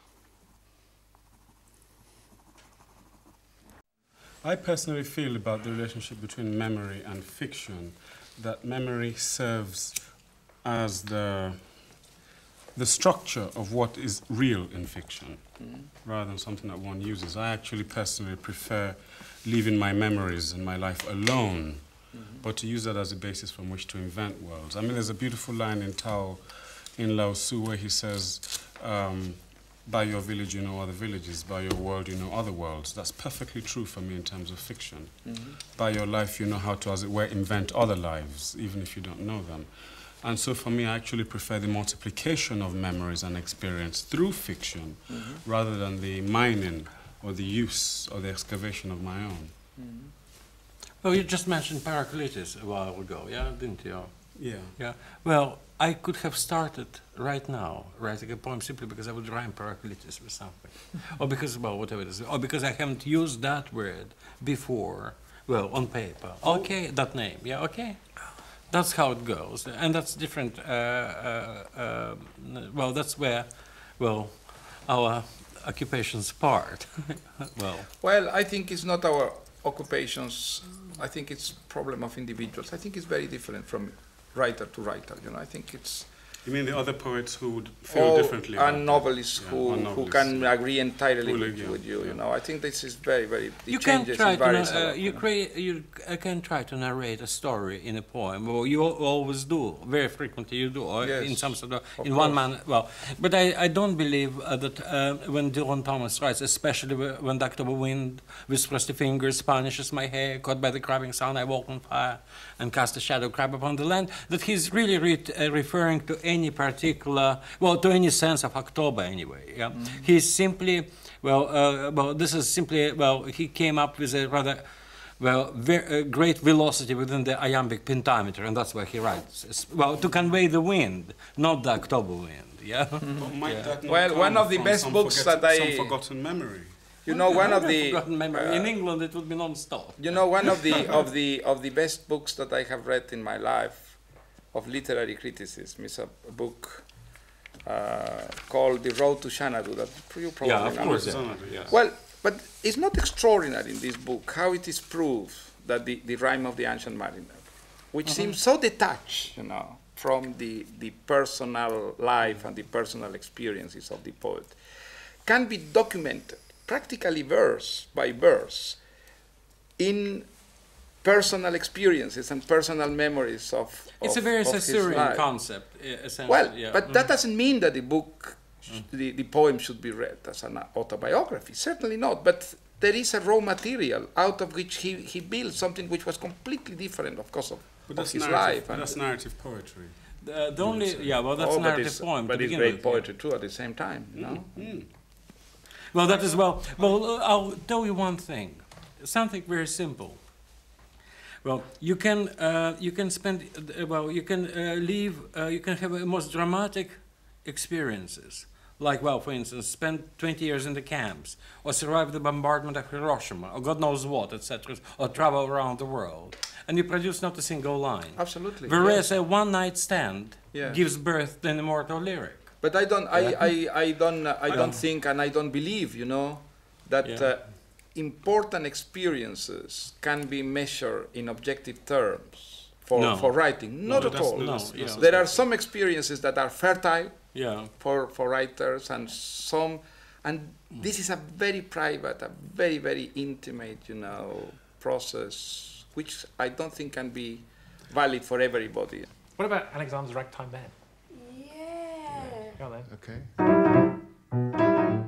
I personally feel about the relationship between memory and fiction, that memory serves as the structure of what is real in fiction, rather than something that one uses. I actually personally prefer leaving my memories and my life alone, but to use that as a basis from which to invent worlds. I mean, there's a beautiful line in Tao, in Lao Tzu, where he says, by your village you know other villages, by your world you know other worlds. That's perfectly true for me in terms of fiction. By your life you know how to, as it were, invent other lives, even if you don't know them. And so for me, I actually prefer the multiplication of memories and experience through fiction, rather than the mining or the use or the excavation of my own. Well, you just mentioned Paracletus a while ago, yeah, didn't you? Yeah. Yeah. Well, I could have started right now writing a poem simply because I would rhyme Paracletus with something. Or because, well, whatever it is. Or because I haven't used that word before, Well, on paper. Okay, that name. Yeah, okay. That's how it goes, and that's different. Well, that's where, well, our occupations part. Well, I think it's not our occupations. I think it's problem of individuals. I think it's very different from writer to writer. You know, I think it's. You mean the other poets who feel differently? And novelists who can agree entirely with you. You know, I think this is very, very. You can try to you can try to narrate a story in a poem, or you always do. Very frequently you do, or in some sort of in one man. Well, but I don't believe that when Dylan Thomas writes, especially when the October wind whispers the fingers, punishes my hair, caught by the crabbing sun, I walk on fire and cast a shadow crab upon the land, that he's really referring to any particular, well, to any sense of October anyway. Yeah, he's simply, well, this is simply, well, he came up with a rather, well, great velocity within the iambic pentameter, and that's why he writes. Well, to convey the wind, not the October wind. Yeah. Well, one of the best books that some forgotten memory. You know, one of the forgotten memory. In England, it would be non-stop. You know, one of the best books that I have read in my life of literary criticism is a book called The Road to Xanadu. That you probably know. Of course. Yes. Well, but it's not extraordinary in this book how it is proved that the rhyme of the ancient mariner, which seems so detached, you know, from the personal life and the personal experiences of the poet, can be documented practically verse by verse in personal experiences and personal memories of it's a very Caesarean concept, essentially. Well, but that doesn't mean that the book, the poem should be read as an autobiography. Certainly not. But there is a raw material out of which he built something which was completely different, of course, of his life. But that's narrative poetry. The only, that's narrative poem. But it's great poetry too at the same time, you know? Well, that is well. I'll tell you one thing, something very simple. Well, you can spend. You can live. You can have most dramatic experiences, like, well, for instance, spend 20 years in the camps, or survive the bombardment of Hiroshima, or God knows what, etc., or travel around the world, and you produce not a single line. Absolutely. Whereas a one-night stand gives birth to an immortal lyric. But I don't think, and I don't believe, you know, that important experiences can be measured in objective terms for writing. Not at all. There are some experiences that are fertile for writers, and some, and this is a very private, a very, very intimate, you know, process, which I don't think can be valid for everybody. What about Alexander's Ragtime Band? Go on then. Okay.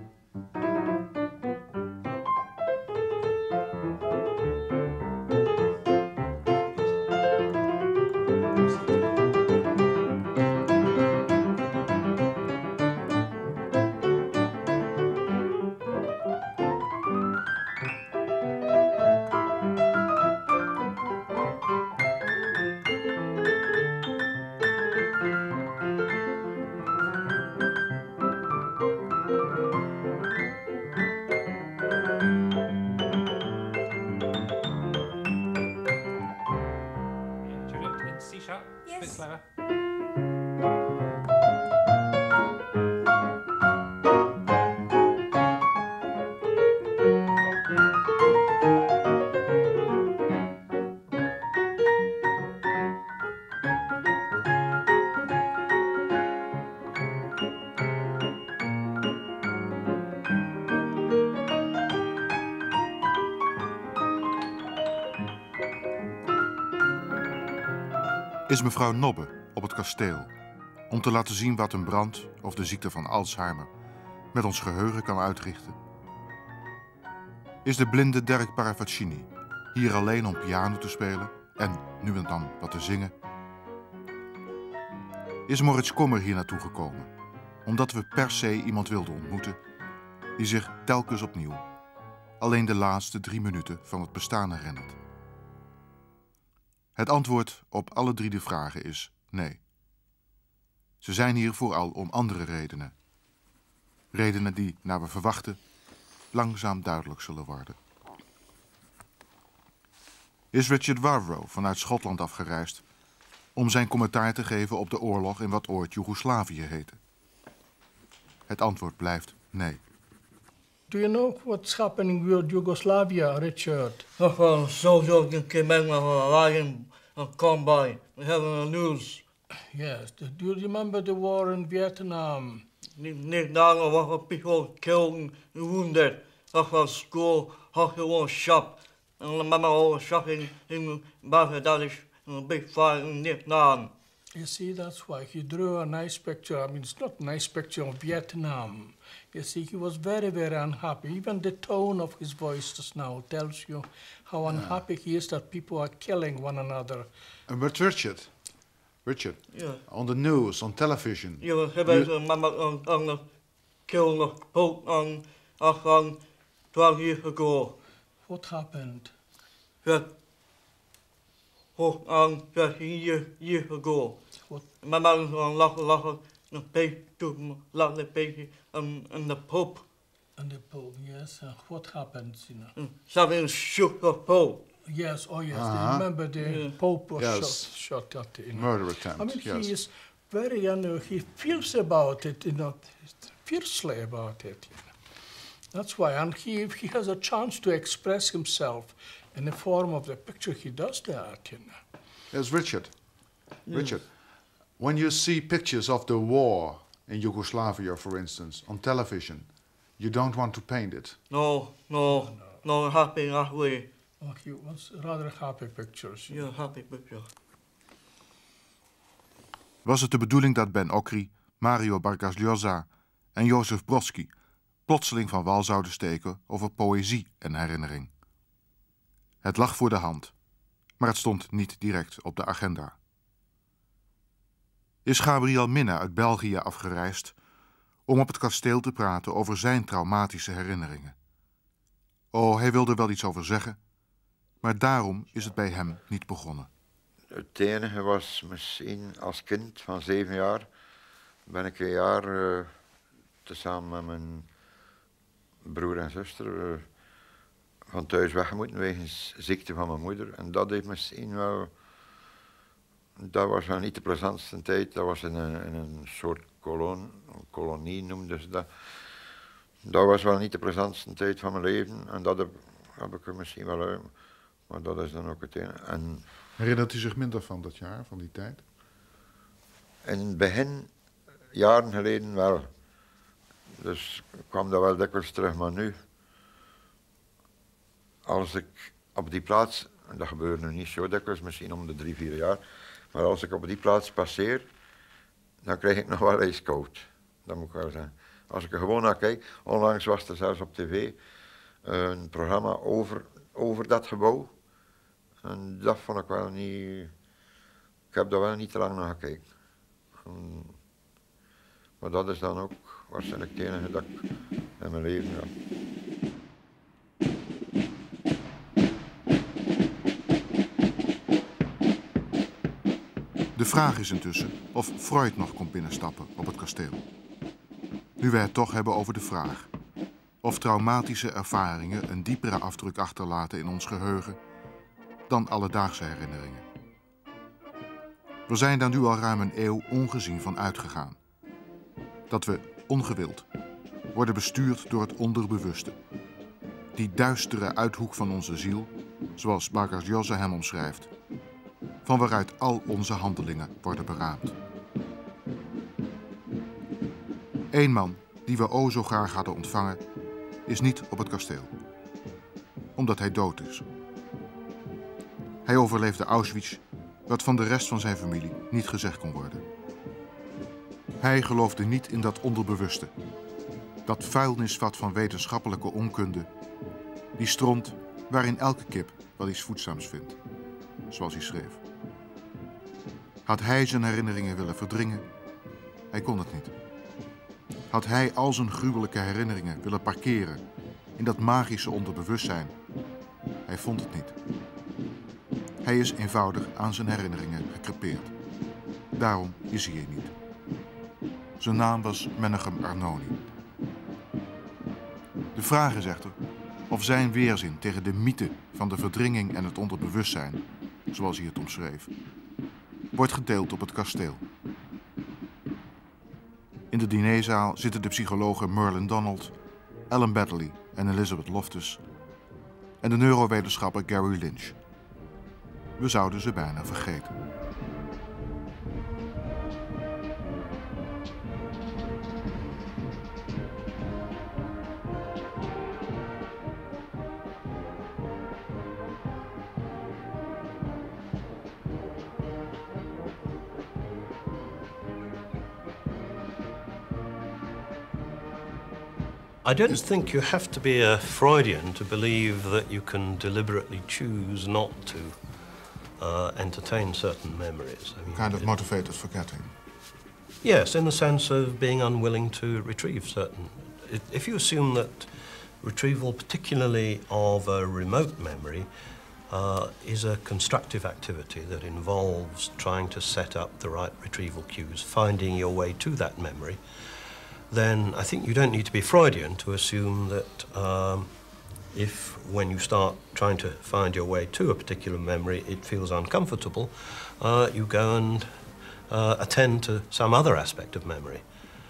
Is mevrouw Nobbe op het kasteel om te laten zien wat een brand of de ziekte van Alzheimer met ons geheugen kan uitrichten? Is de blinde Derek Paravaccini hier alleen om piano te spelen en nu en dan wat te zingen? Is Moritz Kommer hier naartoe gekomen omdat we per se iemand wilden ontmoeten die zich telkens opnieuw alleen de laatste 3 minuten van het bestaan herinnert? Het antwoord op alle 3 de vragen is nee. Ze zijn hier vooral om andere redenen. Redenen die, naar we verwachten, langzaam duidelijk zullen worden. is Richard Wavro vanuit Schotland afgereisd om zijn commentaar te geven op de oorlog in wat ooit Joegoslavië heette. Het antwoord blijft nee. Do you know what's happening with Yugoslavia, Richard? Well, soldiers came in with a wagon and come by. We have the news. Yes. Do you remember the war in Vietnam? Niet lang was people killed and wounded. That was school, hospital, shop. And I remember all the shopping in Bangladesh and a big fight in Vietnam. You see, that's why he drew a nice picture. I mean, it's not a nice picture of Vietnam. You see, he was very, very unhappy. Even the tone of his voice just now tells you how unhappy he is that people are killing one another. But Richard, yeah. On the news, on television... You remember on the killing of Pope on 12 years ago. What happened? Yeah. 13 years ago. What? Remember on lot of the paper and the Pope. And the Pope, yes. What happened, you know? Something shook the Pope. Yes, oh yes, I remember the Pope was shot at the murder attempt. I mean, yes. he is very, he feels about it, fiercely about it. That's why, and he has a chance to express himself in the form of the picture, he does that, Yes, Richard. Richard, when you see pictures of the war in Yugoslavia, for instance, on television, you don't want to paint it. No, happy that way. Oh, he was rather happy pictures. Yeah, happy picture. Was het de bedoeling dat Ben Okri, Mario Vargas Llosa en Jozef Brodsky plotseling van wal zouden steken over poëzie en herinnering? Het lag voor de hand, maar het stond niet direct op de agenda. Is Gabriel Minne uit België afgereisd om op het kasteel te praten over zijn traumatische herinneringen. Oh, hij wilde wel iets over zeggen, maar daarom is het bij hem niet begonnen. Het enige was misschien als kind van 7 jaar, ben ik een jaar tezamen met mijn broer en zuster van thuis weg moeten wegens ziekte van mijn moeder. En dat heeft misschien wel, dat was wel niet de plezantste tijd. Dat was in een soort kolonie noemden ze dat. Dat was wel niet de plezantste tijd van mijn leven en dat heb ik er misschien wel uit. Maar dat is dan ook het ene. En herinnert u zich minder van dat jaar, van die tijd? in het begin, jaren geleden wel. Dus kwam dat wel dikwijls terug, maar nu, als ik op die plaats, en dat gebeurt nu niet zo dikwijls, misschien om de 3-4 jaar, maar als ik op die plaats passeer, dan krijg ik nog wel eens koud. Dat moet ik wel zeggen. Als ik er gewoon naar kijk, onlangs was er zelfs op tv een programma over dat gebouw. En dat vond ik wel niet, ik heb daar wel niet te lang naar gekeken. Maar dat is dan ook waarschijnlijk het enige dat ik in mijn leven heb. De vraag is intussen of Freud nog komt binnenstappen op het kasteel. Nu we het toch hebben over de vraag of traumatische ervaringen een diepere afdruk achterlaten in ons geheugen dan alledaagse herinneringen. We zijn daar nu al ruim een eeuw ongezien van uitgegaan. Dat we, ongewild, worden bestuurd door het onderbewuste. Die duistere uithoek van onze ziel, zoals Vargas Llosa hem omschrijft, van waaruit al onze handelingen worden beraamd. Eén man die we o zo graag hadden ontvangen, is niet op het kasteel. Omdat hij dood is. Hij overleefde Auschwitz, wat van de rest van zijn familie niet gezegd kon worden. Hij geloofde niet in dat onderbewuste. Dat vuilnisvat van wetenschappelijke onkunde. Die stront waarin elke kip wel iets voedzaams vindt. Zoals hij schreef. Had hij zijn herinneringen willen verdringen? Hij kon het niet. Had hij al zijn gruwelijke herinneringen willen parkeren in dat magische onderbewustzijn? Hij vond het niet. Hij is eenvoudig aan zijn herinneringen gekrepeerd. Daarom is hij hier niet. Zijn naam was Menachem Arnoni. De vraag is echter of zijn weerzin tegen de mythe van de verdringing en het onderbewustzijn, zoals hij het omschreef, wordt gedeeld op het kasteel. In de dinerzaal zitten de psychologen Merlin Donald, Ellen Baddeley en Elizabeth Loftus en de neurowetenschapper Gary Lynch. We zouden ze bijna vergeten. I don't think you have to be a Freudian to believe that you can deliberately choose not to entertain certain memories. I mean, Kind of motivated forgetting. Yes, in the sense of being unwilling to retrieve certain... If you assume that retrieval, particularly of a remote memory, is a constructive activity that involves trying to set up the right retrieval cues, finding your way to that memory, then I think you don't need to be Freudian to assume that if, when you start trying to find your way to a particular memory, it feels uncomfortable, you go and attend to some other aspect of memory.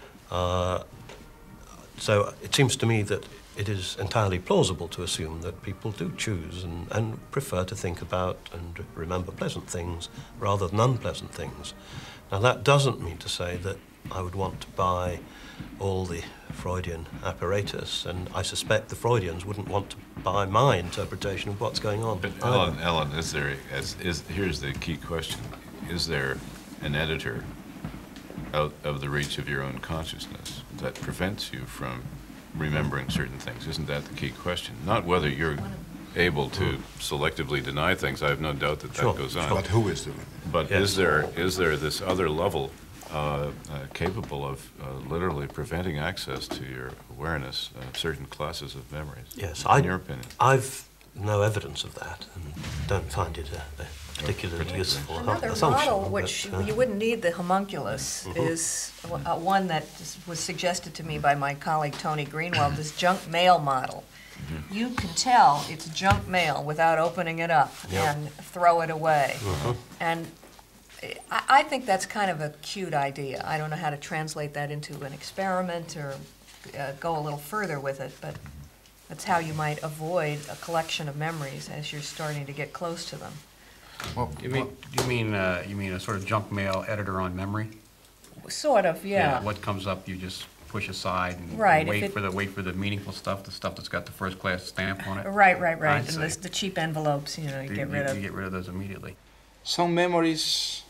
So it seems to me that it is entirely plausible to assume that people do choose and prefer to think about and remember pleasant things rather than unpleasant things. Now, that doesn't mean to say that I would want to buy all the Freudian apparatus, and I suspect the Freudians wouldn't want to buy my interpretation of what's going on. But Ellen, here's the key question. Is there an editor out of the reach of your own consciousness that prevents you from remembering certain things? Isn't that the key question? Not whether you're able to selectively deny things. I have no doubt that that goes on. But who is doing it? But Yes. is there this other level capable of literally preventing access to your awareness of certain classes of memories? Yes, in your opinion. I've no evidence of that and don't find it a particularly useful Another assumption. model, which you wouldn't need the homunculus, is one that was suggested to me by my colleague Tony Greenwald, this junk mail model. You can tell it's junk mail without opening it up and throw it away. And I think that's kind of a cute idea. I don't know how to translate that into an experiment or go a little further with it, but that's how you might avoid a collection of memories as you're starting to get close to them. Well, you mean a sort of junk mail editor on memory? Sort of, yeah. What comes up, you just push aside and Right, wait for the meaningful stuff, the stuff that's got the first class stamp on it. Right. I And see. the cheap envelopes, you know, you get rid of. You get rid of those immediately. Some memories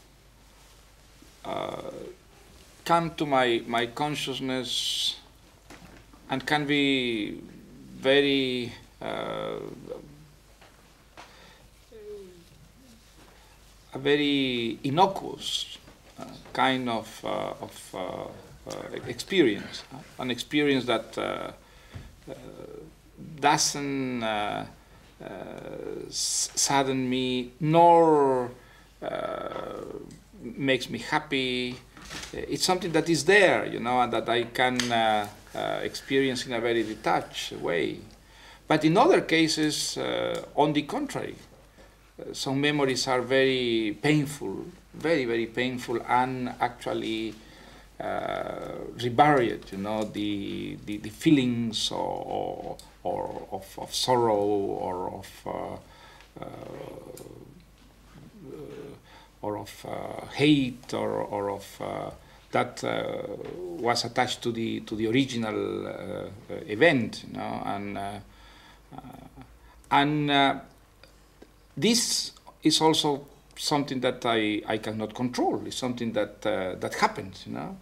come to my consciousness and can be very a very innocuous kind of experience, an experience that doesn't sadden me nor makes me happy. It's something that is there, you know, and that I can experience in a very detached way. But in other cases, on the contrary, some memories are very painful, very, very painful, and actually reburied, you know, the feelings or of sorrow or of hate or of that was attached to the original event, you know, and this is also something that I cannot control. It's something that that happens, you know.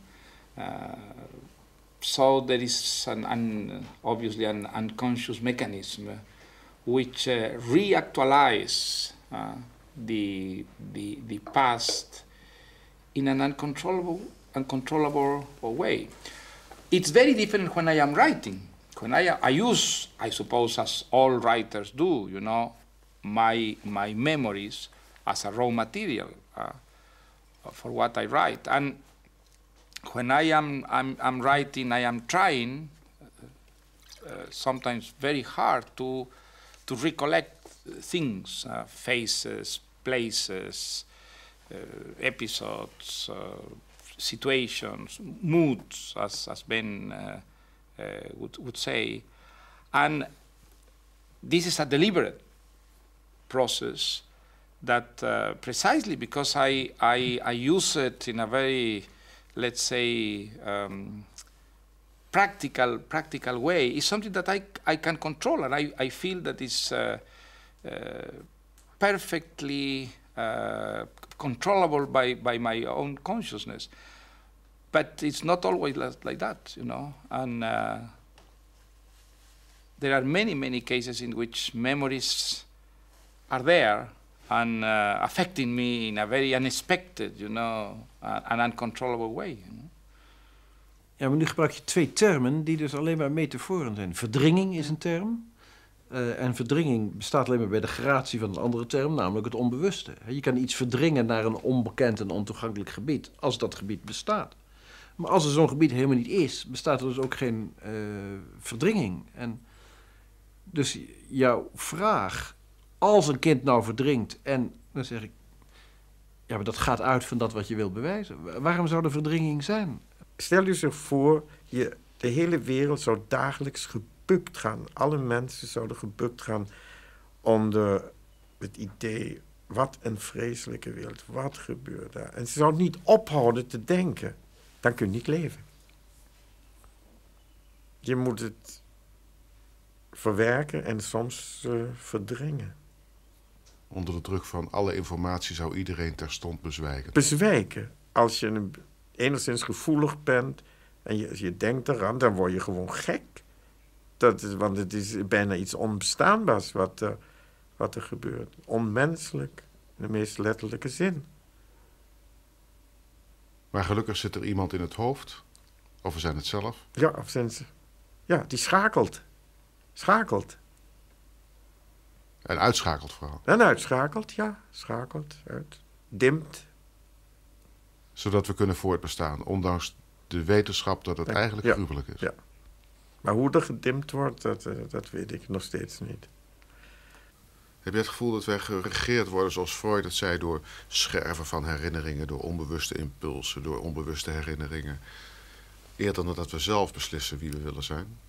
So there is obviously an unconscious mechanism which reactualize the past in an uncontrollable way. It's very different when I am writing. When I use, I suppose, as all writers do, you know, my memories as a raw material for what I write. And when I'm writing, I am trying sometimes very hard to recollect things, faces, places, episodes, situations, moods, as Ben would say. And this is a deliberate process that precisely because I use it in a very, let's say, practical way, is something that I can control, and I feel that is perfectly controllable by my own consciousness. But it's not always like that, you know. And there are many cases in which memories are there and affecting me in a very unexpected, you know, and uncontrollable way. You know? Ja, maar nu gebruik je twee termen die dus alleen maar metaforen zijn. Verdringing is een term. En verdringing bestaat alleen maar bij de gratie van een andere term, namelijk het onbewuste. Je kan iets verdringen naar een onbekend en ontoegankelijk gebied, als dat gebied bestaat. Maar als er zo'n gebied helemaal niet is, bestaat er dus ook geen verdringing. En dus jouw vraag, als een kind nou verdringt, en dan zeg ik, ja, maar dat gaat uit van dat wat je wil bewijzen. Waarom zou er verdringing zijn? Stel je zich voor, de hele wereld zou dagelijks gebukt gaan. Alle mensen zouden gebukt gaan onder het idee, wat een vreselijke wereld, wat gebeurt daar? En ze zouden niet ophouden te denken. Dan kun je niet leven. Je moet het verwerken en soms verdringen. Onder de druk van alle informatie zou iedereen terstond bezwijken. Bezwijken. Als je enigszins gevoelig bent en je denkt eraan, dan word je gewoon gek. Want het is bijna iets onbestaanbaars wat er gebeurt. Onmenselijk, in de meest letterlijke zin. Maar gelukkig zit er iemand in het hoofd. Of we zijn het zelf. Ja, of zijn ze... Ja, die schakelt. Schakelt. En uitschakelt vooral. En uitschakelt, ja. Schakelt, uit. Dimpt. Zodat we kunnen voortbestaan, ondanks de wetenschap dat het eigenlijk gruwelijk is. Ja. Maar hoe er gedimd wordt, dat weet ik nog steeds niet. Heb je het gevoel dat wij geregeerd worden, zoals Freud het zei, door scherven van herinneringen, door onbewuste impulsen, door onbewuste herinneringen, eerder dan dat we zelf beslissen wie we willen zijn?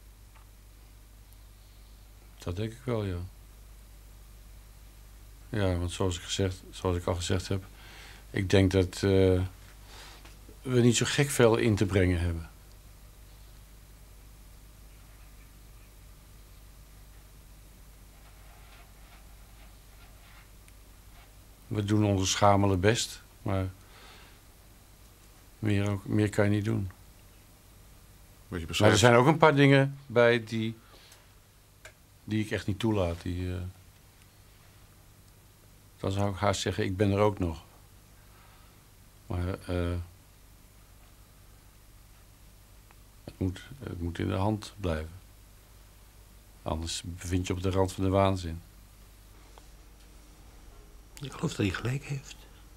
Dat denk ik wel, ja. Ja, want zoals ik al gezegd heb, ik denk dat we niet zo gek veel in te brengen hebben. We doen ons schamele best, maar meer kan je niet doen. Maar er zijn ook een paar dingen bij die ik echt niet toelaat. Dan zou ik haast zeggen, ik ben er ook nog. Maar het moet in de hand blijven. Anders bevind je op de rand van de waanzin. Ik geloof dat hij gelijk heeft.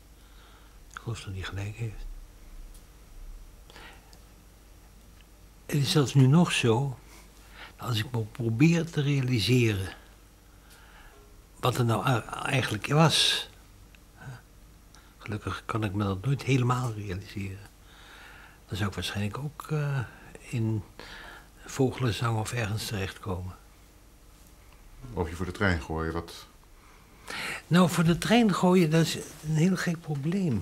Het is zelfs nu nog zo, als ik me probeer te realiseren wat er nou eigenlijk was. Gelukkig kan ik me dat nooit helemaal realiseren. Dan zou ik waarschijnlijk ook in vogelenzang of ergens terechtkomen. Of je voor de trein gooien, wat... Nou, voor de trein gooien, dat is een heel gek probleem.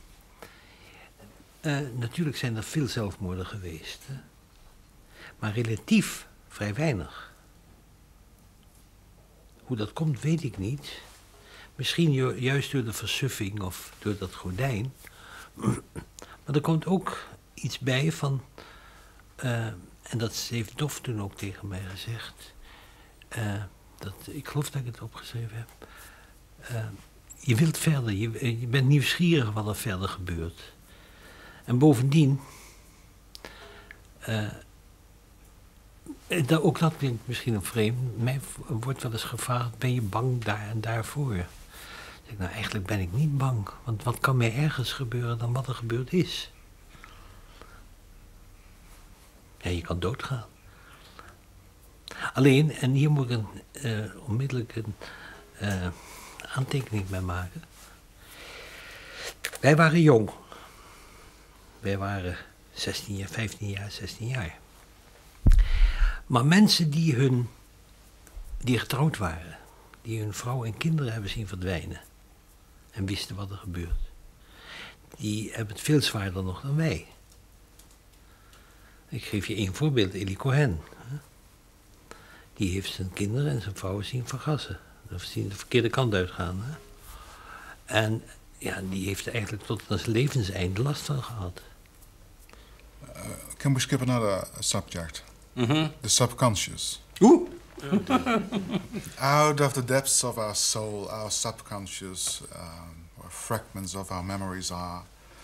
Natuurlijk zijn er veel zelfmoorden geweest. Hè? Maar relatief vrij weinig. Hoe dat komt, weet ik niet. Misschien juist door de versuffing of door dat gordijn. Maar er komt ook iets bij van... en dat heeft Dof toen ook tegen mij gezegd. Ik geloof dat ik het opgeschreven heb. Je wilt verder, je bent nieuwsgierig wat er verder gebeurt. En bovendien... ook dat klinkt misschien een vreemd. Mij wordt wel eens gevraagd, ben je bang daar en daarvoor? Ik zeg, nou, eigenlijk ben ik niet bang. Want wat kan mij ergens gebeuren dan wat er gebeurd is? Ja, je kan doodgaan. Alleen, en hier moet ik onmiddellijk een aantekening bij maken. Wij waren jong. Wij waren 16 jaar, 15 jaar, 16 jaar. Maar mensen die getrouwd waren, die hun vrouw en kinderen hebben zien verdwijnen en wisten wat er gebeurt, die hebben het veel zwaarder nog dan wij. Ik geef je één voorbeeld, Eli Cohen. Die heeft zijn kinderen en zijn vrouwen zien vergassen. Of zien de verkeerde kant uitgaan. Hè? En ja, die heeft er eigenlijk tot aan zijn levenseinde last van gehad. Can we skip another subject? The subconscious. Oeh! Out of the depths of our soul, our subconscious, where fragments of our memories are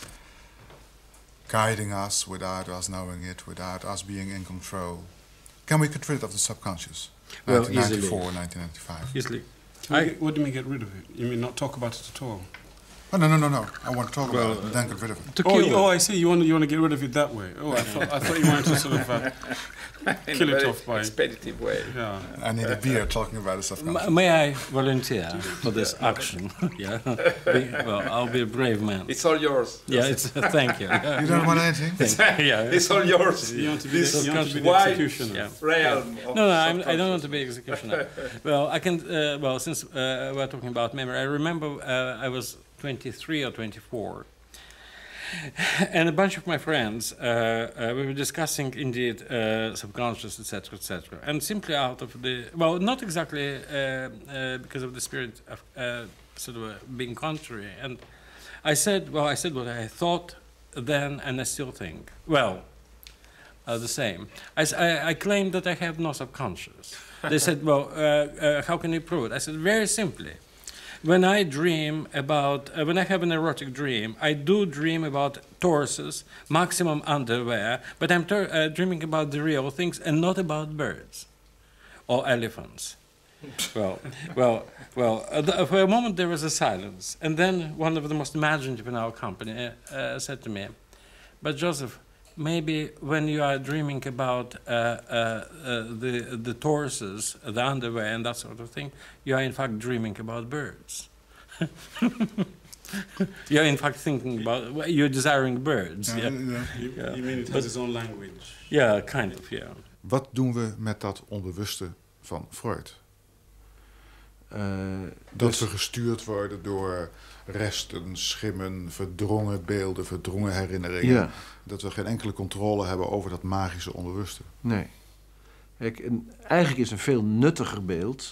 guiding us without us knowing it, without us being in control. Can we get rid of the subconscious? Well, 1994, easily. 1995. Easily. What do you mean get rid of it? You mean not talk about it at all? Oh, no. I want to talk about it and then get rid of it. I see. You want to get rid of it that way. Oh, I thought you wanted to sort of kill it off by expeditive way. Yeah. I need a beer talking about the subconscious. May I volunteer for this action? Yeah. Well, I'll be a brave man. It's all yours. Yeah, it's thank you. You don't want anything? Yeah. It's all yours. You want to be the wide executioner. realm of No, I don't want to be executioner. Well, I can. Well, since we're talking about memory, I remember I was 23 or 24. And a bunch of my friends, we were discussing indeed subconscious, etc., etc. And simply out of the, well, not exactly because of the spirit of sort of being contrary. And I said what I thought then, and I still think. Well, the same. I claimed that I have no subconscious. They said, well, how can you prove it? I said, very simply. When I dream about, when I have an erotic dream, I do dream about torsos, maximum underwear, but I'm dreaming about the real things and not about birds or elephants. Well, for a moment there was a silence, and then one of the most imaginative in our company said to me, but Joseph, maybe when you are dreaming about the torsos, the underwear and that sort of thing, you are in fact dreaming about birds. You're in fact thinking about, you're desiring birds. You mean it has its own language? Yeah, kind of, yeah. Wat doen we met dat onbewuste van Freud? Dat we gestuurd worden door resten, schimmen, verdrongen beelden, verdrongen herinneringen. Ja. Dat we geen enkele controle hebben over dat magische onbewuste. Nee. Kijk, eigenlijk is een veel nuttiger beeld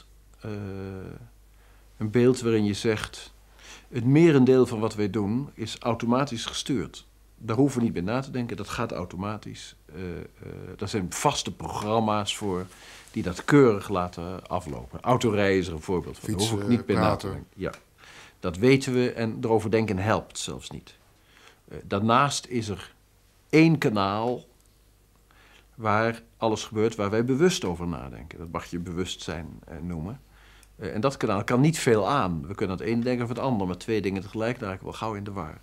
een beeld waarin je zegt, het merendeel van wat wij doen is automatisch gestuurd. Daar hoeven we niet bij na te denken, dat gaat automatisch. Daar zijn vaste programma's voor die dat keurig laten aflopen. Autorijden is er een voorbeeld van. Daar hoef ik niet bij na te denken. Ja. Dat weten we en erover denken helpt zelfs niet. Daarnaast is er één kanaal waar alles gebeurt, waar wij bewust over nadenken. Dat mag je bewustzijn noemen. En dat kanaal kan niet veel aan. We kunnen het een denken of het ander, maar twee dingen tegelijk, daar raak ik wel gauw in de war.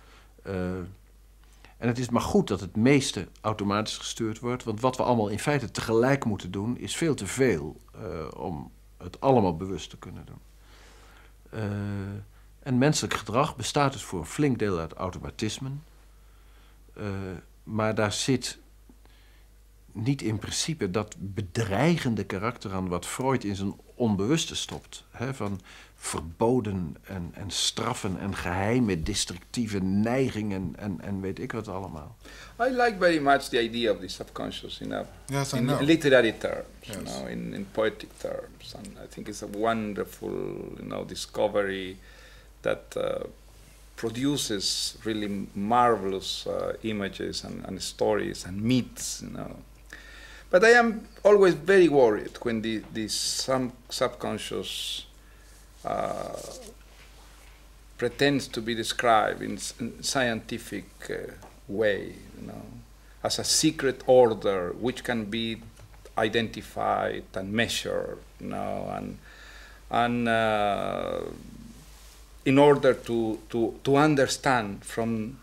En het is maar goed dat het meeste automatisch gestuurd wordt, want wat we allemaal in feite tegelijk moeten doen, is veel te veel om het allemaal bewust te kunnen doen. En menselijk gedrag bestaat dus voor een flink deel uit automatismen. Maar daar zit niet in principe dat bedreigende karakter aan wat Freud in zijn onbewuste stopt. Hè, van verboden en straffen en geheime destructieve neigingen en weet ik wat allemaal. I like very much the idea of the subconscious in literary terms, in poetic terms, and I think it's a wonderful, discovery that produces really marvelous images and stories and myths, But I am always very worried when the subconscious pretends to be described in scientific way, as a secret order which can be identified and measured, and in order to understand from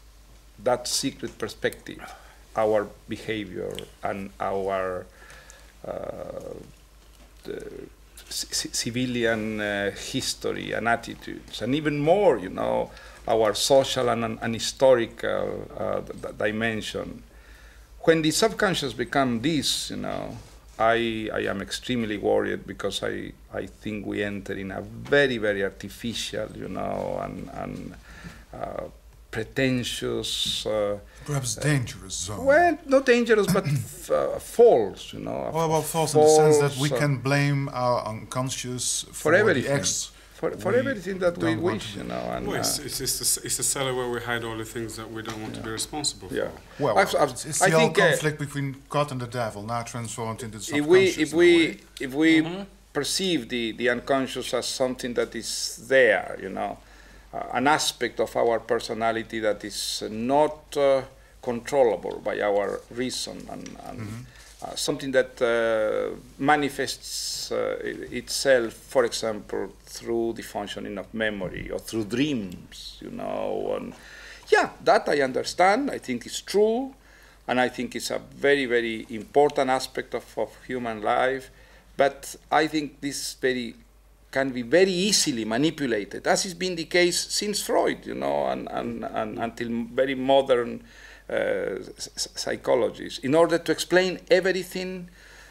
that secret perspective our behavior and our the civilian history and attitudes, and even more, you know, our social and historical dimension. When the subconscious become this, you know, I am extremely worried, because I think we enter in a very, very artificial, you know, and pretentious. Perhaps dangerous zone. Well, not dangerous, but false, you know. Well, false in the sense that we can blame our unconscious for everything. For everything that we wish, you know. And, well, it's the cellar where we hide all the things that we don't want to be responsible for. Yeah. Well, it's the old conflict between God and the devil, now transformed into the subconscious. If we perceive the unconscious as something that is there, you know, an aspect of our personality that is not controllable by our reason, and something that manifests itself, for example, through the functioning of memory or through dreams, you know. And yeah, that I understand. I think it's true, and I think it's a very, very important aspect of human life. But I think this can be very easily manipulated, as has been the case since Freud, you know, and until very modern psychologists, in order to explain everything.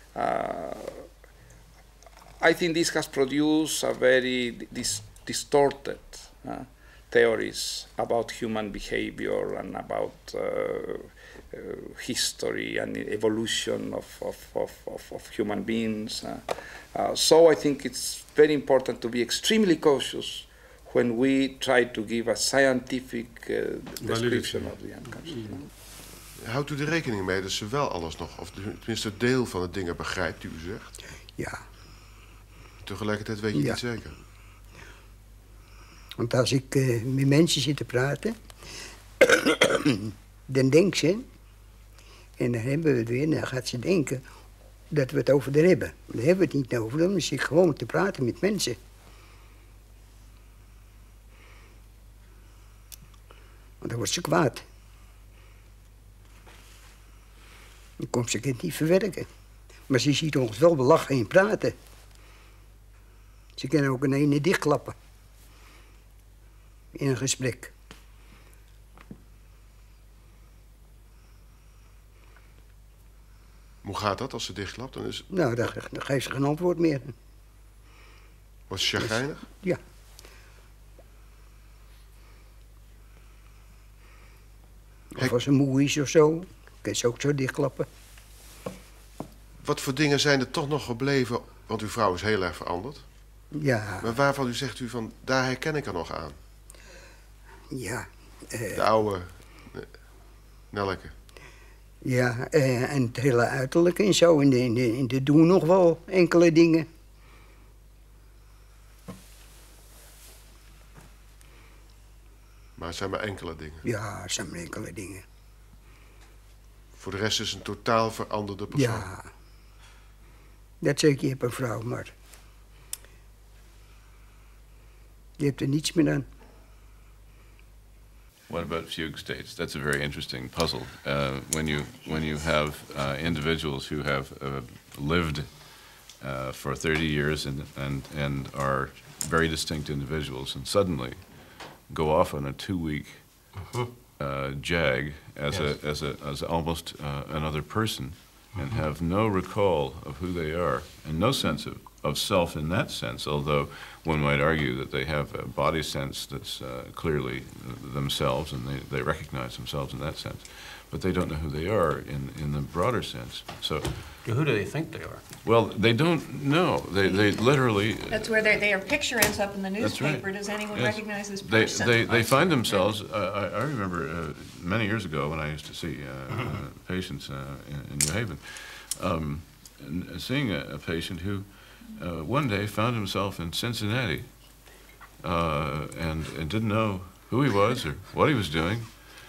I think this has produced a very distorted theories about human behavior and about history and evolution of human beings. So I think it's very important to be extremely cautious when we try to give a scientific description of the unconscious. Houdt u er rekening mee dat ze wel alles nog, of tenminste een deel van de dingen begrijpt die u zegt? Ja. Tegelijkertijd weet je niet zeker. Want als ik met mensen zit te praten, dan denkt ze, en dan hebben we het weer, en dan gaat ze denken dat we het over haar hebben. Daar hebben we het niet over, dan zit ik gewoon te praten met mensen. Want dan wordt ze kwaad. Dan komt ze het niet verwerken. Maar ze ziet ons wel lachen en praten. Ze kunnen ook een ene dichtklappen. In een gesprek. Hoe gaat dat als ze dichtklapt? Dan is... Nou, dan geeft ze geen antwoord meer. Was ze chagrijnig? Ja. Of als ze moe is of zo, kan ze ook zo dichtklappen. Wat voor dingen zijn er toch nog gebleven? Want uw vrouw is heel erg veranderd. Ja. Maar waarvan zegt u van, daar herken ik er nog aan? Ja. De oude Nelleke. Ja, en het hele uiterlijke en zo. En de doen nog wel enkele dingen. Maar het zijn maar enkele dingen. Ja, het zijn maar enkele dingen. Voor de rest is een totaal veranderde persoon. Ja. Dat zeg je hebt een vrouw, maar... Je hebt er niets meer aan. What about fugue states? That's a very interesting puzzle. When you have individuals who have lived for 30 years and are very distinct individuals, and suddenly go off on a 2-week jag as almost another person, and have no recall of who they are, and no sense of self in that sense, although one might argue that they have a body sense that's clearly themselves, and they recognize themselves in that sense, but they don't know who they are in the broader sense. So, who do they think they are? Well, they don't know. They literally... That's where their picture ends up in the newspaper. Right. Does anyone Yes. recognize this person? They find themselves... I remember many years ago when I used to see patients in New Haven, and seeing a patient who one day found himself in Cincinnati and didn't know who he was or what he was doing.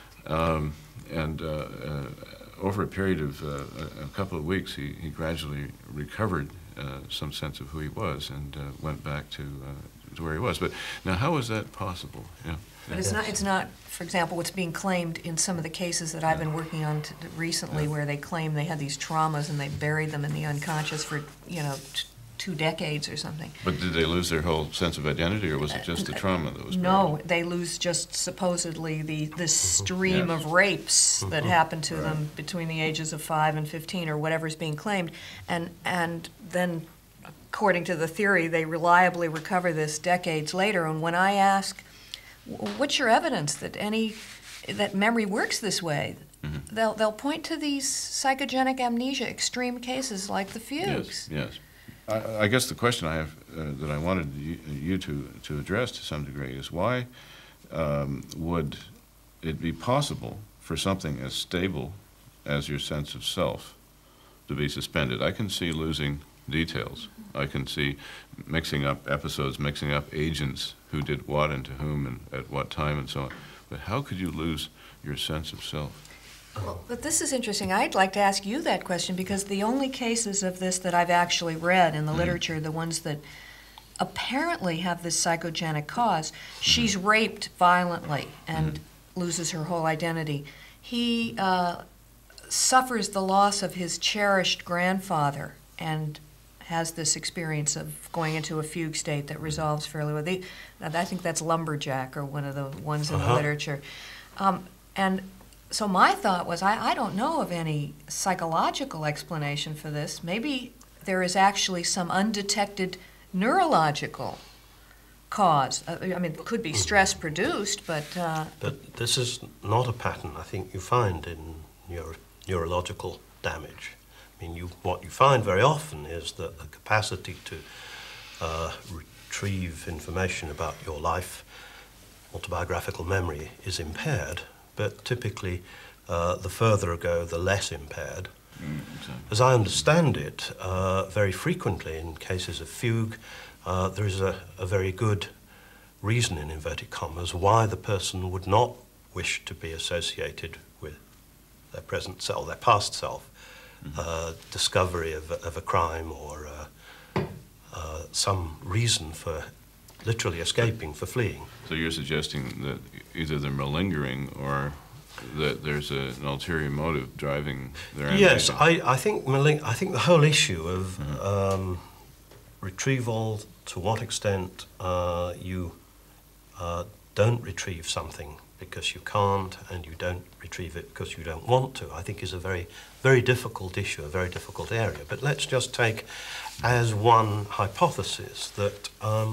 Over a period of a couple of weeks, he gradually recovered some sense of who he was, and went back to to where he was. But now, how is that possible? Yeah. But it's not, for example, what's being claimed in some of the cases that I've been working on recently, where they claim they had these traumas and they buried them in the unconscious for, 2 decades or something. But did they lose their whole sense of identity, or was it just the trauma that was buried? No, they lose just supposedly the stream of rapes that happened to them between the ages of 5 and 15 or whatever's being claimed. And then, according to the theory, they reliably recover this decades later. And when I ask, what's your evidence that memory works this way? They'll point to these psychogenic amnesia, extreme cases like the fugues. Yes. I guess the question I have that I wanted you to address to some degree is why would it be possible for something as stable as your sense of self to be suspended? I can see losing details. I can see mixing up episodes, mixing up agents who did what and to whom and at what time and so on. But how could you lose your sense of self? But this is interesting. I'd like to ask you that question, because the only cases of this that I've actually read in the literature, the ones that apparently have this psychogenic cause, she's raped violently and loses her whole identity. He suffers the loss of his cherished grandfather and has this experience of going into a fugue state that resolves fairly well. I think that's Lumberjack, or one of the ones in the literature. And so my thought was, I don't know of any psychological explanation for this. Maybe there is actually some undetected neurological cause. I mean, it could be stress-produced, but... But this is not a pattern I think you find in neurological damage. I mean, what you find very often is that the capacity to retrieve information about your life, autobiographical memory, is impaired. But typically, the further ago, the less impaired. As I understand it, very frequently in cases of fugue, there is a very good reason, in inverted commas, why the person would not wish to be associated with their present self, their past self, discovery of a crime or some reason for literally escaping, for fleeing. So you're suggesting that either they're malingering or that there's an ulterior motive driving their amnesia? Yes, I think the whole issue of retrieval, to what extent you don't retrieve something because you can't, and you don't retrieve it because you don't want to, I think is a very, very difficult issue, a very difficult area. But let's just take as one hypothesis that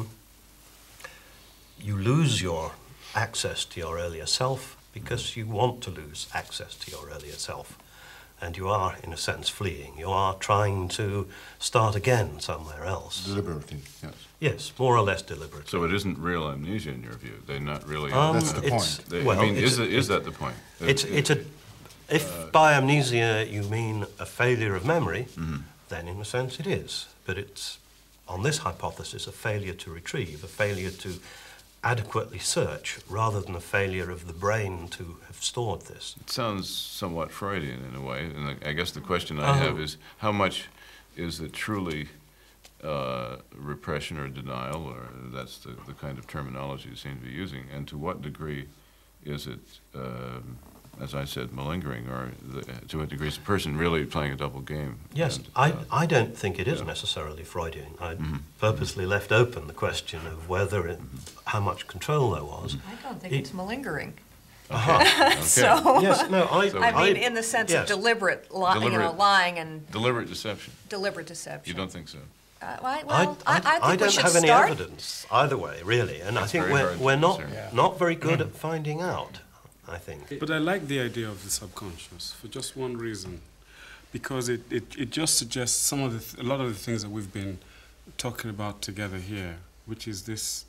you lose your access to your earlier self because you want to lose access to your earlier self. And you are, in a sense, fleeing. You are trying to start again somewhere else. Deliberately, yes. Yes, more or less deliberately. So it isn't real amnesia in your view? They're not really... That's the point. Is that the point? If by amnesia you mean a failure of memory, then in a sense it is. But it's, on this hypothesis, a failure to retrieve, a failure to adequately search, rather than a failure of the brain to have stored this. It sounds somewhat Freudian in a way, and I guess the question I have is, how much is it truly repression or denial, or that's the kind of terminology you seem to be using, and to what degree is it, as I said, malingering, or to what degree is a person really playing a double game? Yes, I don't think it is necessarily Freudian. I purposely left open the question of whether how much control there was. I don't think it's malingering. Okay. So, yes, no, I mean, in the sense of deliberate lying and... Deliberate deception. Deliberate deception. You don't think so? I don't have any evidence either way, really, and I think we're not very good at finding out, I think. But I like the idea of the subconscious for just one reason, because it just suggests a lot of the things that we've been talking about together here, which is this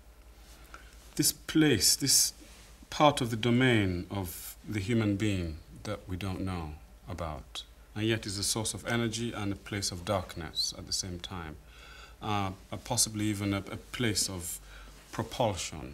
place, this part of the domain of the human being that we don't know about, and yet is a source of energy and a place of darkness at the same time, possibly even a place of propulsion.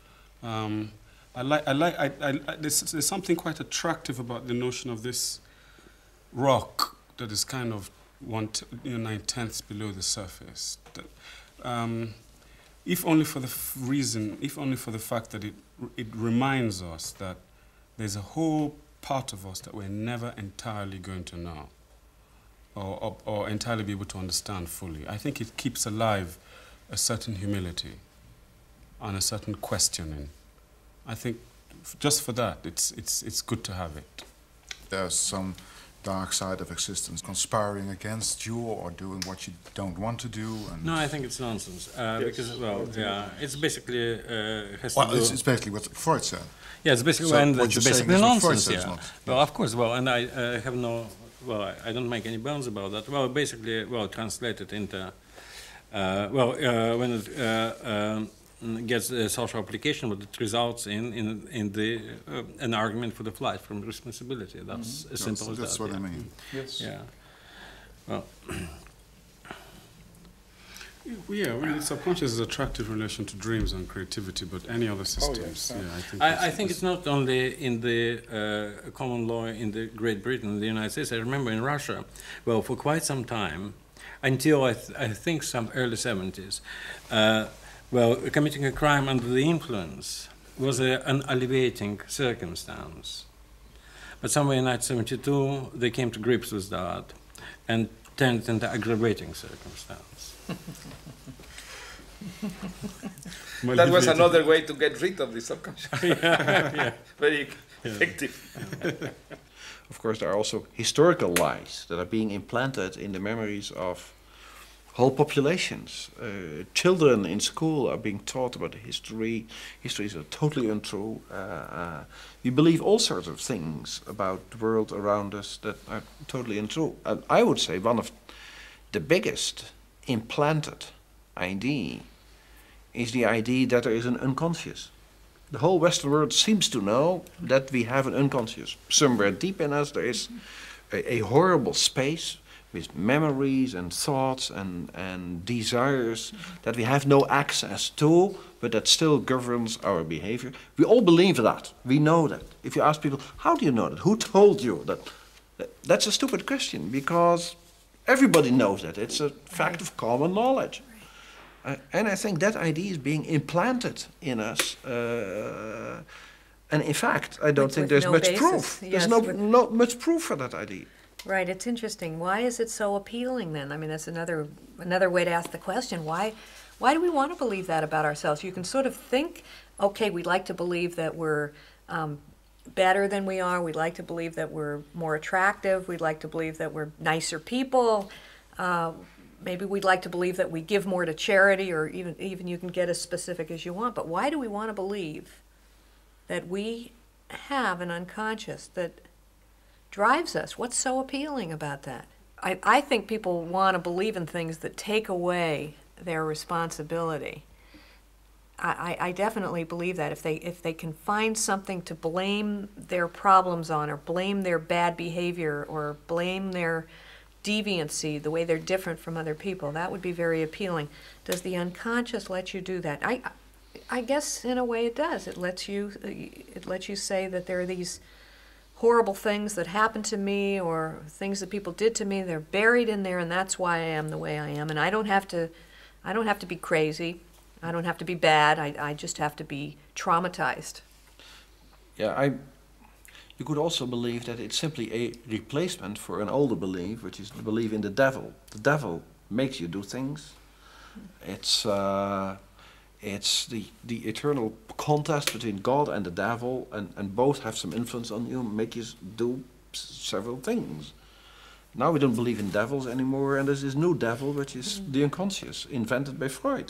There's something quite attractive about the notion of this rock that is kind of 9/10 below the surface. if only for the reason, if only for the fact that it reminds us that there's a whole part of us that we're never entirely going to know or entirely be able to understand fully. I think it keeps alive a certain humility and a certain questioning. I think just for that, it's good to have it. There's some dark side of existence conspiring against you or doing what you don't want to do. And No, I think it's nonsense. Because, well, yeah, it's basically has well, to do... it's basically what Freud said. Yeah, it's basically, So and what it's you're saying basically is what Freud nonsense, says, yeah. not- Well, of course, well, and I have no... Well, I don't make any bones about that. Well, basically, well, translated into... when it gets a social application, what it results in the an argument for the flight from responsibility. That's as simple as that. That's what yeah. I mean. Yes. Yeah. Well. Yeah, well, the subconscious is attractive in relation to dreams and creativity, but any other systems, I think it's not only in the common law in the Great Britain and the United States. I remember in Russia, well, for quite some time, until I think some early 70s, well, committing a crime under the influence was an alleviating circumstance. But somewhere in 1972, they came to grips with that and turned it into aggravating circumstance. That was another way to get rid of the subconscious. Yeah. Very effective. Of course, there are also historical lies that are being implanted in the memories of whole populations. Children in school are being taught about the history. Histories are totally untrue. We believe all sorts of things about the world around us that are totally untrue. And I would say one of the biggest implanted idea is the idea that there is an unconscious. The whole Western world seems to know that we have an unconscious. Somewhere deep in us there is a horrible space with memories and thoughts and desires that we have no access to, but that still governs our behavior. We all believe that. We know that. If you ask people, how do you know that? Who told you that? That's a stupid question, because everybody knows that. It's a fact of common knowledge. And I think that idea is being implanted in us. And in fact, I don't think there's no much basis. proof. Yes, There's not much proof for that idea. Right, it's interesting. Why is it so appealing then? I mean, that's another way to ask the question. Why do we want to believe that about ourselves? You can sort of think, okay, we'd like to believe that we're better than we are. We'd like to believe that we're more attractive. We'd like to believe that we're nicer people. Maybe we'd like to believe that we give more to charity, or even you can get as specific as you want. But why do we want to believe that we have an unconscious that drives us? What's so appealing about that? I think people want to believe in things that take away their responsibility. I definitely believe that if they can find something to blame their problems on, or blame their bad behavior, or blame their deviancy, the way they're different from other people, that would be very appealing. Does the unconscious let you do that? I guess in a way it does. It lets you say that there are these horrible things that happened to me, or things that people did to me. They're buried in there, and that's why I am the way I am. And I don't have to be crazy. I don't have to be bad. I just have to be traumatized. Yeah, you could also believe that it's simply a replacement for an older belief, which is the belief in the devil. The devil makes you do things. It's the eternal contest between God and the devil, and both have some influence on you, make you do several things. Now we don't believe in devils anymore, and there's this new devil, which is the unconscious, invented by Freud.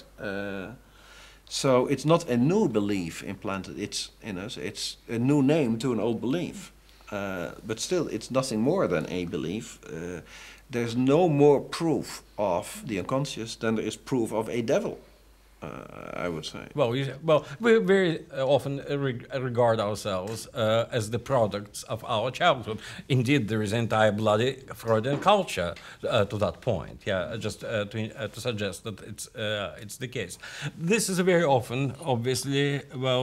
So it's not a new belief implanted in us, it's a new name to an old belief. But still, it's nothing more than a belief. There's no more proof of the unconscious than there is proof of a devil, I would say. Well, we very often regard ourselves as the products of our childhood. Indeed, there is entire bloody Freudian culture to that point. Yeah, just to suggest that it's the case. This is very often, obviously,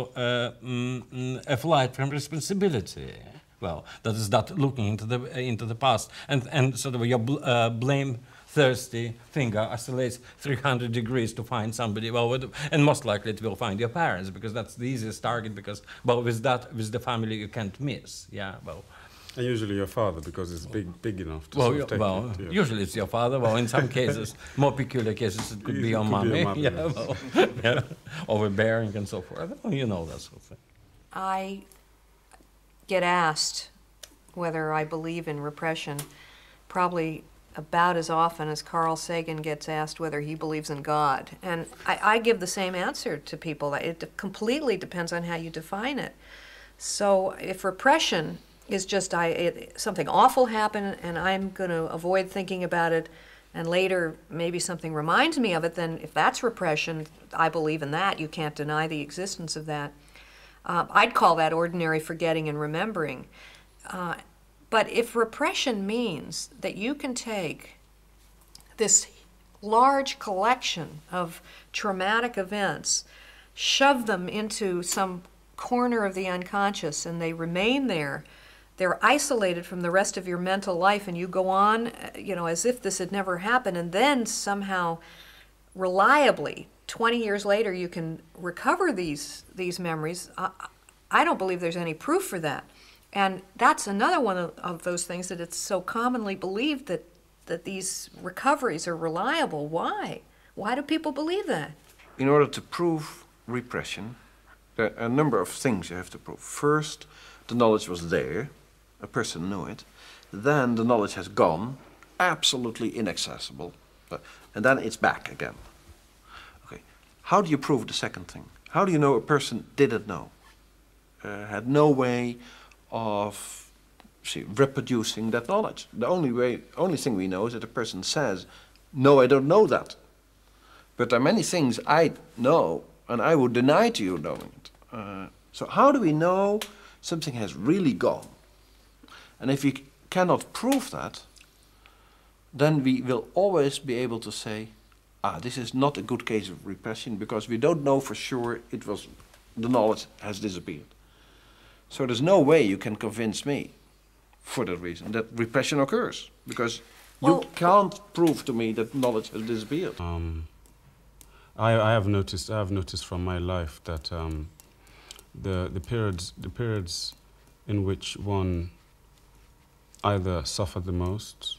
a flight from responsibility. Well, that is that looking into the past and sort of your blame thirsty finger oscillates 300 degrees to find somebody, well, and most likely it will find your parents, because that's the easiest target, because, well, with the family you can't miss, yeah, well. And usually your father, because it's big enough to well, sort of take well, it. Yeah. usually it's your father. Well, in some cases, more peculiar cases, it could be your mommy, yeah, well, yeah, overbearing and so forth. Well, you know that sort of thing. I get asked whether I believe in repression probably about as often as Carl Sagan gets asked whether he believes in God. And I give the same answer to people. It completely depends on how you define it. So if repression is just something awful happened and I'm going to avoid thinking about it, and later maybe something reminds me of it, then if that's repression, I believe in that. You can't deny the existence of that. I'd call that ordinary forgetting and remembering. But if repression means that you can take this large collection of traumatic events, shove them into some corner of the unconscious, and they remain there, they're isolated from the rest of your mental life, and you go on, you know, as if this had never happened, and then somehow, reliably, 20 years later, you can recover these memories. I don't believe there's any proof for that. And that's another one of those things that it's so commonly believed that these recoveries are reliable. Why? Why do people believe that? In order to prove repression, there are a number of things you have to prove. First, the knowledge was there, a person knew it. Then the knowledge has gone, absolutely inaccessible, and then it's back again. Okay. How do you prove the second thing? How do you know a person didn't know? Had no way of reproducing that knowledge. The only thing we know is that a person says, "No, I don't know that." But there are many things I know, and I would deny to you knowing it. So how do we know something has really gone? And if we cannot prove that, then we will always be able to say, this is not a good case of repression, because we don't know for sure the knowledge has disappeared. So there's no way you can convince me, for that reason, that repression occurs, because you can't prove to me that knowledge has disappeared. I have noticed from my life that the periods in which one either suffered the most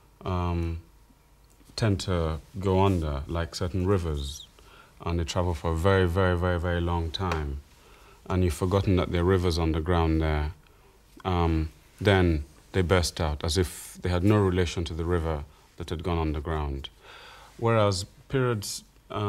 tend to go under, like certain rivers, and they travel for a very, very, very, very long time, and you've forgotten that there are rivers underground there, then they burst out as if they had no relation to the river that had gone underground. Whereas periods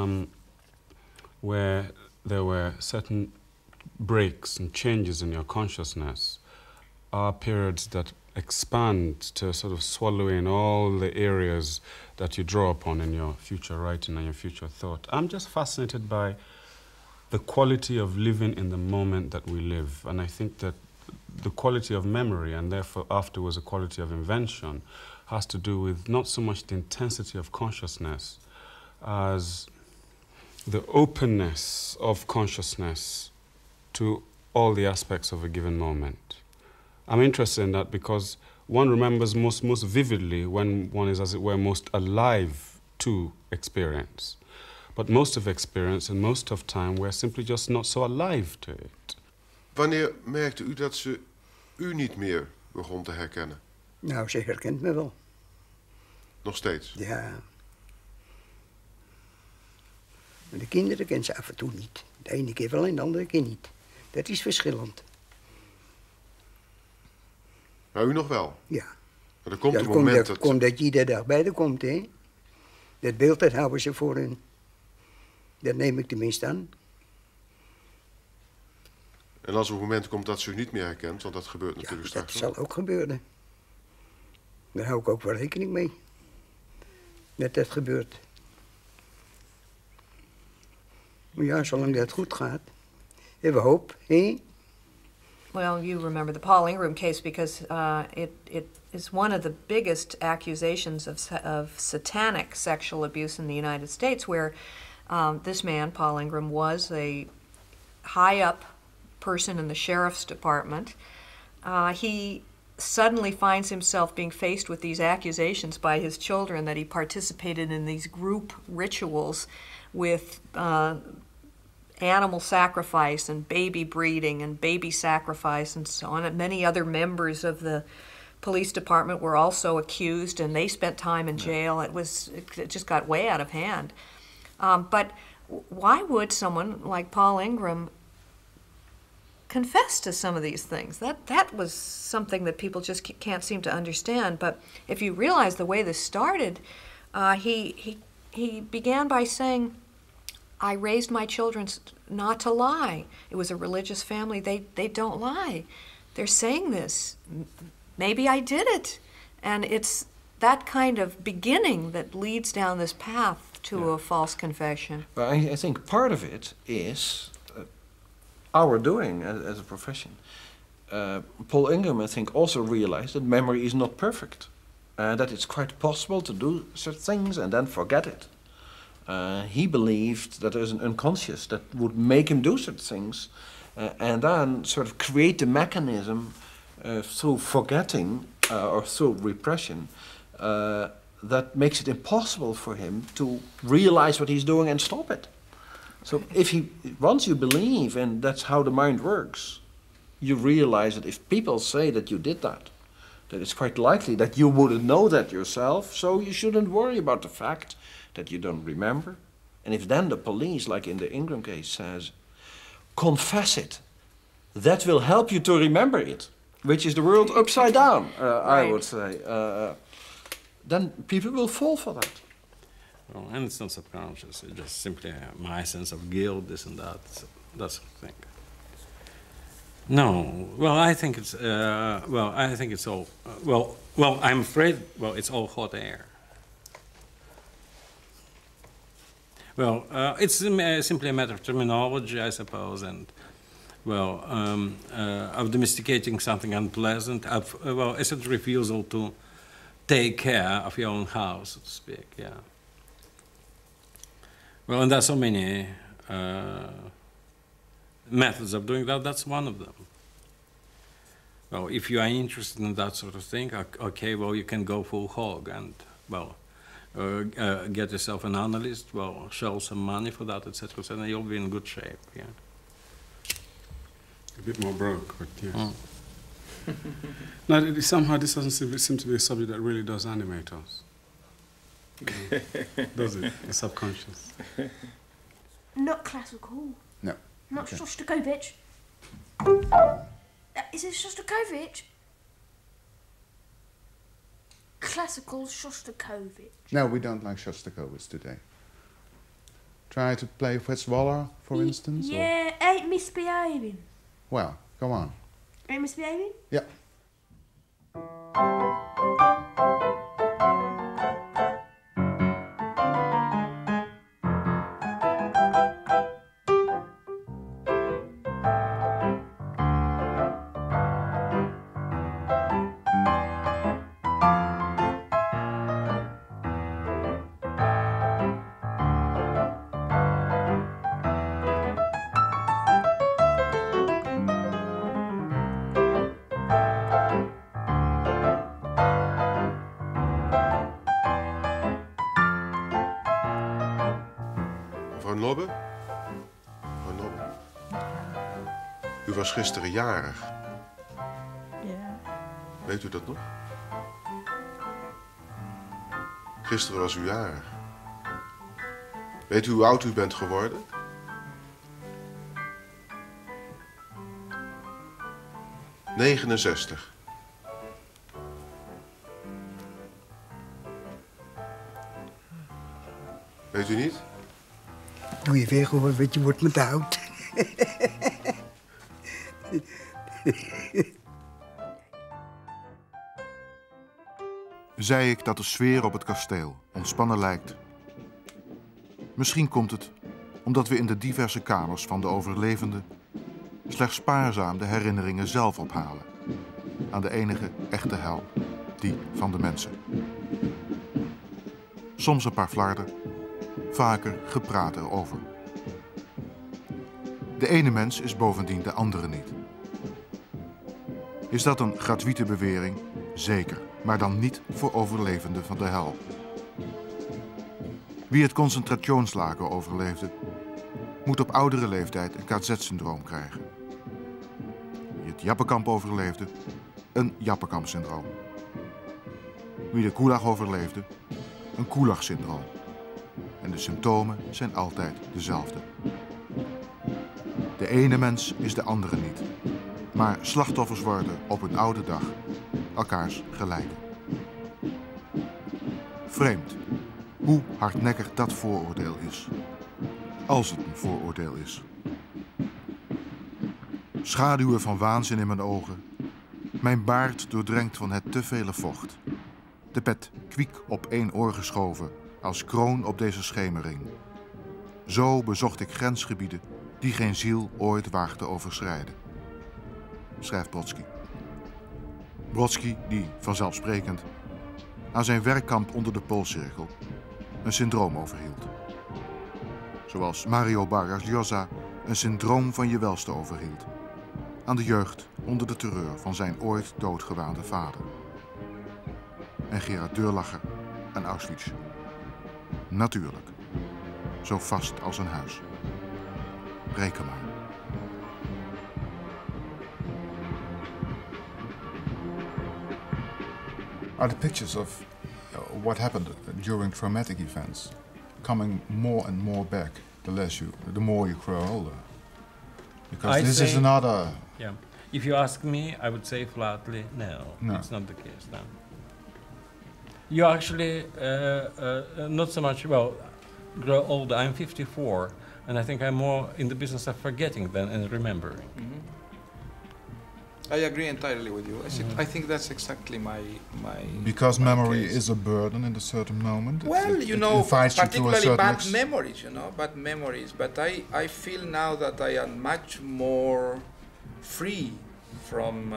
where there were certain breaks and changes in your consciousness are periods that expand to sort of swallow in all the areas that you draw upon in your future writing and your future thought. I'm just fascinated by the quality of living in the moment that we live. And I think that the quality of memory, and therefore afterwards the quality of invention, has to do with not so much the intensity of consciousness as the openness of consciousness to all the aspects of a given moment. I'm interested in that because one remembers most vividly when one is, as it were, most alive to experience. But most of experience and most of time, we're simply just not so alive to it. Wanneer merkte u dat ze u niet meer begon te herkennen? Nou, ze herkent me wel. Nog steeds? Ja. Maar de kinderen kent ze af en toe niet. De ene keer wel en de andere keer niet. Dat is verschillend. Maar u nog wel? Ja. Maar er komt een moment dat... komt dat je iedere dag bij de komt, hè. Dat beeld, dat houden ze voor hun. Dat neem ik tenminste aan. En als er een moment komt dat ze u niet meer herkent, want dat gebeurt natuurlijk straks. Dat zal ook gebeuren. Daar hou ik ook wel rekening mee. Dat dat gebeurt. Maar ja, zolang dat goed gaat, hebben we hoop, hè? Well, you remember the Paul Ingram case because it is one of the biggest accusations of satanic sexual abuse in the United States, where this man, Paul Ingram, was a high-up person in the sheriff's department. He suddenly finds himself being faced with these accusations by his children that he participated in these group rituals with animal sacrifice and baby breeding and baby sacrifice and so on. And many other members of the police department were also accused, and they spent time in jail. It just got way out of hand. But why would someone like Paul Ingram confess to some of these things? That was something that people just can't seem to understand. But if you realize the way this started, he began by saying, I raised my children not to lie. It was a religious family. They don't lie. They're saying this. Maybe I did it. And it's that kind of beginning that leads down this path to a false confession. Well, I think part of it is our doing as a profession. Paul Ingram, I think, also realized that memory is not perfect. That it's quite possible to do such things and then forget it. He believed that there's an unconscious that would make him do such things and then sort of create the mechanism through forgetting or through repression that makes it impossible for him to realize what he's doing and stop it. So once you believe, and that's how the mind works, you realize that if people say that you did that it's quite likely that you wouldn't know that yourself, so you shouldn't worry about the fact that you don't remember. And if then the police, like in the Ingram case, says, confess it, that will help you to remember it, which is the world upside down, I would say. Then people will fall for that. Well, and it's not subconscious, it's just simply my sense of guilt, this and that sort of thing. No, well, I think it's, I think it's all, I'm afraid, it's all hot air. Well, it's simply a matter of terminology, I suppose, and, of domesticating something unpleasant, it's a refusal to take care of your own house, so to speak, yeah. Well, and there are so many methods of doing that. That's one of them. Well, if you are interested in that sort of thing, okay, well, you can go full hog and, get yourself an analyst, shell some money for that, etc., and you'll be in good shape, yeah. A bit more broke, but yes. Now, somehow this doesn't seem to be a subject that really does animate us. Does it? The subconscious. Not classical. No. Not Shostakovich. Is it Shostakovich? Classical Shostakovich. No, we don't like Shostakovich today. Try to play Fritz Waller, for instance? Yeah, Ain't Misbehaving. Well, go on. Ain't Misbehaving? Yeah. U was gisteren jarig. Ja. Weet u dat nog? Gisteren was u jarig. Weet u hoe oud u bent geworden? ...69. Weet u niet? Doe je weg hoor, want je wordt me te oud. Zei ik dat de sfeer op het kasteel ontspannen lijkt? Misschien komt het omdat we in de diverse kamers van de overlevenden slechts spaarzaam de herinneringen zelf ophalen aan de enige echte hel, die van de mensen. Soms een paar flarden, vaker gepraat erover. De ene mens is bovendien de andere niet. Is dat een gratuite bewering? Zeker, maar dan niet voor overlevenden van de hel. Wie het concentrationslager overleefde, moet op oudere leeftijd een KZ-syndroom krijgen. Wie het Jappenkamp overleefde, een Jappenkamp-syndroom. Wie de Gulag overleefde, een Gulag-syndroom. En de symptomen zijn altijd dezelfde. De ene mens is de andere niet. Maar slachtoffers worden op hun oude dag elkaars gelijken. Vreemd hoe hardnekkig dat vooroordeel is. Als het een vooroordeel is. Schaduwen van waanzin in mijn ogen. Mijn baard doordrenkt van het te vele vocht. De pet kwiek op één oor geschoven als kroon op deze schemering. Zo bezocht ik grensgebieden die geen ziel ooit waagt te overschrijden. Schrijft Brodsky. Brodsky die, vanzelfsprekend, aan zijn werkkamp onder de Poolcirkel een syndroom overhield. Zoals Mario Vargas Llosa een syndroom van je welste overhield. Aan de jeugd onder de terreur van zijn ooit doodgewaande vader. En Gerard Deurlacher aan Auschwitz. Natuurlijk. Zo vast als een huis. Reken maar. Are the pictures of what happened during traumatic events coming more and more back the more you grow older? Because this is another... Yeah. If you ask me, I would say flatly, no. It's not the case, no. You actually, not so much, well, grow older. I'm 54, and I think I'm more in the business of forgetting than in remembering. I agree entirely with you. I think that's exactly my Because my memory case. is a burden in a certain moment. Well, it you know, invites you to a particularly certain bad memories, you know, bad memories. But I feel now that I am much more free from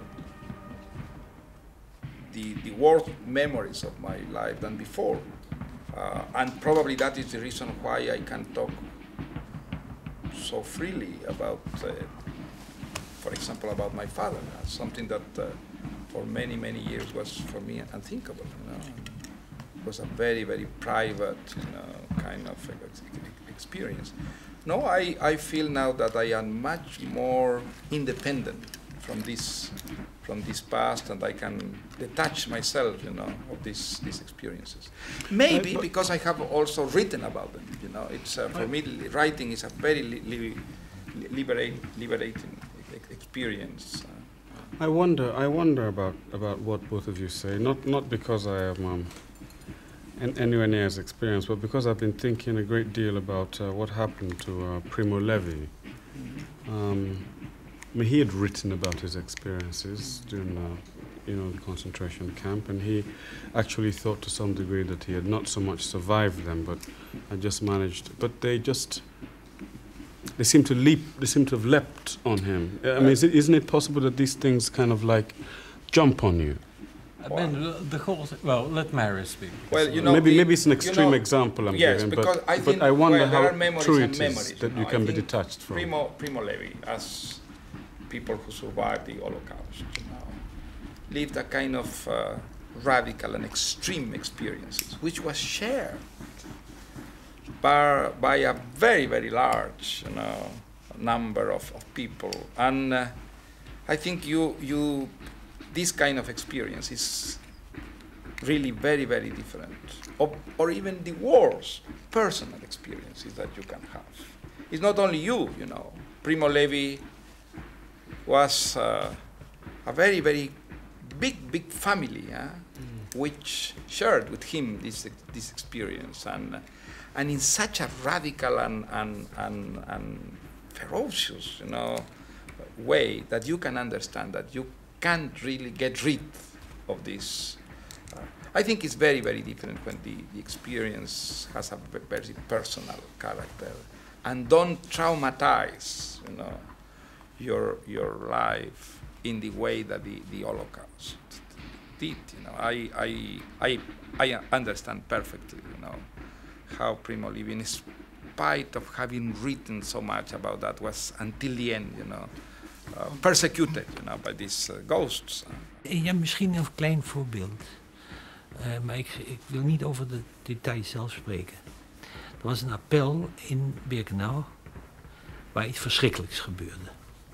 the worst memories of my life than before. And probably that is the reason why I can talk so freely about, for example, about my father. Something that for many, many years was for me unthinkable. You know, it was a very, very private, you know, kind of experience. No, I feel now that I am much more independent from this past, and I can detach myself, you know, of these experiences. Maybe because I have also written about them. You know, it's for me writing is a very liberating experience. I wonder about what both of you say. Not because I am anywhere near as experienced, but because I've been thinking a great deal about what happened to Primo Levi. I mean, he had written about his experiences during the concentration camp, and he actually thought to some degree that he had not so much survived them, but had just managed. But they seem to have leapt on him. I mean, isn't it possible that these things kind of like jump on you? I mean, the whole well, let Mary speak. Well, you know, maybe it's an extreme example I'm giving, because but I wonder how true it memories, is that you can be detached from. Primo Levi, as people who survived the Holocaust, you know, lived a kind of radical and extreme experiences, which was shared by a very, very large, you know, number of people. And I think this kind of experience is really very, very different, or even the worst personal experiences that you can have. It's not only you know. Primo Levi was a very, very big family, which shared with him this experience, and in such a radical and ferocious, you know, way that you can understand that you can't really get rid of this. I think it's very, very different when the experience has a very personal character and don't traumatize, you know, your life in the way that the Holocaust did. You know, I understand perfectly, you know, how Primo Levi, in spite of having written so much about that, was until the end, you know, persecuted, by these ghosts. Ja, misschien een klein voorbeeld. Maar ik wil niet over de details zelf spreken. Er was een appel in Birkenau waar iets verschrikkelijks gebeurde.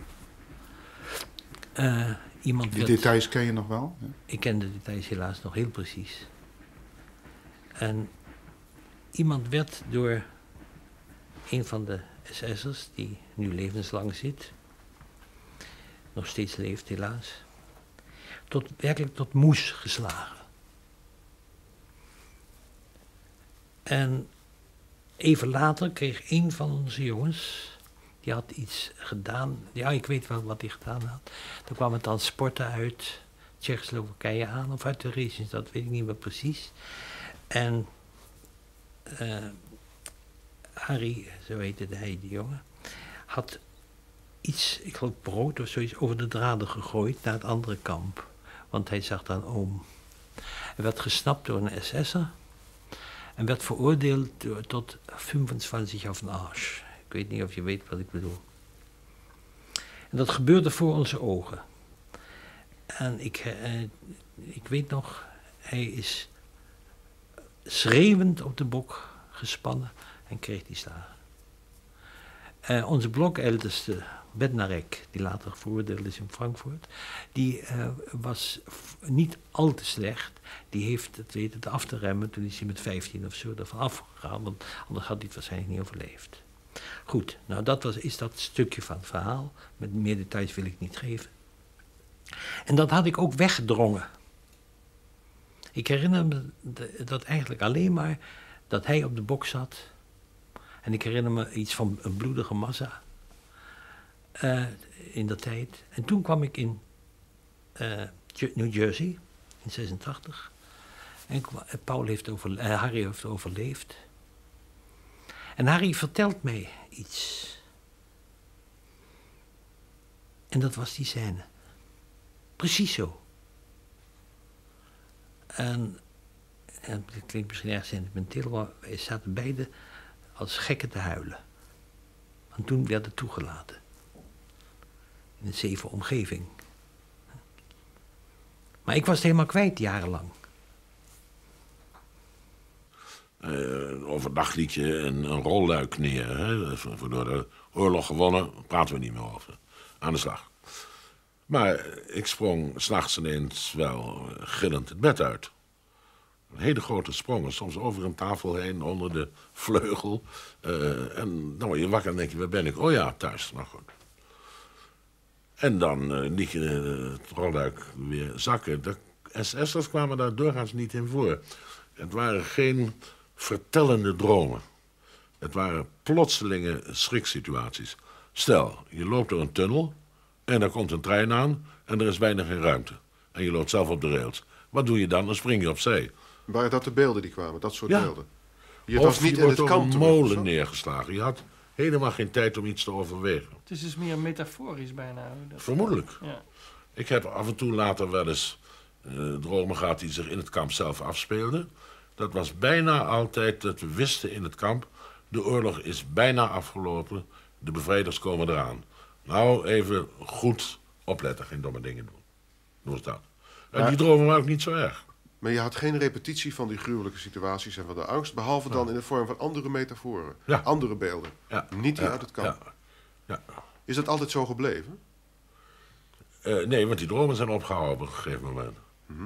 Die details ken je nog wel? Ja? Ik ken de details helaas nog heel precies. En iemand werd door een van de SS'ers, die nu levenslang zit, nog steeds leeft helaas, werkelijk tot moes geslagen. En even later kreeg een van onze jongens, die had iets gedaan, ja, ik weet wel wat hij gedaan had. Er kwamen transporten uit Tsjechoslowakije aan, of uit de regio, dat weet ik niet meer precies. En Harry, zo heette hij, die jongen, had iets, ik geloof brood of zoiets, over de draden gegooid naar het andere kamp. Want hij zag dan oom. Hij werd gesnapt door een SS'er en werd veroordeeld tot 25 auf den Arsch. Ik weet niet of je weet wat ik bedoel. En dat gebeurde voor onze ogen. En ik weet nog, hij is schreeuwend op de bok gespannen en kreeg die slagen. Onze blokelderste, Bednarek, die later veroordeeld is in Frankfurt, die was niet al te slecht. Die heeft het weten te af te remmen, toen is hij met 15 of zo ervan afgegaan, want anders had hij het waarschijnlijk niet overleefd. Goed, nou is dat stukje van het verhaal. Met meer details wil ik niet geven. En dat had ik ook weggedrongen. Ik herinner me dat eigenlijk alleen maar dat hij op de bok zat. En ik herinner me iets van een bloedige massa in dat tijd. En toen kwam ik in New Jersey in 86. En Harry heeft overleefd. En Harry vertelt mij iets. En dat was die scène. Precies zo. En het klinkt misschien erg sentimenteel, maar wij zaten beiden als gekken te huilen. Want toen werd het toegelaten. In een safe omgeving. Maar ik was het helemaal kwijt jarenlang. Overdag liet je een rolluik neer. Hè? Door de oorlog gewonnen, praten we niet meer over. Aan de slag. Maar ik sprong 's nachts ineens wel gillend het bed uit. Hele grote sprongen, soms over een tafel heen, onder de vleugel. En dan word je wakker en denk je, waar ben ik? Oh ja, thuis. Nou goed. En dan liet je het rolluik weer zakken. De SS'ers kwamen daar doorgaans niet in voor. Het waren geen vertellende dromen. Het waren plotselinge schriksituaties. Stel, je loopt door een tunnel en er komt een trein aan en er is bijna geen ruimte. En je loopt zelf op de rails. Wat doe je dan? Dan spring je opzij. Waren dat de beelden die kwamen, dat soort beelden? Je Of was niet in het kamp een molen neergeslagen. Je had helemaal geen tijd om iets te overwegen. Het is dus meer metaforisch bijna. Vermoedelijk. Ja. Ik heb af en toe later wel eens dromen gehad die zich in het kamp zelf afspeelden. Dat was bijna altijd dat we wisten in het kamp, de oorlog is bijna afgelopen, de bevrijders komen eraan. Nou, even goed opletten, geen domme dingen doen. Hoe is dat? En die dromen waren ook niet zo erg. Maar je had geen repetitie van die gruwelijke situaties en van de angst, behalve dan in de vorm van andere metaforen, andere beelden. Ja. Niet die uit het kamp. Ja. Is dat altijd zo gebleven? Nee, want die dromen zijn opgehouden op een gegeven moment. Mhm.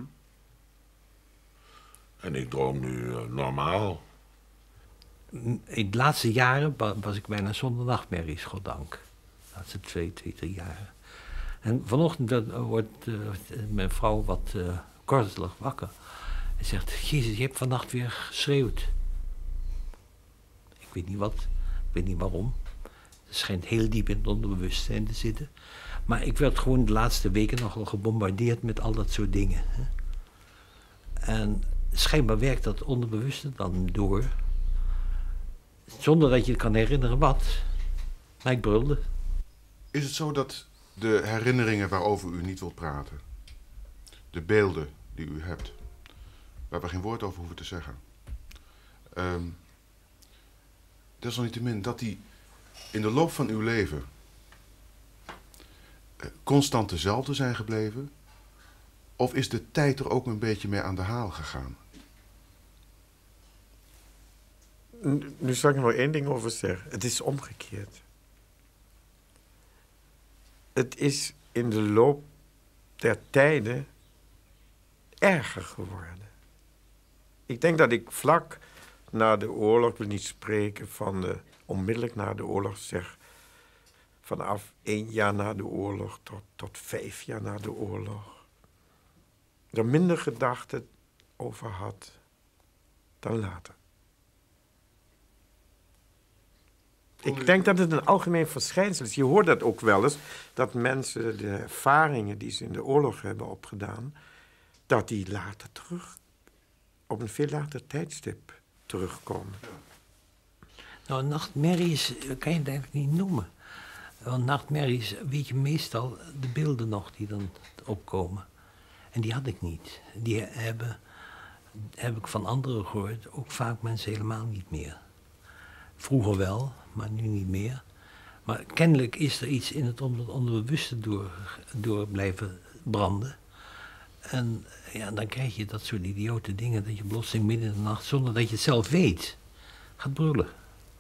En ik droom nu normaal. In de laatste jaren was ik bijna zonder nachtmerries, goddank. De laatste 2-3 jaren. En vanochtend wordt mijn vrouw wat korzelig wakker. En zegt, Jezus, je hebt vannacht weer geschreeuwd. Ik weet niet wat, ik weet niet waarom. Het schijnt heel diep in het onderbewustzijn te zitten. Maar ik werd gewoon de laatste weken nogal gebombardeerd met al dat soort dingen. Hè. En schijnbaar werkt dat onderbewuste dan door. Zonder dat je kan herinneren wat. Maar ik brulde. Is het zo dat de herinneringen waarover u niet wilt praten, de beelden die u hebt, waar we geen woord over hoeven te zeggen, desalniettemin dat die in de loop van uw leven constant dezelfde zijn gebleven? Of is de tijd er ook een beetje mee aan de haal gegaan? Nu zal ik er nog één ding over zeggen. Het is omgekeerd. Het is in de loop der tijden erger geworden. Ik denk dat ik vlak na de oorlog, ik wil niet spreken van onmiddellijk na de oorlog, zeg vanaf 1 jaar na de oorlog tot 5 jaar na de oorlog, er minder gedachten over had dan later. Ik denk dat het een algemeen verschijnsel is. Je hoort dat ook wel eens, dat mensen de ervaringen die ze in de oorlog hebben opgedaan, dat die later terug, op een veel later tijdstip terugkomen. Nou, nachtmerries kan je het eigenlijk niet noemen. Want nachtmerries weet je meestal de beelden nog die dan opkomen. En die had ik niet. Die heb ik van anderen gehoord, ook vaak mensen helemaal niet meer. Vroeger wel, maar nu niet meer. Maar kennelijk is er iets in het onderbewuste door blijven branden. En ja, dan krijg je dat soort idiote dingen, dat je plotseling midden in de nacht, zonder dat je het zelf weet, gaat brullen.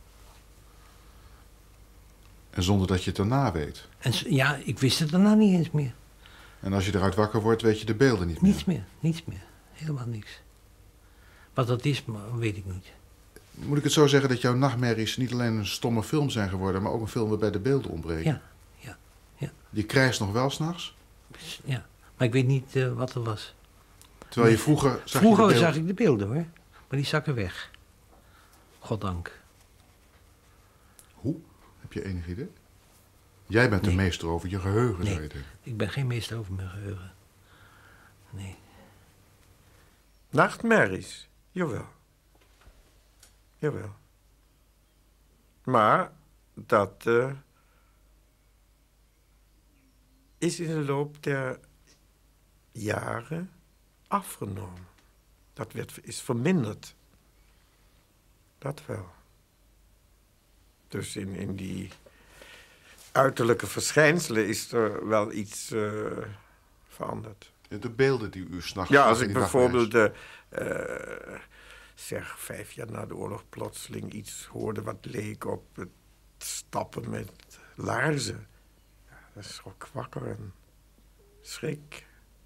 En zonder dat je het daarna weet? En ja, ik wist het daarna niet eens meer. En als je eruit wakker wordt, weet je de beelden niet meer? Niets meer. Helemaal niks. Wat dat is, maar weet ik niet. Moet ik het zo zeggen dat jouw nachtmerries niet alleen een stomme film zijn geworden, maar ook een film waarbij de beelden ontbreken? Ja. Die krijst nog wel 's nachts? Ja, maar ik weet niet wat er was. Terwijl je vroeger zag ik de beelden, hoor. Maar die zakken weg. Goddank. Hoe? Heb je enig idee? Jij bent de meester over je geheugen, zou je denken. Ik ben geen meester over mijn geheugen. Nee. Nachtmerries? Jawel. Jawel. Maar dat is in de loop der jaren afgenomen. Dat is verminderd. Dat wel. Dus in die uiterlijke verschijnselen is er wel iets veranderd. De beelden die u 's nachts... Ja, als ik bijvoorbeeld zeg 5 jaar na de oorlog plotseling iets hoorde wat leek op het stappen met laarzen. Ja, dat schrok wakker en schrik.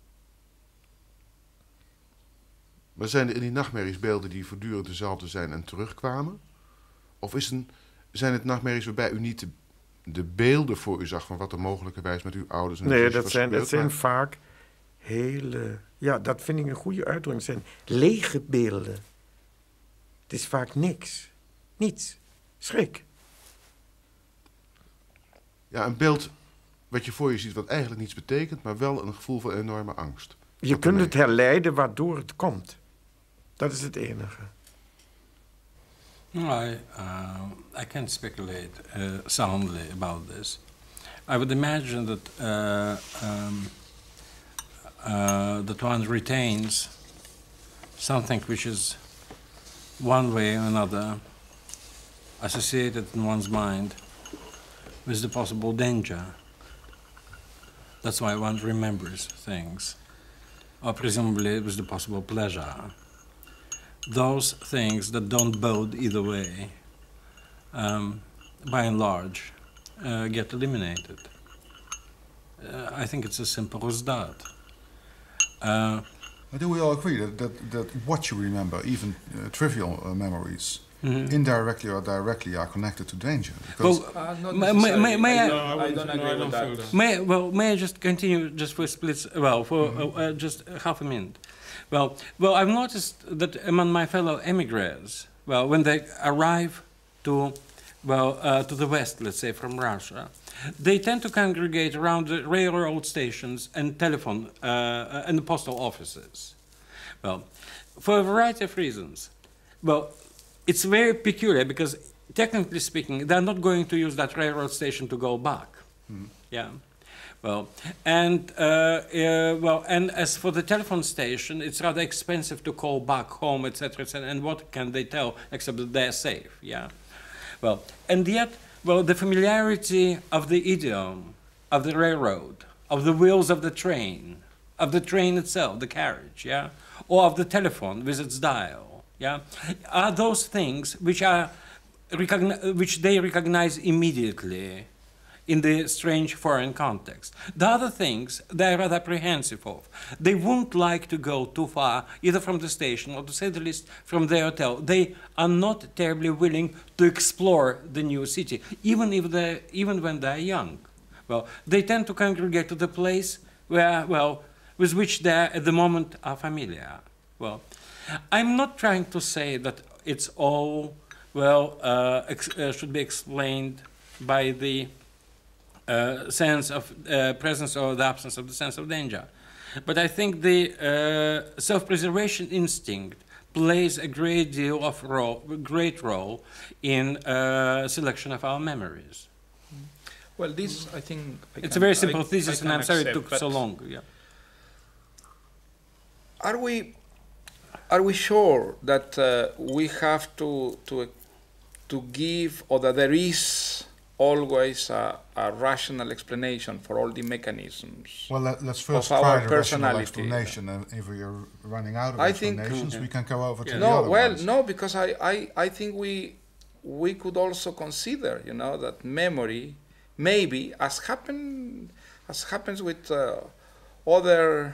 Maar zijn er in die nachtmerries beelden die voortdurend dezelfde zijn en terugkwamen? Of zijn het nachtmerries waarbij u niet de beelden voor u zag van wat er mogelijkerwijs met uw ouders en nee, dat zijn vaak hele... Ja, dat vind ik een goede uitdrukking. Het zijn lege beelden. Het is vaak niks. Niets. Schrik. Ja, een beeld wat je voor je ziet wat eigenlijk niets betekent, maar wel een gevoel van enorme angst. Je kunt het herleiden waardoor het komt. Dat is het enige. I can't speculate soundly about this. I would imagine that that one retains something which is one way or another associated in one's mind with the possible danger. That's why one remembers things, or presumably with the possible pleasure. Those things that don't bode either way, by and large, get eliminated. I think it's as simple as that. Do we all agree that what you remember, even trivial memories, indirectly or directly are connected to danger? Well, may I? I don't agree with that. May I just continue just for splits? Well, for just half a minute. Well, I've noticed that among my fellow emigres, when they arrive to the West, let's say from Russia, they tend to congregate around the railroad stations and telephone and the postal offices. Well, for a variety of reasons. Well, it's very peculiar because, technically speaking, they're not going to use that railroad station to go back. Yeah. Well, and as for the telephone station, it's rather expensive to call back home, etc., and what can they tell except that they're safe? Yeah. Well, and yet, the familiarity of the idiom of the railroad of the wheels of the train itself, the carriage, yeah, or of the telephone with its dial, yeah, are those things which they recognize immediately in the strange foreign context. The other things they're rather apprehensive of. They won't like to go too far, either from the station or, to say the least, from their hotel. They are not terribly willing to explore the new city, even when they're young. Well, they tend to congregate to the place where, well, with which they at the moment are familiar. Well, I'm not trying to say that it's all, well, should be explained by the sense of presence or the absence of the sense of danger. But I think the self-preservation instinct plays a great role in selection of our memories. Well, this, I think... It's a very simple thesis, and I'm sorry it took so long. Yeah. Are we sure that we have to give, or that there is always a rational explanation for all the mechanisms? Well, let's first of try our the rational personality. explanation, and if we are running out of I think, explanations, we can go over to the no, other well, ones. no, because I think we could also consider, you know, that memory, maybe, as happens with other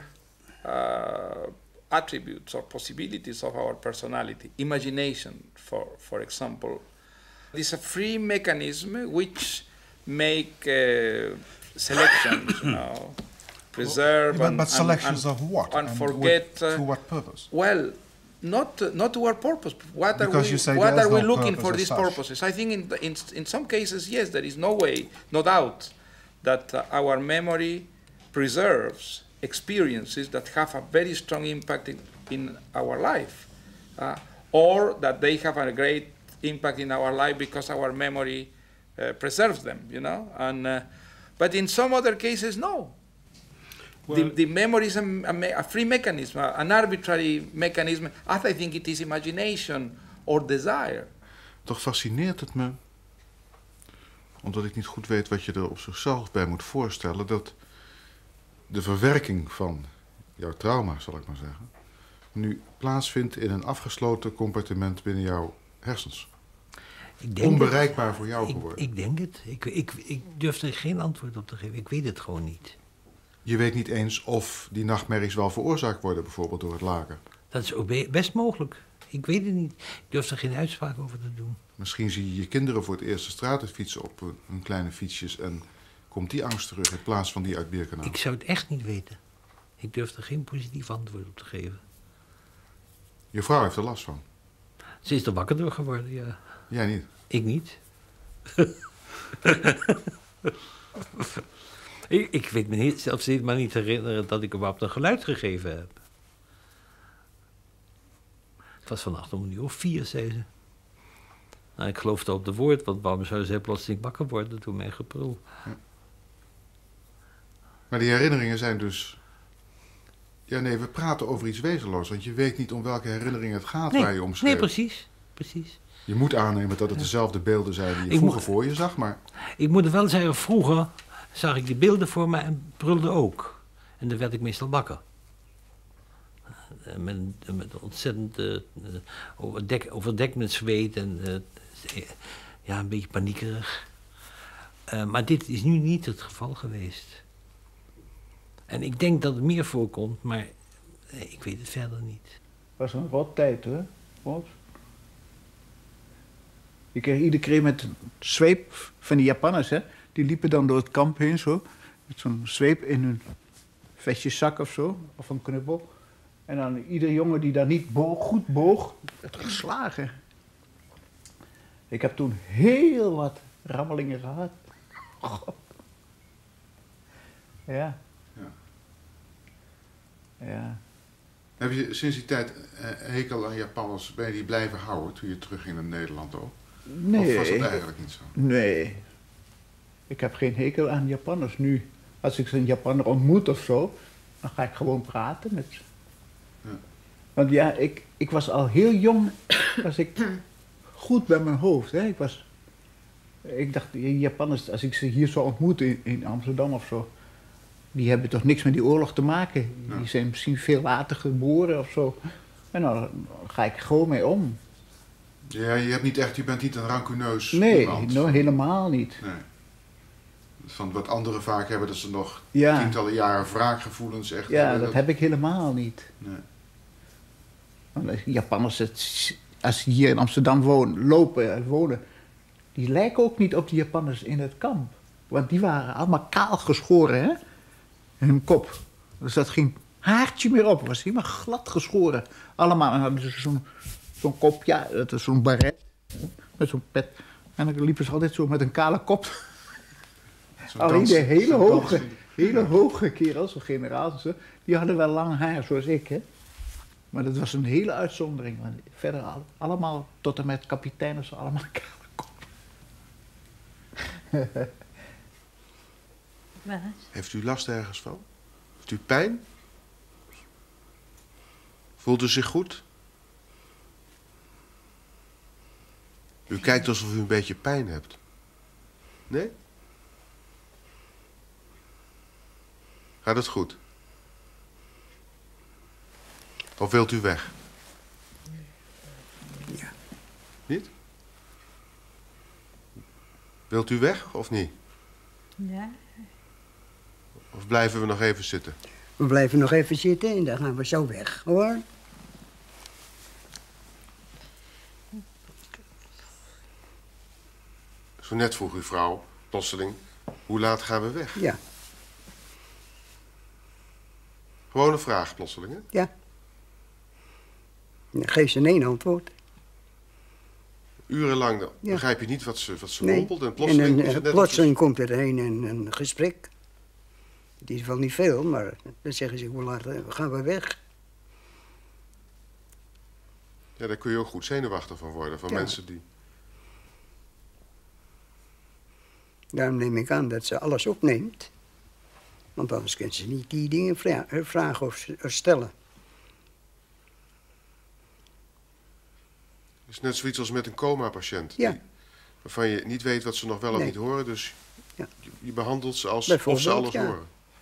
attributes or possibilities of our personality, imagination, for example, is a free mechanism which make selections, you know, preserve but selections of what? and forget. To what purpose? Well, not to our purpose. What Because are we no looking for purpose these as such. purposes? I think in some cases, yes, there is no way, no doubt, that our memory preserves experiences that have a very strong impact in our life, or that they have a great impact in our life because our memory preserves them, you know. And but in some other cases, no. Well, the memory is a free mechanism, an arbitrary mechanism, as I think it is imagination or desire. Toch fascineert het me, omdat ik niet goed weet wat je er op zichzelf bij moet voorstellen, dat de verwerking van jouw trauma, zal ik maar zeggen, nu plaatsvindt in een afgesloten compartiment binnen jouw hersens. Onbereikbaar voor jou geworden. Ik denk het. Ik durf er geen antwoord op te geven. Ik weet het gewoon niet. Je weet niet eens of die nachtmerries wel veroorzaakt worden, bijvoorbeeld door het laken. Dat is ook best mogelijk. Ik weet het niet. Ik durf er geen uitspraak over te doen. Misschien zie je je kinderen voor het eerst de straat uit fietsen op hun kleine fietsjes en komt die angst terug in plaats van die uit Birkenau. Ik zou het echt niet weten. Ik durf er geen positief antwoord op te geven. Je vrouw heeft er last van. Ze is er wakker door geworden, ja. Jij niet? Ik niet. Ik weet me zelfs niet herinneren dat ik überhaupt een geluid gegeven heb. Het was vannacht om 4:00, zei ze. Nou, ik geloofde op de woord, want waarom zou zij plotseling wakker worden door mijn geprul? Ja. Maar die herinneringen zijn dus... Ja, nee, we praten over iets wezenloos, want je weet niet om welke herinnering het gaat waar je om schreef. Nee, precies. Je moet aannemen dat het dezelfde beelden zijn die je vroeger voor je zag, maar... Ik moet er wel zeggen, vroeger zag ik die beelden voor me en brulde ook. En dan werd ik meestal wakker. Met ontzettend overdekt met zweet en ja, een beetje paniekerig. Maar dit is nu niet het geval geweest. En ik denk dat het meer voorkomt, maar ik weet het verder niet. Het was een rot tijd, hoor. Wat? Je kreeg iedere keer met zweep van die Japanners, hè. Die liepen dan door het kamp heen, zo. Met zo'n zweep in hun vestjeszak of zo, of een knuppel. En dan ieder jongen die daar niet goed boog, werd geslagen. Ik heb toen heel wat rammelingen gehad. God. Ja. Ja. Heb je sinds die tijd hekel aan Japanners, ben je die blijven houden toen je terugging naar Nederland ook? Nee. Of was dat eigenlijk niet zo? Nee. Ik heb geen hekel aan Japanners nu. Als ik een Japanner ontmoet of zo, dan ga ik gewoon praten met ze. Ja. Want ja, ik was al heel jong, was ik goed bij mijn hoofd. Hè. Ik dacht, Japanners, als ik ze hier zou ontmoeten in Amsterdam of zo, die hebben toch niks met die oorlog te maken. Die zijn misschien veel later geboren of zo. En dan ga ik gewoon mee om. Ja, je bent niet een rancuneus nee, iemand. Nee, helemaal niet. Nee. Van wat anderen vaak hebben, dat ze nog ja. tientallen jaren wraakgevoelens echt ja, hebben. Dat heb ik helemaal niet. Nee. Want Japanners, als die hier in Amsterdam wonen, die lijken ook niet op de Japanners in het kamp. Want die waren allemaal kaal geschoren, hè? In hun kop. Dus dat ging haartje meer op. Het was helemaal glad geschoren. Allemaal. En hadden ze zo'n kop, ja, dat is zo'n baret. Met zo'n pet. En dan liepen ze altijd zo met een kale kop. Alleen de hele hoge kerels, zo'n generaals, die hadden wel lang haar, zoals ik, hè. Maar dat was een hele uitzondering. Want verder allemaal, tot en met kapitein of zo, allemaal kale kop. Heeft u last ergens van? Heeft u pijn? Voelt u zich goed? U kijkt alsof u een beetje pijn hebt. Nee? Gaat het goed? Of wilt u weg? Ja. Niet? Wilt u weg of niet? Ja. Of blijven we nog even zitten? We blijven nog even zitten en dan gaan we zo weg, hoor. Zo net vroeg uw vrouw, plotseling, hoe laat gaan we weg? Ja. Gewoon een vraag, plotseling, hè? Ja. Dan geef ze een antwoord. Urenlang dan begrijp je niet wat ze nee. mompelt en plotseling... En plotseling komt er een gesprek. Het is wel niet veel, maar dan zeggen ze, hoe laat gaan we weg? Ja, daar kun je ook goed zenuwachtig van worden, van mensen die... Daarom neem ik aan dat ze alles opneemt. Want anders kunnen ze niet die dingen vragen of stellen. Het is net zoiets als met een coma-patiënt. Ja. Waarvan je niet weet wat ze nog wel of niet horen, dus je behandelt ze als of ze alles horen.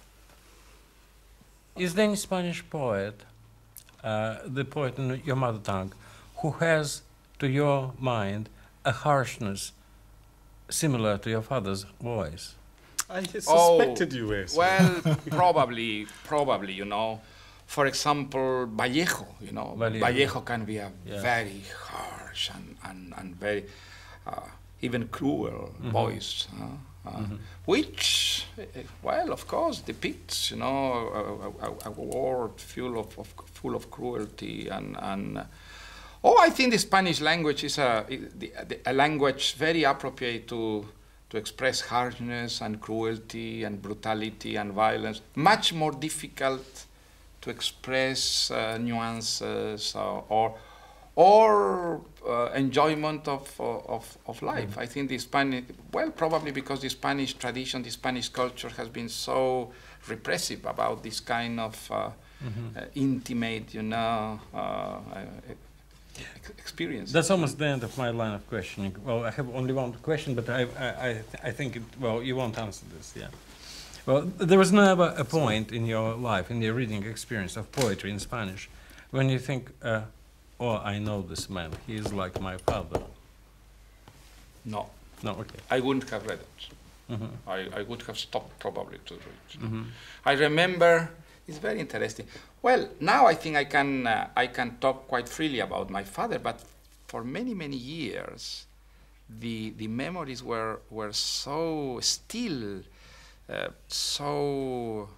Is there any Spanish poet, the poet in your mother tongue, who has, to your mind, a harshness similar to your father's voice? I suspected you were. Well, probably, you know. For example, Vallejo, you know. Vallejo can be a very harsh and very, even cruel voice. Which, well, of course, depicts, you know, a world full of cruelty and I think the Spanish language is a language very appropriate to express harshness and cruelty and brutality and violence. Much more difficult to express nuances or enjoyment of life. I think the Spanish, well, probably because the Spanish tradition, the Spanish culture has been so repressive about this kind of intimate, you know, experience. That's almost the end of my line of questioning. Well, I have only one question, but I think you won't answer this. Yeah. Well, there was never a point in your life, in your reading experience of poetry in Spanish, when you think, oh, I know this man. He is like my father. No. No. Okay. I wouldn't have read it. I would have stopped probably to read. I remember. It's very interesting. Well, now I think I can talk quite freely about my father, but for many years, the memories were so still, so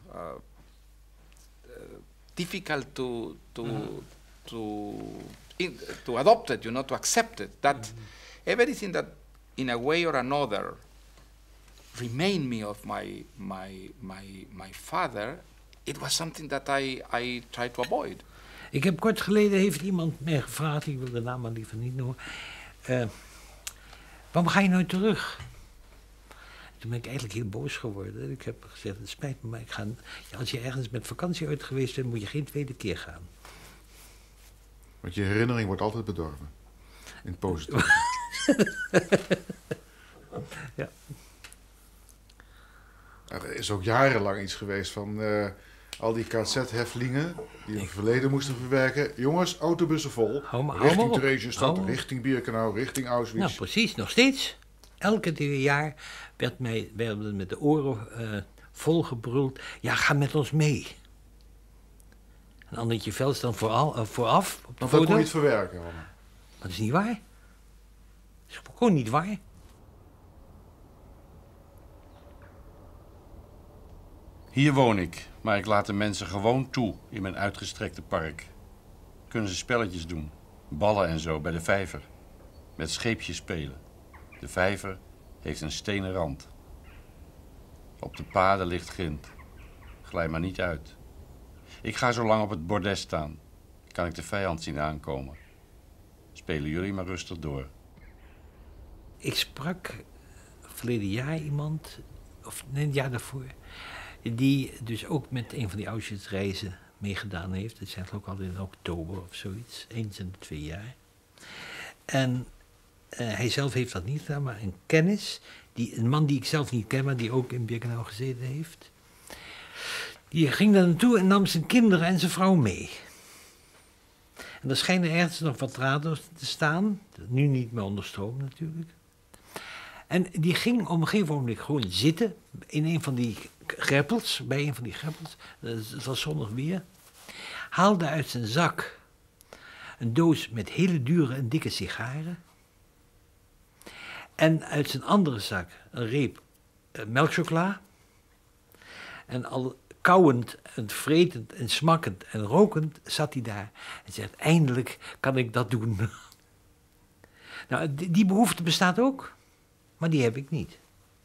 difficult to adopt it, you know, to accept it. That everything that, in a way or another, remind me of my father. It was something that I tried to avoid. Ik heb kort geleden, heeft iemand mij gevraagd, ik wil de naam maar liever niet noemen. Waarom ga je nooit terug? Toen ben ik eigenlijk heel boos geworden. Ik heb gezegd, het spijt me, maar ik ga, als je ergens met vakantie uit geweest bent, moet je geen tweede keer gaan. Want je herinnering wordt altijd bedorven. In het positieve. Ja. Er is ook jarenlang iets geweest van al die KZ-heftelingen die in het verleden moesten verwerken. Jongens, autobussen vol. Richting Theresienstadt, richting Birkenau, richting Auschwitz. Nou, precies, nog steeds. Elke jaar werden met de oren volgebruld. Ja, ga met ons mee. En Annetje Vels dan vooraf op de Want foto. dat kon je niet verwerken. Man. Dat is niet waar. Dat is gewoon niet waar. Hier woon ik, maar ik laat de mensen gewoon toe in mijn uitgestrekte park. Kunnen ze spelletjes doen, ballen en zo bij de vijver. Met scheepjes spelen. De vijver heeft een stenen rand. Op de paden ligt grind. Glij maar niet uit. Ik ga zo lang op het bordes staan. Kan ik de vijand zien aankomen. Spelen jullie maar rustig door. Ik sprak verleden jaar iemand, of nee, het jaar daarvoor, die dus ook met een van die Auschwitz-reizen meegedaan heeft. Dat zijn ook altijd in oktober of zoiets, eens in de 2 jaar. En hij zelf heeft dat niet gedaan, maar een kennis, een man die ik zelf niet ken, maar die ook in Birkenau gezeten heeft. Die ging daar naartoe en nam zijn kinderen en zijn vrouw mee. En er schijnen ergens nog wat radars te staan, nu niet meer onder stroom natuurlijk. En die ging op een gegeven moment gewoon zitten in een van die greppels, bij een van die greppels, het was zonnig weer, haalde uit zijn zak een doos met hele dure en dikke sigaren en uit zijn andere zak een reep melkchocola en al kauwend en vretend en smakkend en rokend zat hij daar en zegt, eindelijk kan ik dat doen. Nou, die behoefte bestaat ook, maar die heb ik niet.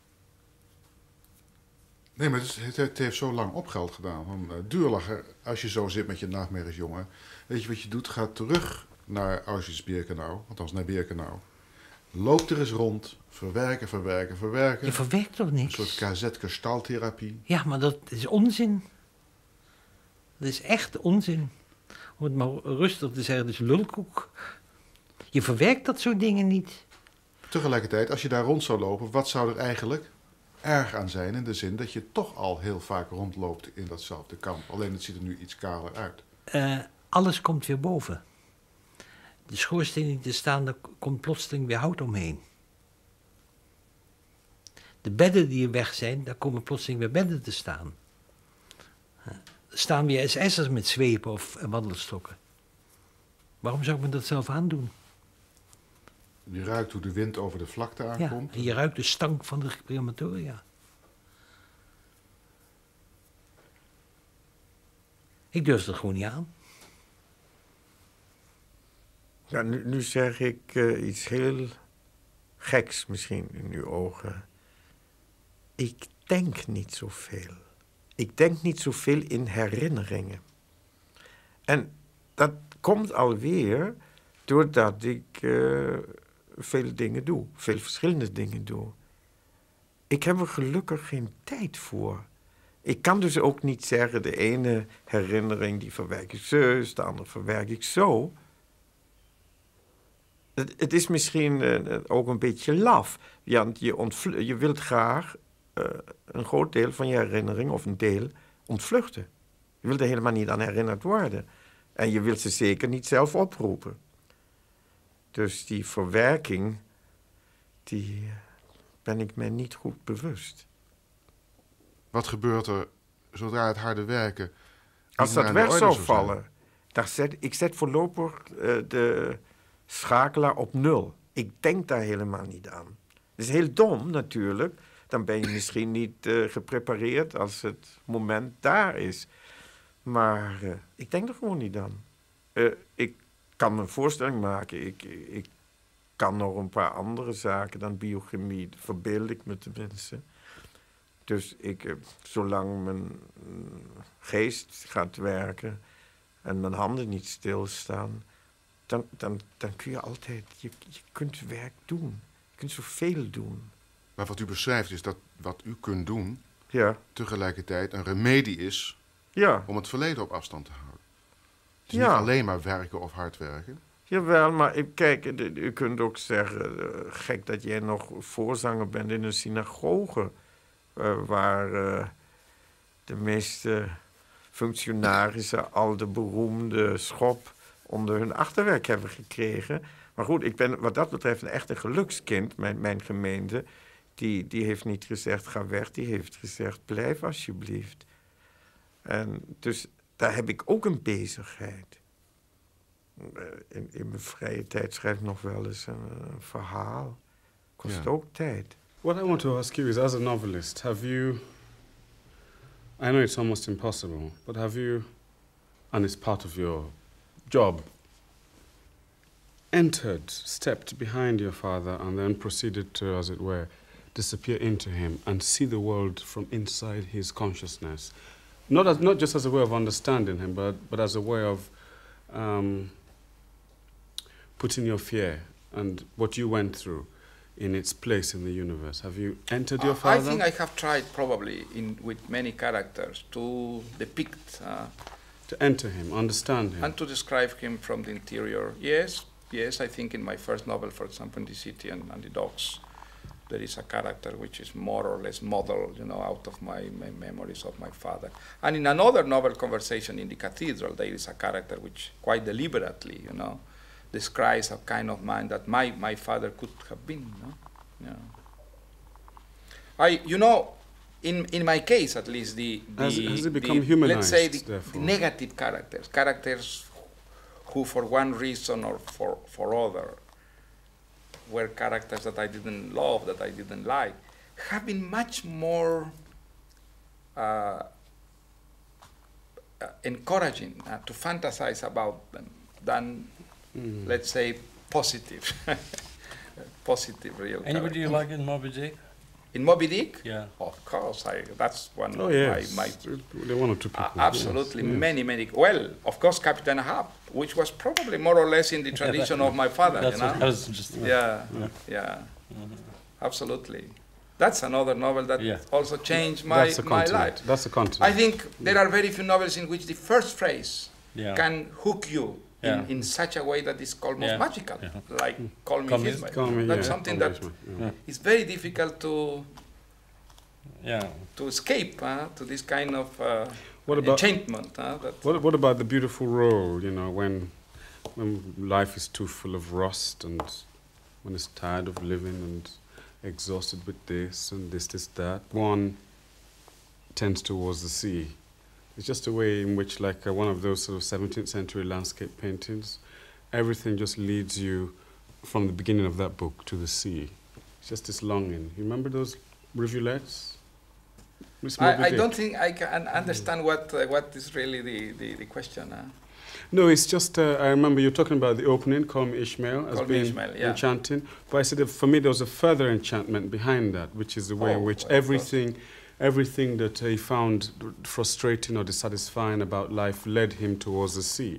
Nee, maar het heeft zo lang opgeld gedaan. Duurlacher, als je zo zit met je nachtmerries, jongen. Weet je wat je doet? Ga terug naar Auschwitz-Birkenau, althans naar Birkenau. Loop er eens rond, verwerken. Je verwerkt toch niks? Een soort KZ-gestaltherapie. Ja, maar dat is onzin. Dat is echt onzin. Om het maar rustig te zeggen, dat is lulkoek. Je verwerkt dat soort dingen niet. Tegelijkertijd, als je daar rond zou lopen, wat zou er eigenlijk erg aan zijn? In de zin dat je toch al heel vaak rondloopt in datzelfde kamp. Alleen het ziet er nu iets kaler uit. Alles komt weer boven. De schoorsteen die er staan, daar komt plotseling weer hout omheen. De bedden die weg zijn, daar komen plotseling weer bedden te staan. Er staan weer SS'ers met zwepen of wandelstokken. Waarom zou ik me dat zelf aandoen? Je ruikt hoe de wind over de vlakte aankomt. Ja, en je ruikt de stank van de crematoria. Ik durf het gewoon niet aan. Ja, nu zeg ik iets heel geks misschien in uw ogen. Ik denk niet zoveel. Ik denk niet zoveel in herinneringen. En dat komt alweer doordat ik veel dingen doe. Veel verschillende dingen doe. Ik heb er gelukkig geen tijd voor. Ik kan dus ook niet zeggen, de ene herinnering die verwerk ik zo, de andere verwerk ik zo. Het is misschien ook een beetje laf. Want je wilt graag een groot deel van je herinnering of een deel ontvluchten. Je wilt er helemaal niet aan herinnerd worden. En je wilt ze zeker niet zelf oproepen. Dus die verwerking, die ben ik me niet goed bewust. Wat gebeurt er zodra het harde werken... Als dat weg zou vallen, ik zet voorlopig de schakelaar op 0. Ik denk daar helemaal niet aan. Dat is heel dom natuurlijk. Dan ben je misschien niet geprepareerd als het moment daar is. Maar ik denk er gewoon niet aan. Ik kan me een voorstelling maken. Ik kan nog een paar andere zaken dan biochemie. Verbeeld ik me tenminste. Dus zolang mijn geest gaat werken en mijn handen niet stilstaan, dan kun je altijd, je kunt werk doen. Je kunt zoveel doen. Maar wat u beschrijft is dat wat u kunt doen, tegelijkertijd een remedie is om het verleden op afstand te houden. Het is niet alleen maar werken of hard werken. Jawel, maar kijk, u kunt ook zeggen, gek dat jij nog voorzanger bent in een synagoge. waar de meeste functionarissen al de beroemde schop onder hun achterwerk hebben gekregen. Maar goed, ik ben wat dat betreft een echte gelukskind. Mijn gemeente, die heeft niet gezegd ga weg, die heeft gezegd blijf alsjeblieft. En dus daar heb ik ook een bezigheid. In mijn vrije tijd schrijf ik nog wel eens een verhaal. Kost ook tijd. What I want to ask you is, as a novelist, have you, I know it's almost impossible, but have you, and it's part of your job, stepped behind your father and then proceeded to, as it were, disappear into him and see the world from inside his consciousness? Not just as a way of understanding him, but as a way of putting your fear and what you went through in its place in the universe. Have you entered your father? I think I have tried probably with many characters to depict... to enter him, understand him. And to describe him from the interior. Yes, I think in my first novel, for example, in The City and the Dogs, there is a character which is more or less modeled, out of my memories of my father. And in another novel, Conversation in the Cathedral, there is a character which quite deliberately, describes a kind of man that my father could have been. In my case at least, has it become humanized, let's say the therefore? negative characters who for one reason or for other were characters that I didn't love, that I didn't like, have been much more encouraging to fantasize about them than, let's say, positive real Anybody you characters. like in Moby Dick? In Moby Dick? Yeah. Of course, that's one Oh, of yes. my There are one or two people. absolutely, yes. many. Well, of course, Captain Ahab, which was probably more or less in the tradition of my father. That's what I was just Yeah. Absolutely. That's another novel that also changed my life. That's a continent. I think there are very few novels in which the first phrase can hook you in such a way that is almost magical, like Call Me Hitman. That's something that is very difficult to escape to this kind of enchantment. What about the beautiful role, when life is too full of rust and when it's tired of living and exhausted with this and this, that, one tends towards the sea. It's just a way in which, like one of those sort of 17th century landscape paintings, everything just leads you from the beginning of that book to the sea. It's just this longing. You remember those rivulets? I don't think I can understand what is really the question. No, it's just, I remember you talking about the opening, Call Me Ishmael, as being enchanting. But I said that for me there was a further enchantment behind that, which is the way in which everything that he found frustrating or dissatisfying about life led him towards the sea.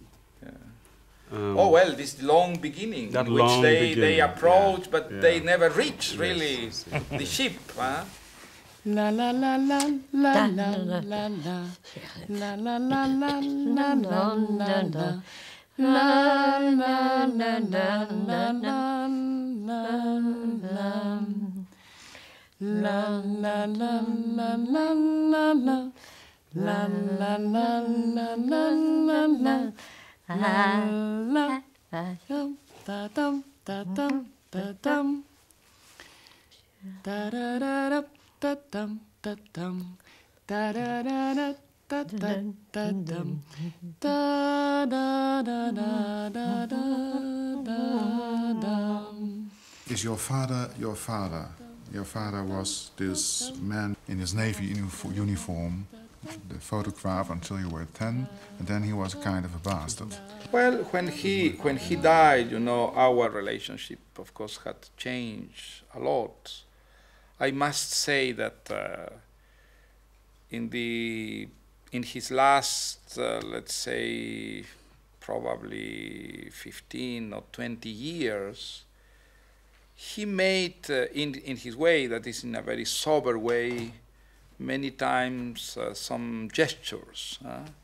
This long beginning in which they approach, but they never reach, really, the ship. La la la la la la la la la la la la la la la la la la la da-dum da-dum da-da-da-da da-dum da-dum da-da-da-da-da-dum. Is your father your father? Your father was this man in his Navy uniform, the photograph until you were 10, and then he was a kind of a bastard. Well, when he died, our relationship, of course, had changed a lot. I must say that in his last, let's say, probably 15 or 20 years, he made, in his way, that is in a very sober way, many times some gestures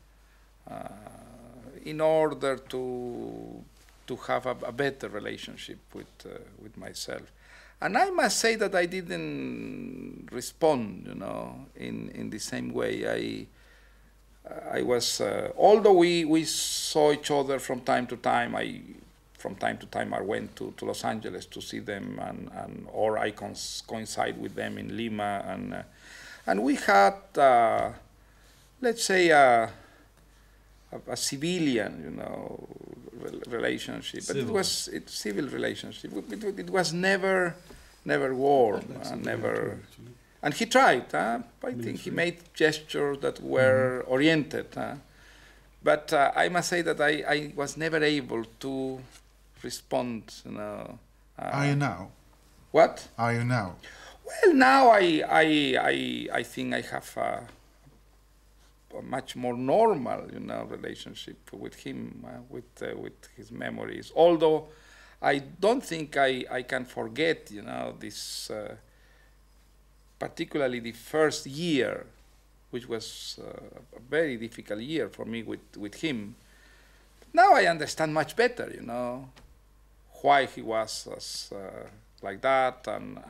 in order to have a better relationship with myself. And I must say that I didn't respond, in the same way. I was, although we saw each other from time to time, I went to Los Angeles to see them, or I coincide with them in Lima, and we had, let's say, a civilian, relationship, but it was a civil relationship. It was never warm, never. And he tried. I think he made gestures that were oriented. But I must say that I was never able to respond. Are you now? What? Are you now? Well, now I think I have a much more normal, relationship with him, with his memories. Although I don't think I can forget, this. Particularly the first year, which was a very difficult year for me with him. Now I understand much better, why he was like that,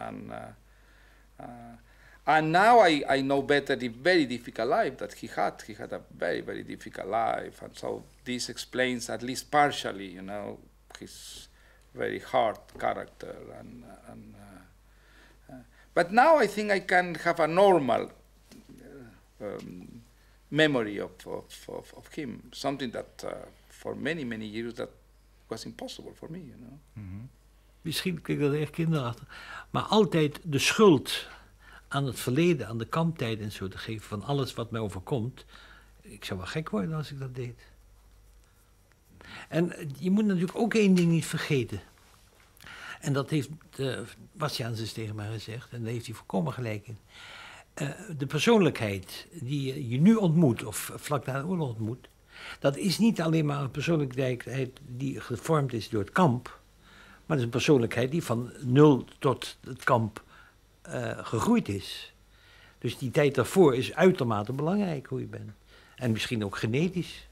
and now I know better the very difficult life that he had. He had a very, very difficult life, and so this explains, at least partially, his very hard character but now I think I can have a normal memory of him, something that for many, many years that was impossible for me, Misschien klinkt dat echt kinderachtig, maar altijd de schuld aan het verleden, aan de kamptijd en zo te geven van alles wat mij overkomt. Ik zou wel gek worden als ik dat deed. En je moet natuurlijk ook één ding niet vergeten. En dat heeft Bastiaans dus tegen mij gezegd, en daar heeft hij volkomen gelijk in. De persoonlijkheid die je nu ontmoet, of vlak na de oorlog ontmoet, dat is niet alleen maar een persoonlijkheid die gevormd is door het kamp, maar het is een persoonlijkheid die van 0 tot het kamp gegroeid is. Dus die tijd daarvoor is uitermate belangrijk, hoe je bent. En misschien ook genetisch.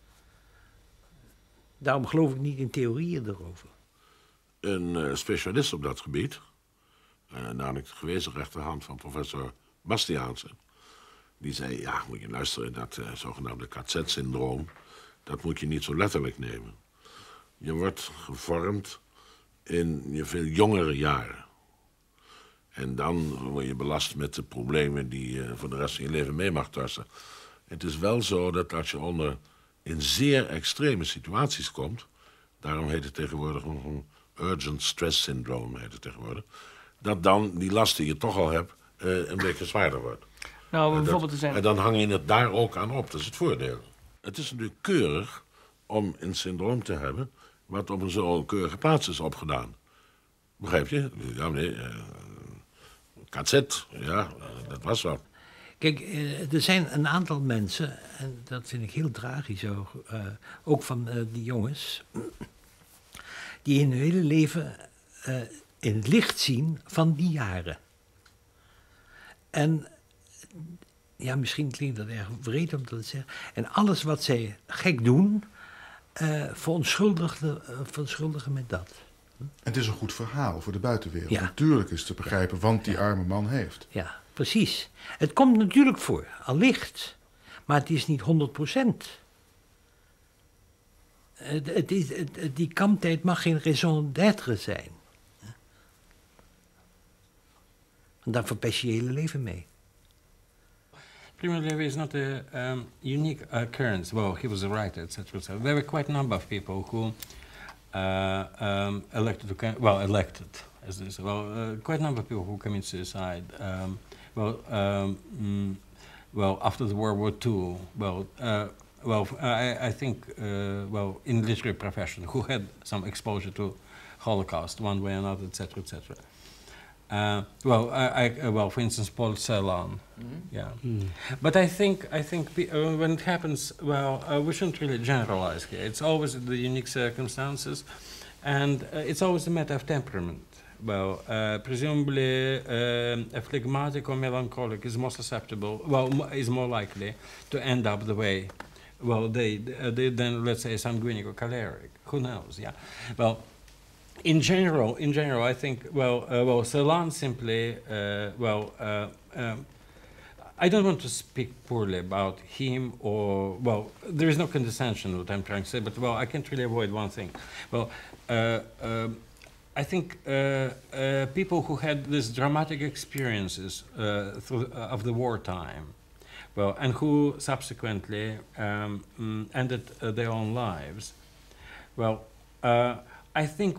Daarom geloof ik niet in theorieën erover. Een specialist op dat gebied, namelijk de gewezen rechterhand van professor Bastiaanse, die zei, ja, moet je luisteren, dat zogenaamde KZ-syndroom, dat moet je niet zo letterlijk nemen. Je wordt gevormd in je veel jongere jaren. En dan word je belast met de problemen die je voor de rest van je leven mee mag torsen. Het is wel zo dat als je in zeer extreme situaties komt, daarom heet het tegenwoordig een urgent stress syndroom, heet het tegenwoordig, dat dan die last die je toch al hebt een beetje zwaarder wordt. Nou, bijvoorbeeld en dan hang je het daar ook aan op, dat is het voordeel. Het is natuurlijk keurig om een syndroom te hebben wat op een zo keurige plaats is opgedaan. Begrijp je? Ja, nee, KZ, ja, dat was wat. Kijk, er zijn een aantal mensen, en dat vind ik heel tragisch ook van die jongens, die in hun hele leven in het licht zien van die jaren. En ja, misschien klinkt dat erg wreed om dat te zeggen. En alles wat zij gek doen, verontschuldigen met dat. Het is een goed verhaal voor de buitenwereld. Ja. Natuurlijk is te begrijpen, want die arme man heeft. Ja, precies. Het komt natuurlijk voor, allicht. Maar het is niet 100%. Die kamptijd mag geen raison d'être zijn. En daar verpest je je hele leven mee. Primo Levi is not a unique occurrence. Well, he was a writer, etc. There were quite a number of people who elected, as they say. Well, quite a number of people who commit suicide. After the World War II. I think, in the literary profession, who had some exposure to Holocaust, one way or another, etc., etc. For instance, Paul Celan. Yeah. But I think when it happens, we shouldn't really generalize here. It's always the unique circumstances, and it's always a matter of temperament. Presumably, a phlegmatic or melancholic is more susceptible, is more likely to end up the way, than, let's say, sanguinic or choleric. Who knows, yeah? in general, I think, well, Celan simply, I don't want to speak poorly about him or, well, there is no condescension what I'm trying to say, but, well, I can't really avoid one thing. Well, I think people who had these dramatic experiences of the wartime, well, and who subsequently ended their own lives, well, I think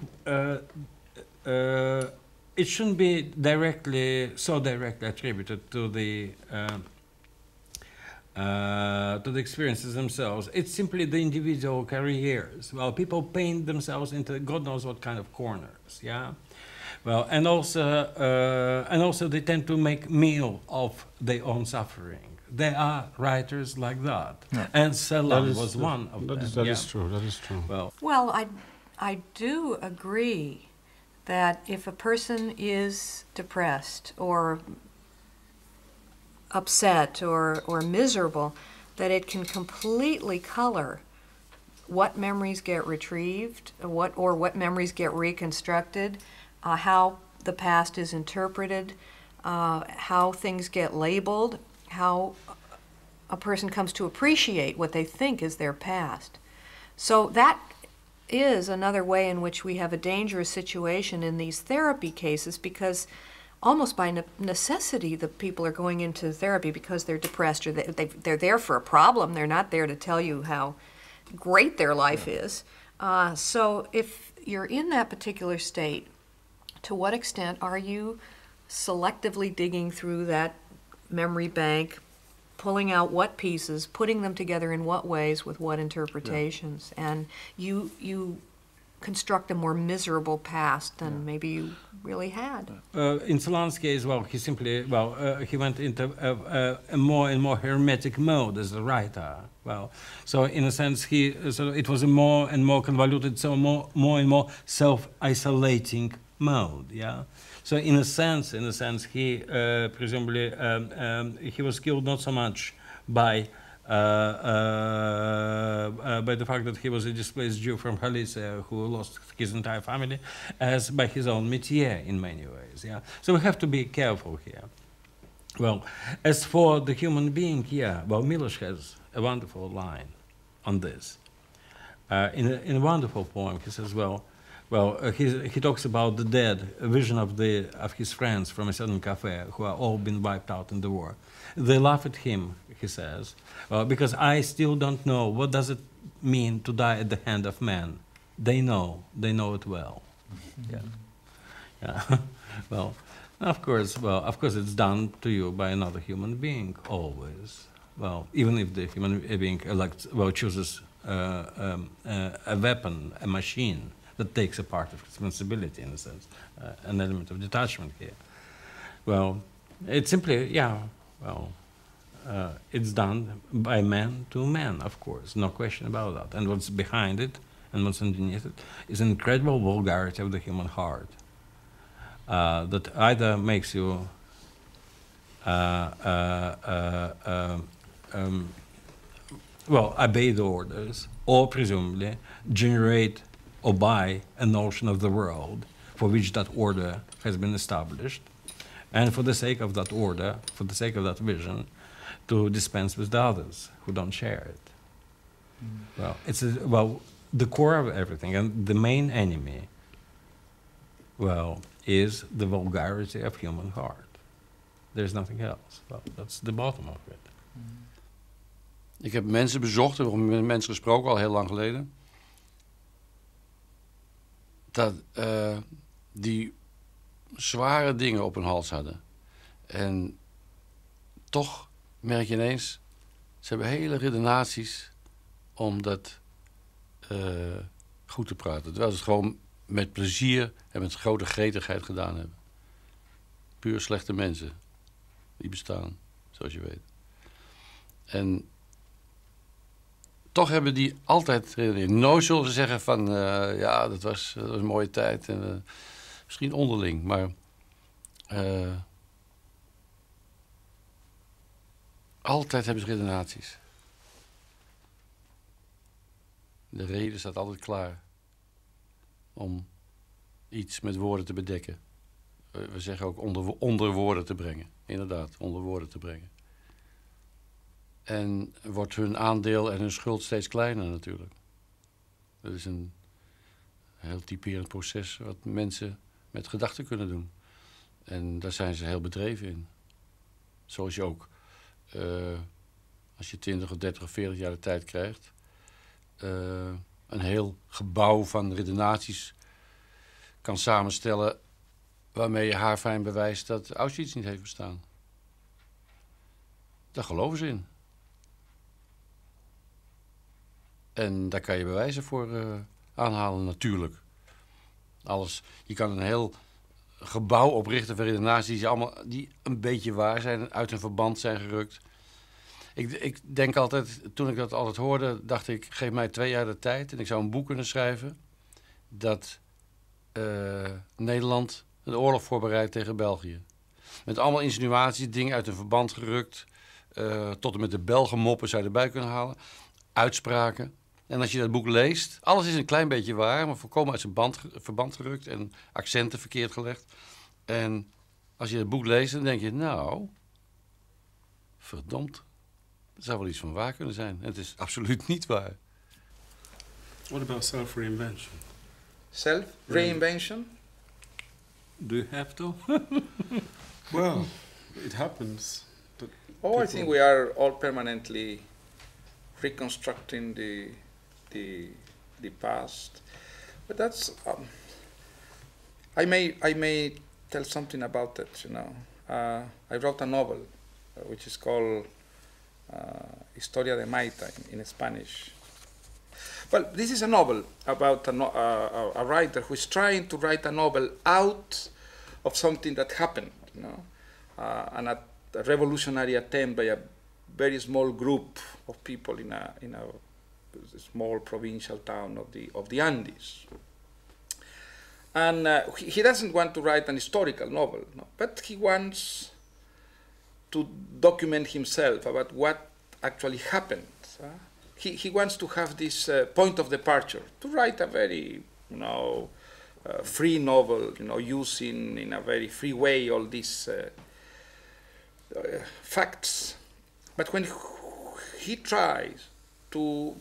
it shouldn't be so directly attributed to the experiences themselves. It's simply the individual careers. Well, people paint themselves into God knows what kind of corners, yeah? Well, and also they tend to make meal of their own suffering. There are writers like that. Yeah. And Celan was one of them. That is true, that is true. Well, I do agree that if a person is depressed or upset or miserable, that it can completely color what memories get retrieved, what memories get reconstructed, how the past is interpreted, how things get labeled, how a person comes to appreciate what they think is their past. So that is another way in which we have a dangerous situation in these therapy cases, because almost by necessity the people are going into therapy because they're depressed or they're there for a problem. They're not there to tell you how great their life is. So if you're in that particular state, to what extent are you selectively digging through that memory bank, pulling out what pieces, putting them together in what ways with what interpretations, and you construct a more miserable past than maybe you really had. In Celan's case, well, he simply, he went into a more and more hermetic mode as a writer. Well, so in a sense, it was a more and more convoluted, so more and more self-isolating mode, yeah? So in a sense, he presumably he was killed not so much by the fact that he was a displaced Jew from Galicia who lost his entire family, as by his own métier in many ways. Yeah. So we have to be careful here. Well, as for the human being, yeah. Well, Miloš has a wonderful line on this. In a wonderful poem, he says, he talks about the dead, a vision of his friends from a certain cafe who are all been wiped out in the war. They laugh at him, he says, because I still don't know what does it mean to die at the hand of man. They know it well. Yeah. Yeah. Well, of course, it's done to you by another human being always. Well, even if the human being chooses a weapon, a machine that takes a part of responsibility, in a sense, an element of detachment here. Well, it's simply, it's done by man to man, of course, no question about that. And what's behind it and what's underneath it is an incredible vulgarity of the human heart that either makes you obey the orders, or presumably generate or buy a notion of the world for which that order has been established, and for the sake of that order, for the sake of that vision, to dispense with the others who don't share it. Well, it's the core of everything, and the main enemy, is the vulgarity of human heart. There's nothing else. Well, that's the bottom of it. Ik heb mensen bezocht, ik heb met mensen gesproken al heel lang geleden, dat die zware dingen op hun hals hadden. En toch merk je ineens, ze hebben hele redenaties om dat goed te praten. Terwijl ze het gewoon met plezier en met grote gretigheid gedaan hebben. Puur slechte mensen. Die bestaan, zoals je weet. En toch hebben die altijd redeneren. Nooit zullen ze zeggen van, dat was een mooie tijd. En, misschien onderling, maar altijd hebben ze redenaties. De reden staat altijd klaar om iets met woorden te bedekken. We zeggen ook onder woorden te brengen. Inderdaad, onder woorden te brengen. En wordt hun aandeel en hun schuld steeds kleiner natuurlijk. Dat is een heel typerend proces wat mensen met gedachten kunnen doen. En daar zijn ze heel bedreven in. Zoals je ook, als je 20 of 30 of 40 jaar de tijd krijgt, een heel gebouw van redenaties kan samenstellen waarmee je haarfijn bewijst dat Auschwitz niet heeft bestaan. Daar geloven ze in. En daar kan je bewijzen voor aanhalen, natuurlijk. Je kan een heel gebouw oprichten van redenaties die een beetje waar zijn, uit hun verband zijn gerukt. Ik denk altijd, toen ik dat altijd hoorde, dacht ik, geef mij 2 jaar de tijd en ik zou een boek kunnen schrijven dat Nederland een oorlog voorbereidt tegen België. Met allemaal insinuaties, dingen uit hun verband gerukt, tot en met de Belgenmoppen zou je erbij kunnen halen, uitspraken. En als je dat boek leest, alles is een klein beetje waar, maar volkomen uit zijn verband gerukt en accenten verkeerd gelegd. En als je het boek leest, dan denk je, nou, verdomd, er zou wel iets van waar kunnen zijn. En het is absoluut niet waar. What about self-reinvention? Self-reinvention? Do you have to? Well, it happens. I think we are all permanently reconstructing the past, but that's I may tell something about that. I wrote a novel which is called Historia de Maita in Spanish. Well, this is a novel about a writer who is trying to write a novel out of something that happened, and a revolutionary attempt by a very small group of people in a small provincial town of the Andes. And he doesn't want to write an historical novel, but he wants to document himself about what actually happened. He wants to have this point of departure, to write a very, free novel, using in a very free way all these facts. But when he tries to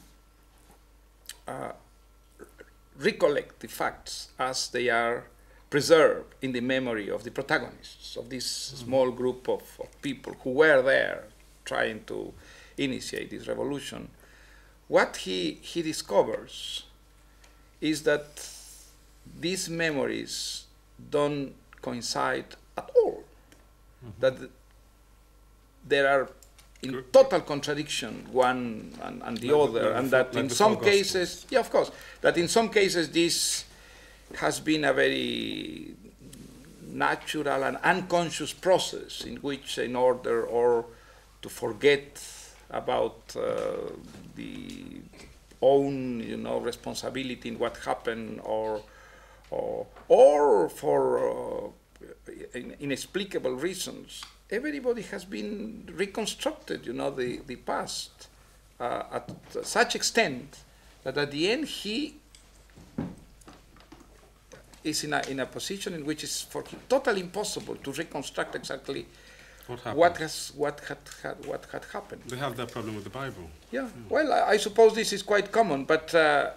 recollect the facts as they are preserved in the memory of the protagonists, of this small group of people who were there trying to initiate this revolution, what he discovers is that these memories don't coincide at all. That there are in total contradiction one and the other, and that in some cases, yeah, of course, that in some cases this has been a very natural and unconscious process in which, in order or to forget about the own, responsibility in what happened, or for inexplicable reasons, everybody has been reconstructed, the past at such extent that at the end he is in a position in which it's for him totally impossible to reconstruct exactly what had happened. They have that problem with the Bible. Yeah. Well, I suppose this is quite common, but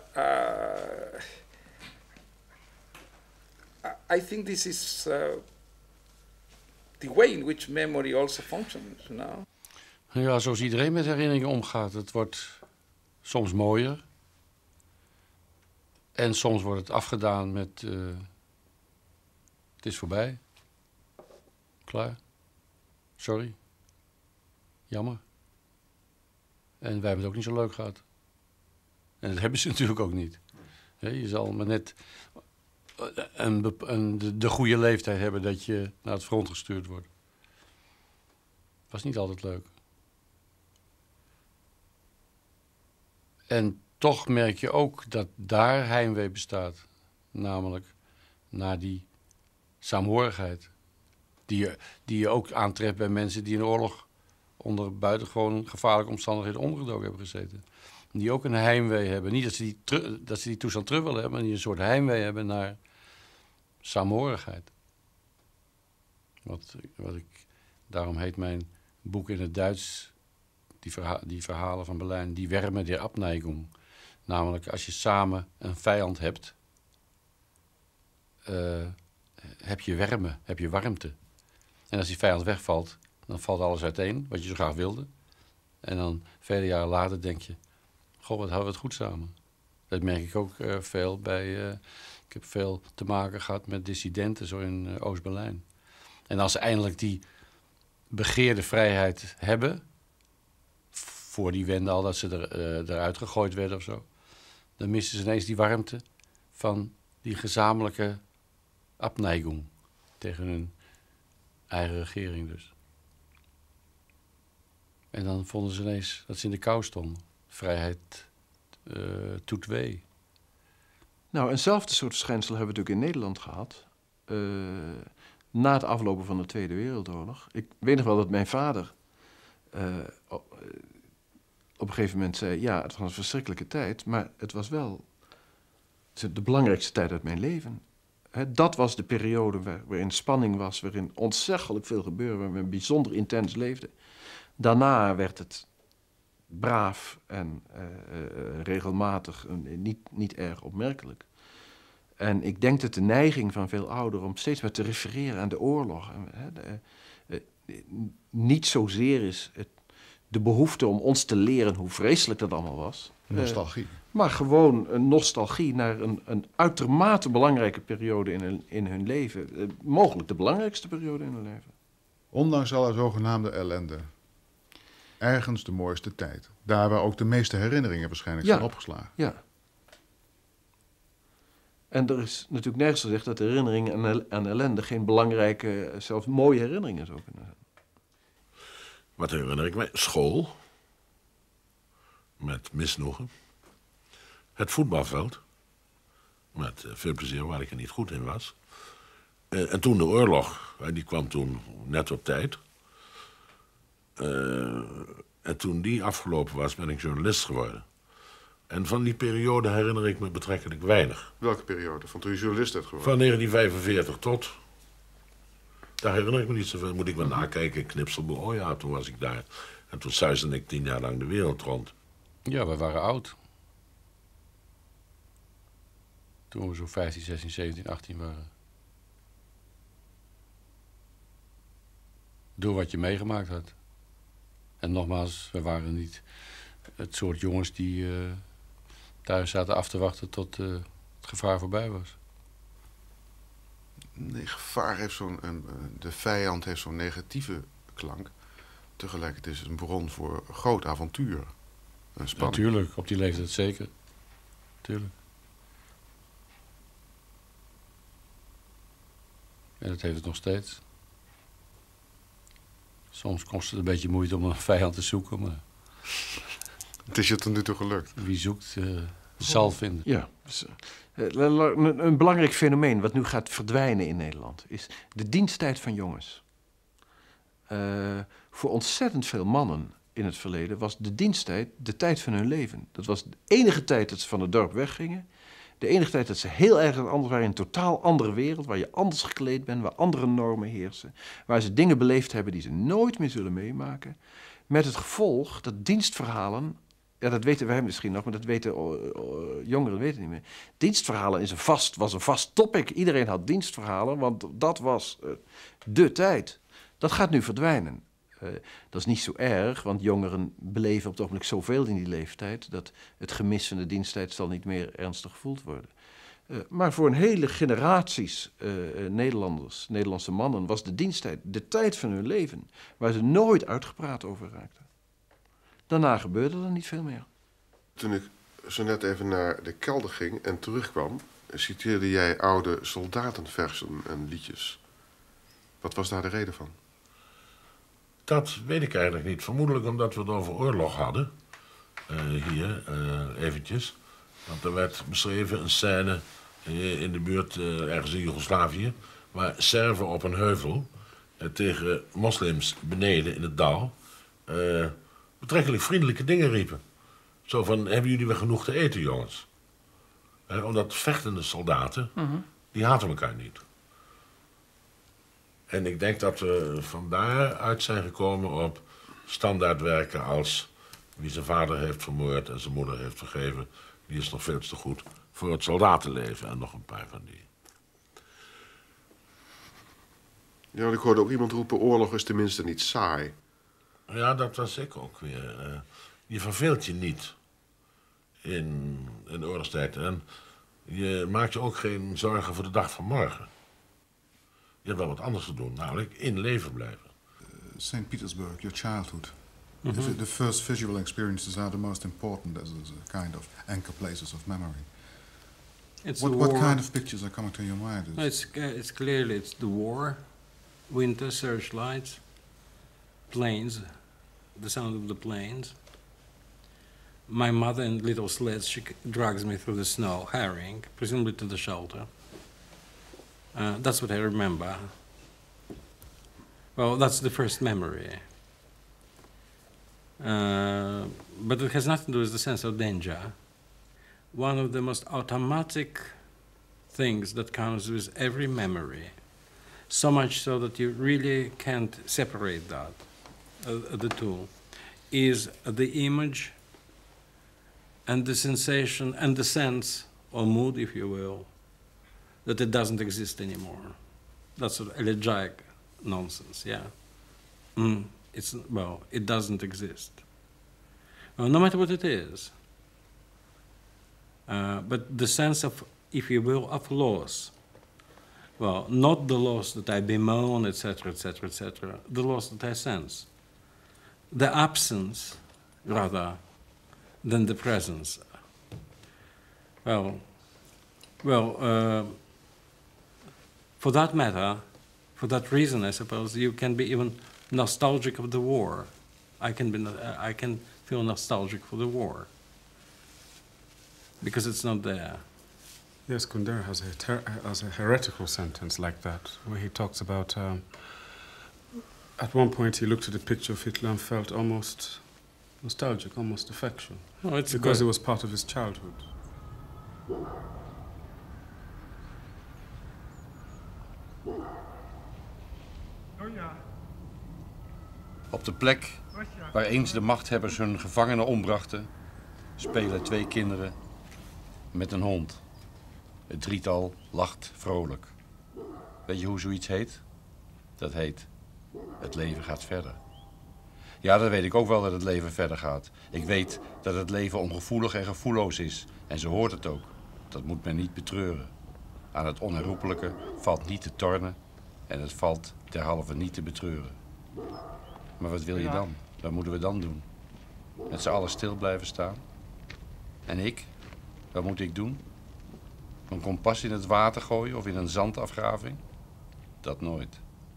I think this is the way in which memory also functions, Ja, zoals iedereen met herinneringen omgaat. Het wordt soms mooier. En soms wordt het afgedaan met... het is voorbij. Klaar. Sorry. Jammer. En wij hebben het ook niet zo leuk gehad. En dat hebben ze natuurlijk ook niet. Je zal maar net de goede leeftijd hebben dat je naar het front gestuurd wordt. Was niet altijd leuk. En toch merk je ook dat daar heimwee bestaat. Namelijk naar die saamhorigheid. Die je ook aantreft bij mensen die in de oorlog onder buitengewoon gevaarlijke omstandigheden ondergedoken hebben gezeten. Die ook een heimwee hebben. Niet dat ze die toestand terug willen hebben, maar die een soort heimwee hebben naar Saamhorigheid. Daarom heet mijn boek in het Duits, die verhalen van Berlijn, die Wärme der Abneigung. Namelijk, als je samen een vijand hebt, heb je wärme, heb je warmte. En als die vijand wegvalt, dan valt alles uiteen, wat je zo graag wilde. En dan, vele jaren later, denk je, goh, wat hadden we het goed samen. Dat merk ik ook veel bij... ik heb veel te maken gehad met dissidenten, zo in Oost-Berlijn. En als ze eindelijk die begeerde vrijheid hebben, voor die wende al dat ze eruit gegooid werden of zo, dan missen ze ineens die warmte van die gezamenlijke abneigung tegen hun eigen regering dus. En dan vonden ze ineens dat ze in de kou stonden. Vrijheid toet wee. Nou, eenzelfde soort verschijnsel hebben we natuurlijk in Nederland gehad. Na het aflopen van de Tweede Wereldoorlog. Ik weet nog wel dat mijn vader op een gegeven moment zei, ja, het was een verschrikkelijke tijd, maar het was wel de belangrijkste tijd uit mijn leven. Dat was de periode waarin spanning was, waarin ontzettend veel gebeurde, waarin we bijzonder intens leefden. Daarna werd het braaf en regelmatig, niet erg opmerkelijk. En ik denk dat de neiging van veel ouderen om steeds maar te refereren aan de oorlog, niet zozeer is de behoefte om ons te leren hoe vreselijk dat allemaal was. Nostalgie. Maar gewoon een nostalgie naar een uitermate belangrijke periode in hun leven. Mogelijk de belangrijkste periode in hun leven. Ondanks alle zogenaamde ellende. Ergens de mooiste tijd. Daar waar ook de meeste herinneringen waarschijnlijk zijn opgeslagen. Ja. En er is natuurlijk nergens gezegd dat herinneringen aan ellende geen belangrijke, zelfs mooie herinneringen zou kunnen zijn. Wat herinner ik mij? School. Met misnoegen. Het voetbalveld. Met veel plezier, waar ik er niet goed in was. En toen de oorlog. Die kwam toen net op tijd. En toen die afgelopen was, ben ik journalist geworden. En van die periode herinner ik me betrekkelijk weinig. Welke periode? Van toen je journalist hebt geworden? Van 1945 tot... Daar herinner ik me niet zoveel. Moet ik maar nakijken, knipselboek. Oh ja, toen was ik daar. En toen suisde ik 10 jaar lang de wereld rond. Ja, we waren oud. Toen we zo 15, 16, 17, 18 waren. Door wat je meegemaakt had. En nogmaals, we waren niet het soort jongens die thuis zaten af te wachten tot het gevaar voorbij was. Nee, gevaar heeft de vijand heeft zo'n negatieve klank. Tegelijkertijd is het een bron voor groot avontuur. En spanning. Natuurlijk, op die leeftijd zeker. Tuurlijk. En dat heeft het nog steeds. Soms kost het een beetje moeite om een vijand te zoeken, maar... Het is je tot nu toe gelukt. Wie zoekt, zal vinden. Ja. Een belangrijk fenomeen wat nu gaat verdwijnen in Nederland is de diensttijd van jongens. Voor ontzettend veel mannen in het verleden was de diensttijd de tijd van hun leven. Dat was de enige tijd dat ze van het dorp weggingen. De enige tijd dat ze heel erg anders waren in een totaal andere wereld, waar je anders gekleed bent, waar andere normen heersen, waar ze dingen beleefd hebben die ze nooit meer zullen meemaken. Met het gevolg dat dienstverhalen, ja, dat weten wij misschien nog, maar dat weten jongeren weten niet meer. Dienstverhalen was een vast topic. Iedereen had dienstverhalen, want dat was de tijd. Dat gaat nu verdwijnen. Dat is niet zo erg, want jongeren beleven op het ogenblik zoveel in die leeftijd dat het gemis van de diensttijd zal niet meer ernstig gevoeld worden. Maar voor een hele generaties Nederlandse mannen was de diensttijd de tijd van hun leven, waar ze nooit uitgepraat over raakten. Daarna gebeurde er niet veel meer. Toen ik zo net even naar de kelder ging en terugkwam, citeerde jij oude soldatenversen en liedjes. Wat was daar de reden van? Dat weet ik eigenlijk niet. Vermoedelijk omdat we het over oorlog hadden. Hier, eventjes. Want er werd beschreven een scène in de buurt, ergens in Joegoslavië, waar Serven op een heuvel tegen moslims beneden in het dal betrekkelijk vriendelijke dingen riepen. Zo van, hebben jullie weer genoeg te eten, jongens? Omdat vechtende soldaten, die haten elkaar niet. En ik denk dat we van daaruit zijn gekomen op standaardwerken als wie zijn vader heeft vermoord en zijn moeder heeft vergeven, die is nog veel te goed voor het soldatenleven en nog een paar van die. Ja, ik hoorde ook iemand roepen, oorlog is tenminste niet saai. Ja, dat was ik ook weer. Je verveelt je niet in oorlogstijd. En je maakt je ook geen zorgen voor de dag van morgen. Je hebt wel wat anders te doen, namelijk in leven blijven. St. Petersburg, your childhood. The first visual experiences are the most important as a kind of anchor places of memory. What kind of pictures are coming to your mind? It's clearly it's the war, winter, searchlights, planes, the sound of the planes. My mother in little sleds, she drags me through the snow, harrying, presumably to the shelter. That's what I remember. Well, that's the first memory. But it has nothing to do with the sense of danger. One of the most automatic things that comes with every memory, so much so that you really can't separate that, the two, is the image and the sensation and the sense or mood, if you will, that it doesn't exist anymore. That's sort of elegiac nonsense, yeah. It doesn't exist. Well, no matter what it is. But the sense of, if you will, of loss. Well, not the loss that I bemoan, etc., etc., etc., the loss that I sense. The absence, rather, than the presence. For that matter, for that reason, I suppose, you can be even nostalgic of the war. I can feel nostalgic for the war because it's not there. Yes, Kundera has a heretical sentence like that, where he talks about, at one point he looked at a picture of Hitler and felt almost nostalgic, almost affection, because it was part of his childhood. Op de plek waar eens de machthebbers hun gevangenen ombrachten, spelen 2 kinderen met een hond. Het drietal lacht vrolijk. Weet je hoe zoiets heet? Dat heet het leven gaat verder. Ja, dat weet ik ook wel dat het leven verder gaat. Ik weet dat het leven ongevoelig en gevoelloos is. En zo hoort het ook. Dat moet men niet betreuren. Aan het onherroepelijke valt niet te tornen en het valt derhalve niet te betreuren. Maar wat wil je dan? Wat moeten we dan doen? Met z'n allen stil blijven staan? En ik? Wat moet ik doen? Een kompas in het water gooien of in een zandafgraving? Dat nooit.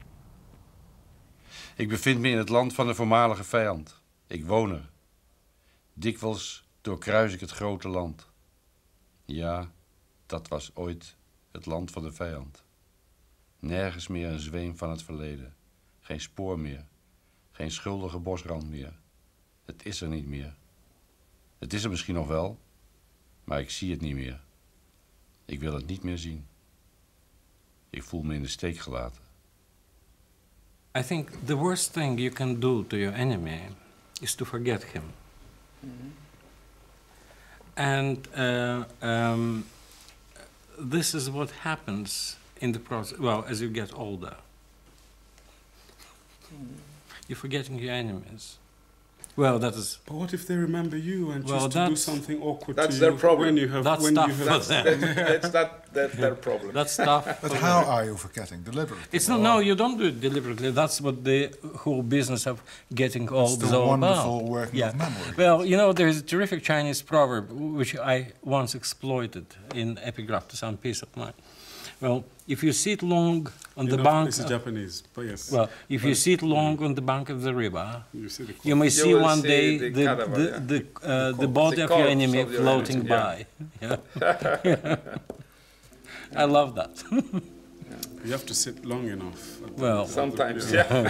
Ik bevind me in het land van de voormalige vijand. Ik woon er. Dikwijls doorkruis ik het grote land. Ja, dat was ooit het land van de vijand. Nergens meer een zweem van het verleden. Geen spoor meer. Geen schuldige bosrand meer. Het is er niet meer. Het is er misschien nog wel, maar ik zie het niet meer. Ik wil het niet meer zien. Ik voel me in de steek gelaten. I think the worst thing you can do to your enemy is to forget him. And this is what happens in the process, well, as you get older. You're forgetting your enemies. Well, that is... But what if they remember you and choose to do something awkward that's to their you problem. when you have... That's when tough you have for them. That's their problem. That's tough. But how are you forgetting? Deliberately? It's not, no, you don't do it deliberately. That's what the whole business of getting old is all about. It's the wonderful working of memory. Well, you know, there's a terrific Chinese proverb which I once exploited in Epigraph to Some Peace of Mind. Well, if you sit long on the bank... This is Japanese, but yes. Well, if you sit long on the bank of the river, you may see one day the body of your enemy floating by. Yeah. I love that. You have to sit long enough. Well, sometimes, yeah.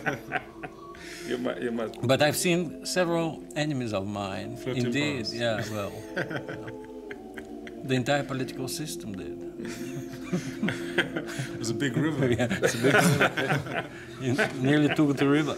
you must. But I've seen several enemies of mine. Floating Indeed, bars. yeah, well. The entire political system did. There's a big river. Yeah, it's a big river. You nearly took the river.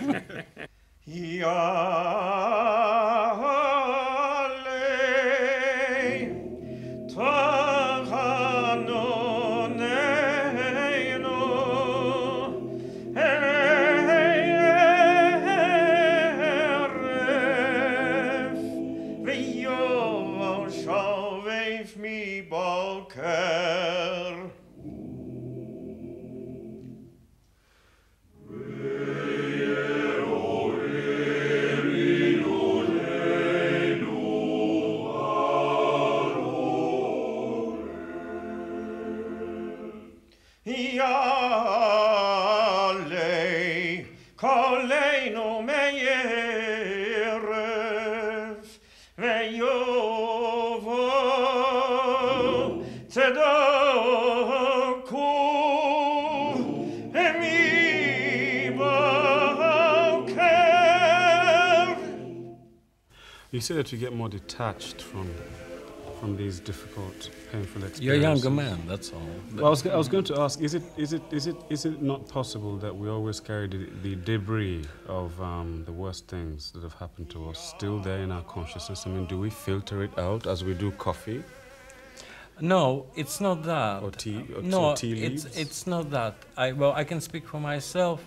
You say that you get more detached from these difficult, painful experiences. You're a younger man, that's all. Well, I was going to ask, is it not possible that we always carry the debris of the worst things that have happened to us still there in our consciousness? I mean, do we filter it out as we do coffee? No, it's not that. Or tea? No, tea leaves? it's not that. I can speak for myself.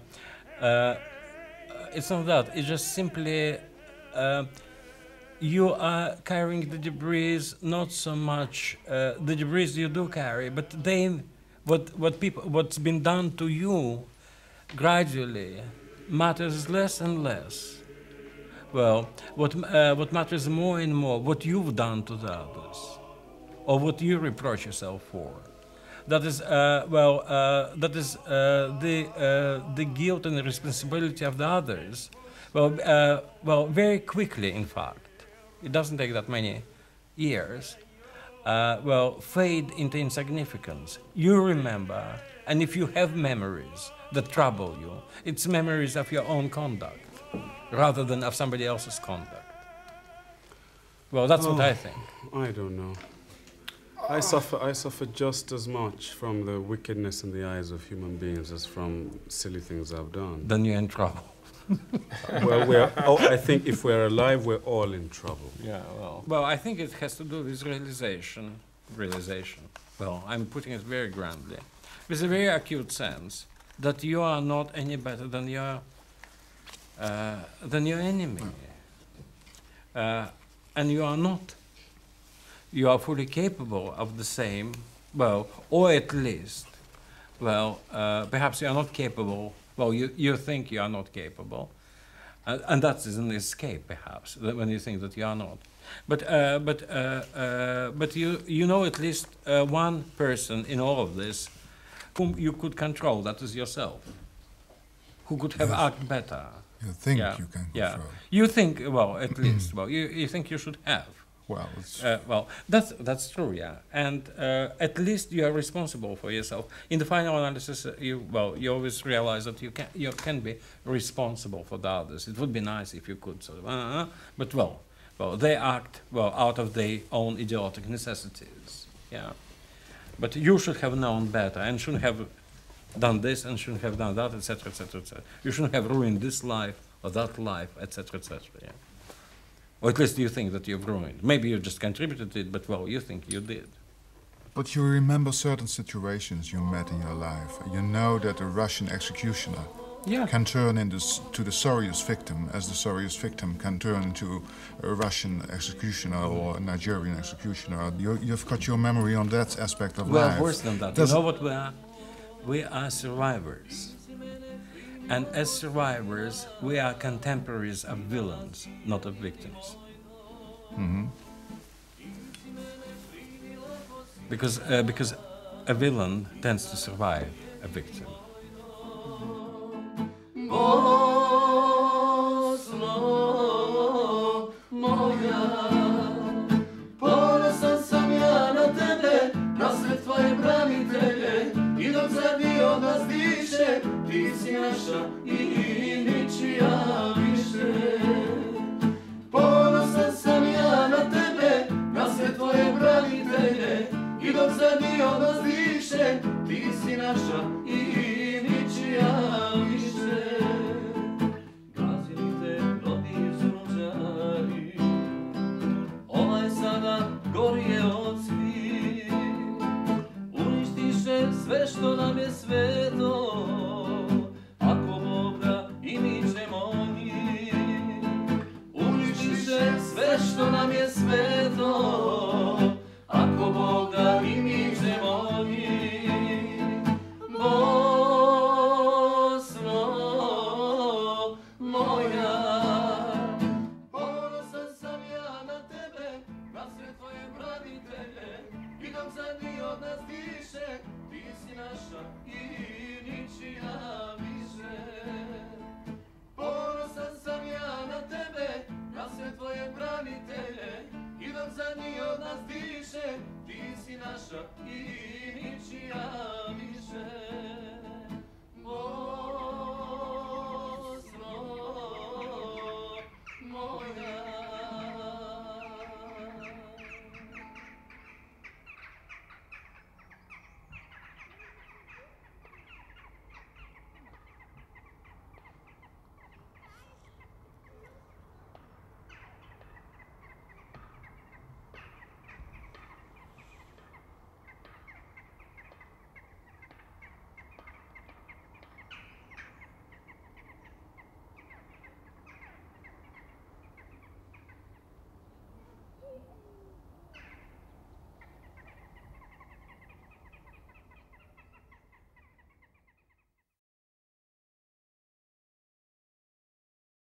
It's not that. It's just simply you are carrying the debris, not so much the debris you do carry, but then what's been done to you gradually matters less and less. Well, what matters more and more, what you've done to the others, or what you reproach yourself for. That is, the guilt and the responsibility of the others. Well, very quickly, in fact. It doesn't take that many years. Fade into insignificance. You remember, and if you have memories that trouble you, it's memories of your own conduct, rather than of somebody else's conduct. Well, that's what I think. I don't know. I suffer just as much from the wickedness in the eyes of human beings as from silly things I've done. Then you're in trouble. Well, I think if we're alive, we're all in trouble. Yeah, well, I think it has to do with realization. Well, I'm putting it very grandly, with a very acute sense that you are not any better than your enemy, and you are not. You are fully capable of the same. Well, or at least, perhaps you are not capable. Well, you think you are not capable, and that is an escape, perhaps, when you think that you are not. But you know at least one person in all of this whom you could control. That is yourself, who could have acted better. You think you can control. Yeah, you think. Well, at least. Well, you think you should have. Well, that's true, yeah. And at least you are responsible for yourself. In the final analysis, you always realize that you can be responsible for the others. It would be nice if you could sort of, but they act out of their own idiotic necessities, yeah. But you should have known better and shouldn't have done this and shouldn't have done that, etc., etc., etc. You shouldn't have ruined this life or that life, etc., etc. Yeah. Or at least you think that you've ruined. Maybe you just contributed to it, but you think you did. But you remember certain situations you met in your life. You know that a Russian executioner can turn into the sorriest victim, as the sorriest victim can turn into a Russian executioner or a Nigerian executioner. You've got your memory on that aspect of life. Well, worse than that. You know what we are? We are survivors. And as survivors, we are contemporaries of villains, not of victims. Mm-hmm. Because a villain tends to survive a victim. Ti si naša i ničija više. Ponosan sam ja na tebe, na sve tvoje branitelje, i dok se dio nas naša i ničija više. Gazili te mnogi sunčari, ovaj sada gorije od svih. Uništiše sve što nam je sveto,